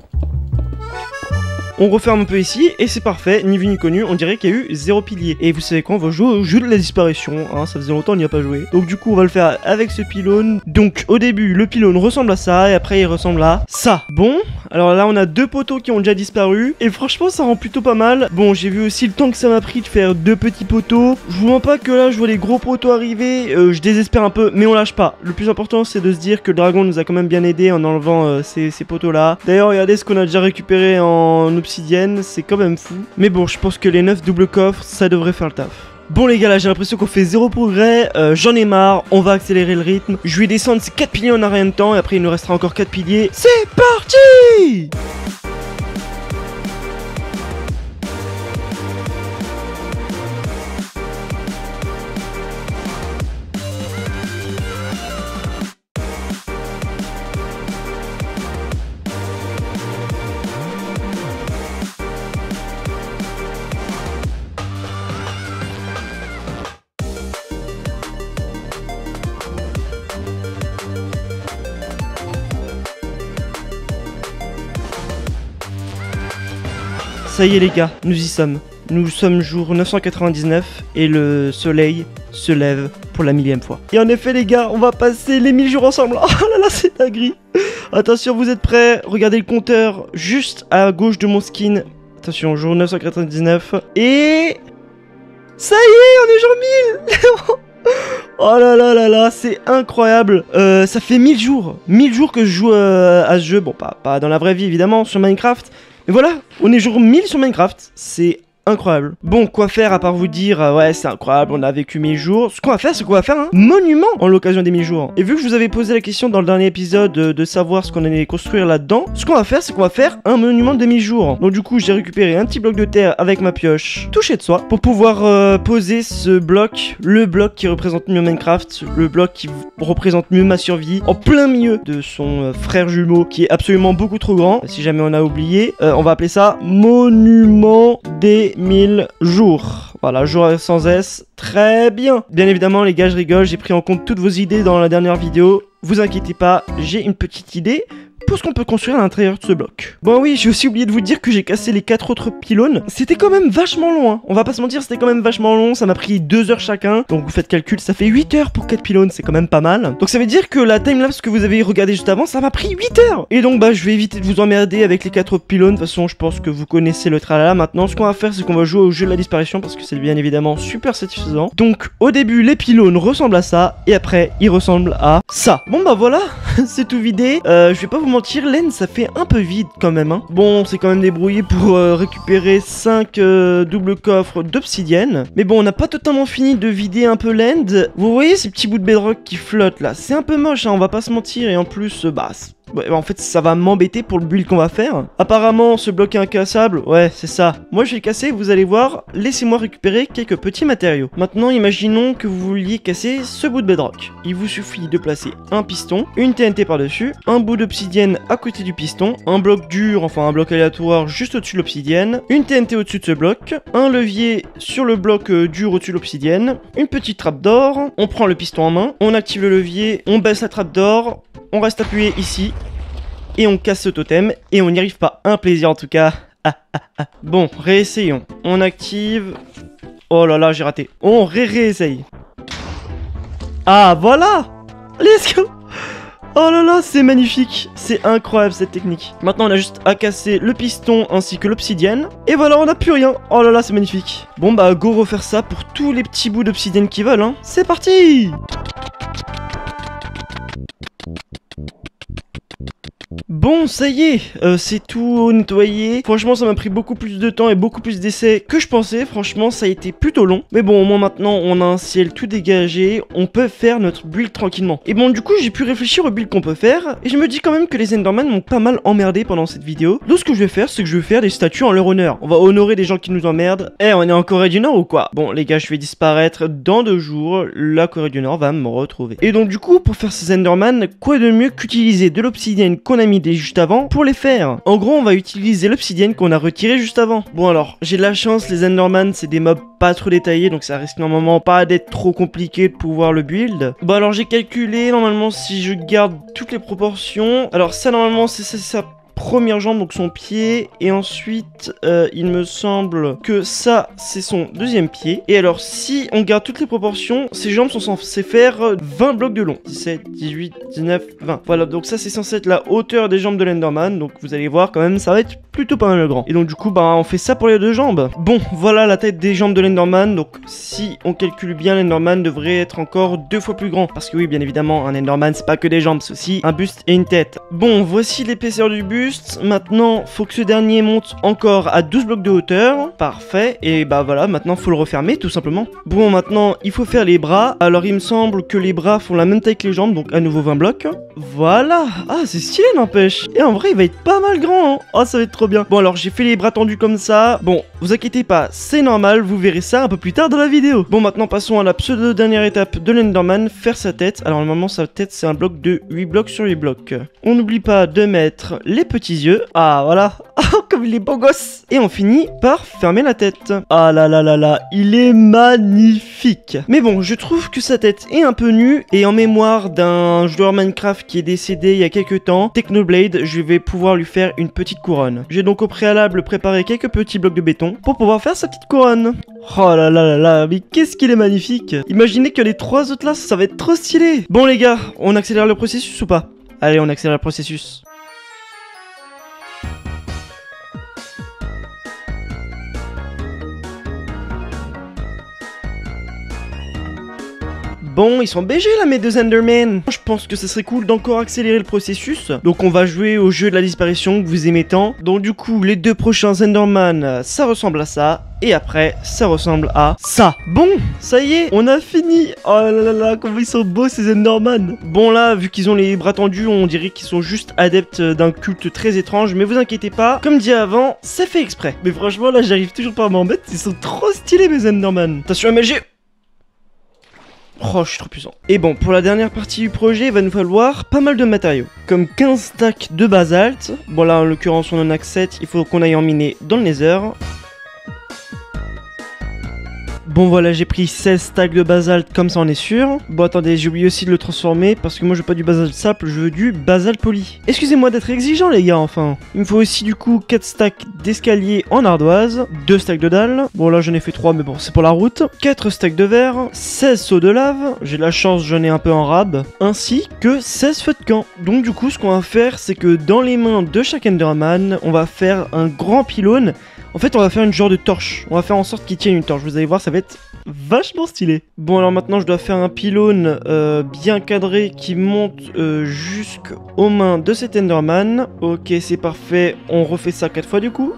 A: On referme un peu ici et c'est parfait, ni vu ni connu, on dirait qu'il y a eu zéro pilier. Et vous savez quoi, on va jouer au jeu de la disparition, hein, ça faisait longtemps qu'on n'y a pas joué. Donc du coup on va le faire avec ce pylône. Donc au début le pylône ressemble à ça et après il ressemble à ça. Bon, alors là on a deux poteaux qui ont déjà disparu et franchement ça rend plutôt pas mal. Bon j'ai vu aussi le temps que ça m'a pris de faire deux petits poteaux. Je vous mens pas que là je vois les gros poteaux arriver, euh, je désespère un peu mais on lâche pas. Le plus important c'est de se dire que le dragon nous a quand même bien aidé en enlevant euh, ces, ces poteaux là. D'ailleurs regardez ce qu'on a déjà récupéré en obsidienne, c'est quand même fou. Mais bon, je pense que les neuf doubles coffres, ça devrait faire le taf. Bon les gars, là j'ai l'impression qu'on fait zéro progrès, euh, j'en ai marre, on va accélérer le rythme. Je vais descendre ces quatre piliers en un rien de temps et après il nous restera encore quatre piliers. C'est parti! Ça y est les gars, nous y sommes. Nous sommes jour neuf cent quatre-vingt-dix-neuf et le soleil se lève pour la millième fois. Et en effet les gars, on va passer les mille jours ensemble. Oh là là, c'est dinguerie. Attention, vous êtes prêts? Regardez le compteur juste à gauche de mon skin. Attention, jour neuf cent quatre-vingt-dix-neuf. Et... ça y est, on est jour mille. Oh là là là là, c'est incroyable. euh, Ça fait mille jours. mille jours que je joue euh, à ce jeu. Bon, pas, pas dans la vraie vie évidemment, sur Minecraft. Mais voilà, on est jour mille sur Minecraft, c'est incroyable. Bon, quoi faire à part vous dire, euh, ouais, c'est incroyable, on a vécu mille jours. Ce qu'on va faire, c'est qu'on va faire un monument en l'occasion des mille jours. Et vu que je vous avais posé la question dans le dernier épisode de, de savoir ce qu'on allait construire là-dedans, ce qu'on va faire, c'est qu'on va faire un monument des mille jours. Donc du coup, j'ai récupéré un petit bloc de terre avec ma pioche touché de soie pour pouvoir euh, poser ce bloc, le bloc qui représente mieux Minecraft, le bloc qui représente mieux ma survie, en plein milieu de son euh, frère jumeau qui est absolument beaucoup trop grand. Si jamais on a oublié, euh, on va appeler ça monument des mille jours. Voilà, jour sans S, très bien. Bien évidemment les gars, je rigole, j'ai pris en compte toutes vos idées dans la dernière vidéo. Vous inquiétez pas, j'ai une petite idée pour ce qu'on peut construire à l'intérieur de ce bloc. Bon oui, j'ai aussi oublié de vous dire que j'ai cassé les quatre autres pylônes. C'était quand même vachement long, hein. On va pas se mentir, c'était quand même vachement long. Ça m'a pris deux heures chacun. Donc vous faites calcul, ça fait huit heures pour quatre pylônes, c'est quand même pas mal. Donc ça veut dire que la timelapse que vous avez regardé juste avant, ça m'a pris huit heures. Et donc bah je vais éviter de vous emmerder avec les quatre autres pylônes. De toute façon, je pense que vous connaissez le tralala. Maintenant, ce qu'on va faire, c'est qu'on va jouer au jeu de la disparition parce que c'est bien évidemment super satisfaisant. Donc au début, les pylônes ressemblent à ça et après, ils ressemblent à ça. Bon bah voilà, c'est tout vidé. Euh, je vais pas vous mentir, laine, ça fait un peu vide quand même, hein. Bon, on s'est quand même débrouillé pour euh, récupérer cinq euh, doubles coffres d'obsidienne. Mais bon, on n'a pas totalement fini de vider un peu l'end. Vous voyez ces petits bouts de bedrock qui flottent là? C'est un peu moche, hein, on va pas se mentir. Et en plus, euh, bah... Ouais, en fait, ça va m'embêter pour le build qu'on va faire. Apparemment, ce bloc est incassable. Ouais, c'est ça. Moi, je vais le casser, vous allez voir. Laissez-moi récupérer quelques petits matériaux. Maintenant, imaginons que vous vouliez casser ce bout de bedrock. Il vous suffit de placer un piston, une T N T par-dessus, un bout d'obsidienne à côté du piston, un bloc dur, enfin un bloc aléatoire juste au-dessus de l'obsidienne, une T N T au-dessus de ce bloc, un levier sur le bloc euh, dur au-dessus de l'obsidienne, une petite trappe d'or, on prend le piston en main, on active le levier, on baisse la trappe d'or, on reste appuyé ici, et on casse ce totem, et on n'y arrive pas. Un plaisir en tout cas. Ah, ah, ah. Bon, réessayons. On active... Oh là là, j'ai raté. On ré-réessaye. Ah, voilà. Let's go. Oh là là, c'est magnifique. C'est incroyable cette technique. Maintenant, on a juste à casser le piston ainsi que l'obsidienne. Et voilà, on n'a plus rien. Oh là là, c'est magnifique. Bon bah, go refaire ça pour tous les petits bouts d'obsidienne qui veulent, hein. C'est parti. Bon, ça y est, euh, c'est tout nettoyé. Franchement, ça m'a pris beaucoup plus de temps et beaucoup plus d'essais que je pensais. Franchement, ça a été plutôt long. Mais bon, au moins maintenant, on a un ciel tout dégagé. On peut faire notre build tranquillement. Et bon, du coup, j'ai pu réfléchir au build qu'on peut faire. Et je me dis quand même que les Enderman m'ont pas mal emmerdé pendant cette vidéo. Donc, ce que je vais faire, c'est que je vais faire des statues en leur honneur. On va honorer des gens qui nous emmerdent. Eh, on est en Corée du Nord ou quoi? Bon, les gars, je vais disparaître dans deux jours. La Corée du Nord va me retrouver. Et donc, du coup, pour faire ces Enderman, quoi de mieux qu'utiliser de l'obsidienne qu'on a mis des juste avant pour les faire. En gros, on va utiliser l'obsidienne qu'on a retiré juste avant. Bon alors, j'ai de la chance, les Enderman c'est des mobs pas trop détaillés, donc ça risque normalement pas d'être trop compliqué de pouvoir le build. Bon alors j'ai calculé, normalement si je garde toutes les proportions, alors ça normalement c'est ça première jambe, donc son pied, et ensuite euh, il me semble que ça c'est son deuxième pied. Et alors si on garde toutes les proportions, ses jambes sont censées faire vingt blocs de long, dix-sept, dix-huit, dix-neuf, vingt. Voilà, donc ça c'est censé être la hauteur des jambes de l'Enderman, donc vous allez voir quand même ça va être plutôt pas mal grand. Et donc du coup bah on fait ça pour les deux jambes. Bon, voilà la tête des jambes de l'Enderman, donc si on calcule bien, l'Enderman devrait être encore deux fois plus grand, parce que oui bien évidemment un Enderman c'est pas que des jambes, c'est aussi un buste et une tête. Bon, voici l'épaisseur du buste. Maintenant, faut que ce dernier monte encore à douze blocs de hauteur. Parfait. Et bah voilà, maintenant faut le refermer tout simplement. Bon, maintenant il faut faire les bras. Alors il me semble que les bras font la même taille que les jambes, donc à nouveau vingt blocs. Voilà. Ah, c'est stylé n'empêche. Et en vrai, il va être pas mal grand, hein. Oh, ça va être trop bien. Bon, alors j'ai fait les bras tendus comme ça. Bon, vous inquiétez pas, c'est normal. Vous verrez ça un peu plus tard dans la vidéo. Bon, maintenant passons à la pseudo dernière étape de l'Enderman, faire sa tête. Alors normalement sa tête c'est un bloc de huit blocs sur huit blocs. On n'oublie pas de mettre les petits yeux. Ah voilà. Comme il est beau gosse. Et on finit par fermer la tête. Ah là là là là, il est magnifique. Mais bon, je trouve que sa tête est un peu nue. Et en mémoire d'un joueur Minecraft qui est décédé il y a quelques temps, Technoblade, je vais pouvoir lui faire une petite couronne. J'ai donc au préalable préparé quelques petits blocs de béton pour pouvoir faire sa petite couronne. Oh là là là là, mais qu'est-ce qu'il est magnifique. Imaginez que les trois autres là, ça va être trop stylé. Bon les gars, on accélère le processus ou pas? Allez, on accélère le processus. Bon, ils sont B G là mes deux Endermen. Je pense que ça serait cool d'encore accélérer le processus. Donc on va jouer au jeu de la disparition que vous aimez tant. Donc du coup, les deux prochains Enderman, ça ressemble à ça. Et après, ça ressemble à ça. Bon, ça y est, on a fini. Oh là là là, comment ils sont beaux ces Enderman. Bon là, vu qu'ils ont les bras tendus, on dirait qu'ils sont juste adeptes d'un culte très étrange. Mais vous inquiétez pas, comme dit avant, c'est fait exprès. Mais franchement là, j'arrive toujours pas à m'en mettre. Ils sont trop stylés mes Enderman. Attention M L G. Oh, je suis trop puissant. Et bon, pour la dernière partie du projet, il va nous falloir pas mal de matériaux. Comme quinze stacks de basalte. Bon là, en l'occurrence, on en a que sept. Il faut qu'on aille en miner dans le Nether. Bon voilà, j'ai pris seize stacks de basalte, comme ça on est sûr. Bon attendez, j'ai oublié aussi de le transformer, parce que moi je veux pas du basalte simple, je veux du basalte poli. Excusez-moi d'être exigeant les gars, enfin. Il me faut aussi du coup quatre stacks d'escalier en ardoise, deux stacks de dalles. Bon là j'en ai fait trois, mais bon c'est pour la route. quatre stacks de verre, seize seaux de lave, j'ai de la chance, j'en ai un peu en rab. Ainsi que seize feux de camp. Donc du coup ce qu'on va faire, c'est que dans les mains de chaque Enderman, on va faire un grand pylône. En fait, on va faire une genre de torche. On va faire en sorte qu'il tienne une torche. Vous allez voir, ça va être vachement stylé. Bon, alors maintenant, je dois faire un pylône euh, bien cadré qui monte euh, jusqu'aux mains de cet Enderman. Ok, c'est parfait. On refait ça quatre fois du coup.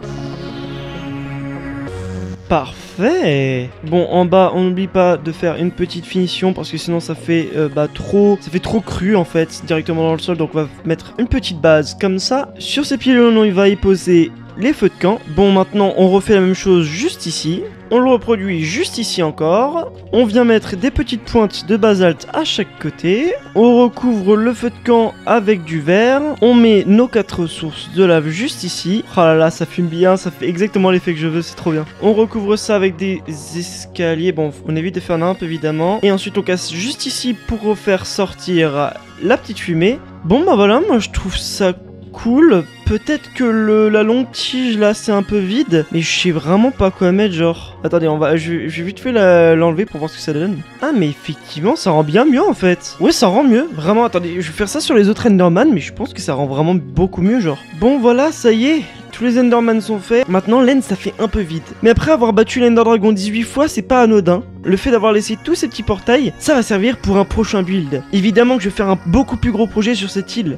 A: Parfait. Bon, en bas, on n'oublie pas de faire une petite finition parce que sinon ça fait euh, bah trop, ça fait trop cru en fait directement dans le sol. Donc on va mettre une petite base comme ça. Sur ces pylônes, on va y poser les feux de camp. Bon, maintenant on refait la même chose juste ici. On le reproduit juste ici encore. On vient mettre des petites pointes de basalte à chaque côté. On recouvre le feu de camp avec du verre. On met nos quatre sources de lave juste ici. Oh là là, ça fume bien, ça fait exactement l'effet que je veux, c'est trop bien. On recouvre ça avec des escaliers. Bon, on évite de faire n'importe évidemment. Et ensuite on casse juste ici pour refaire sortir la petite fumée. Bon bah voilà, moi je trouve ça cool. Peut-être que le, la longue tige là c'est un peu vide, mais je sais vraiment pas quoi mettre genre. Attendez, on va, je, je vais vite fait l'enlever pour voir ce que ça donne. Ah mais effectivement ça rend bien mieux en fait. Ouais ça rend mieux, vraiment. Attendez, je vais faire ça sur les autres Enderman, mais je pense que ça rend vraiment beaucoup mieux genre. Bon voilà, ça y est. Tous les Enderman sont faits. Maintenant, l'End, ça fait un peu vide. Mais après avoir battu l'Ender Dragon dix-huit fois, c'est pas anodin. Le fait d'avoir laissé tous ces petits portails, ça va servir pour un prochain build. Évidemment que je vais faire un beaucoup plus gros projet sur cette île.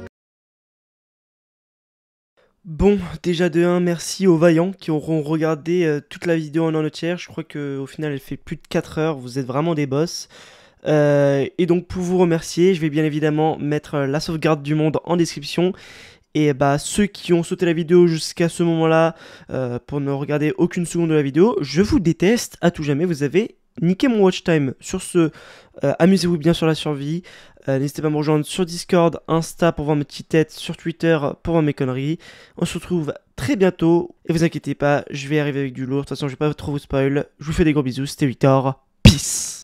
A: Bon, déjà de un, merci aux vaillants qui auront regardé euh, toute la vidéo en entière. Je crois qu'au final, elle fait plus de quatre heures. Vous êtes vraiment des boss. Euh, et donc, pour vous remercier, je vais bien évidemment mettre la sauvegarde du monde en description. Et bah ceux qui ont sauté la vidéo jusqu'à ce moment-là euh, pour ne regarder aucune seconde de la vidéo, je vous déteste à tout jamais, vous avez niqué mon watch time. Sur ce, euh, amusez-vous bien sur la survie, euh, n'hésitez pas à me rejoindre sur Discord, Insta pour voir mes petites têtes, sur Twitter pour voir mes conneries. On se retrouve très bientôt, et vous inquiétez pas, je vais arriver avec du lourd, de toute façon je vais pas trop vous spoil. Je vous fais des gros bisous, c'était Victor, peace.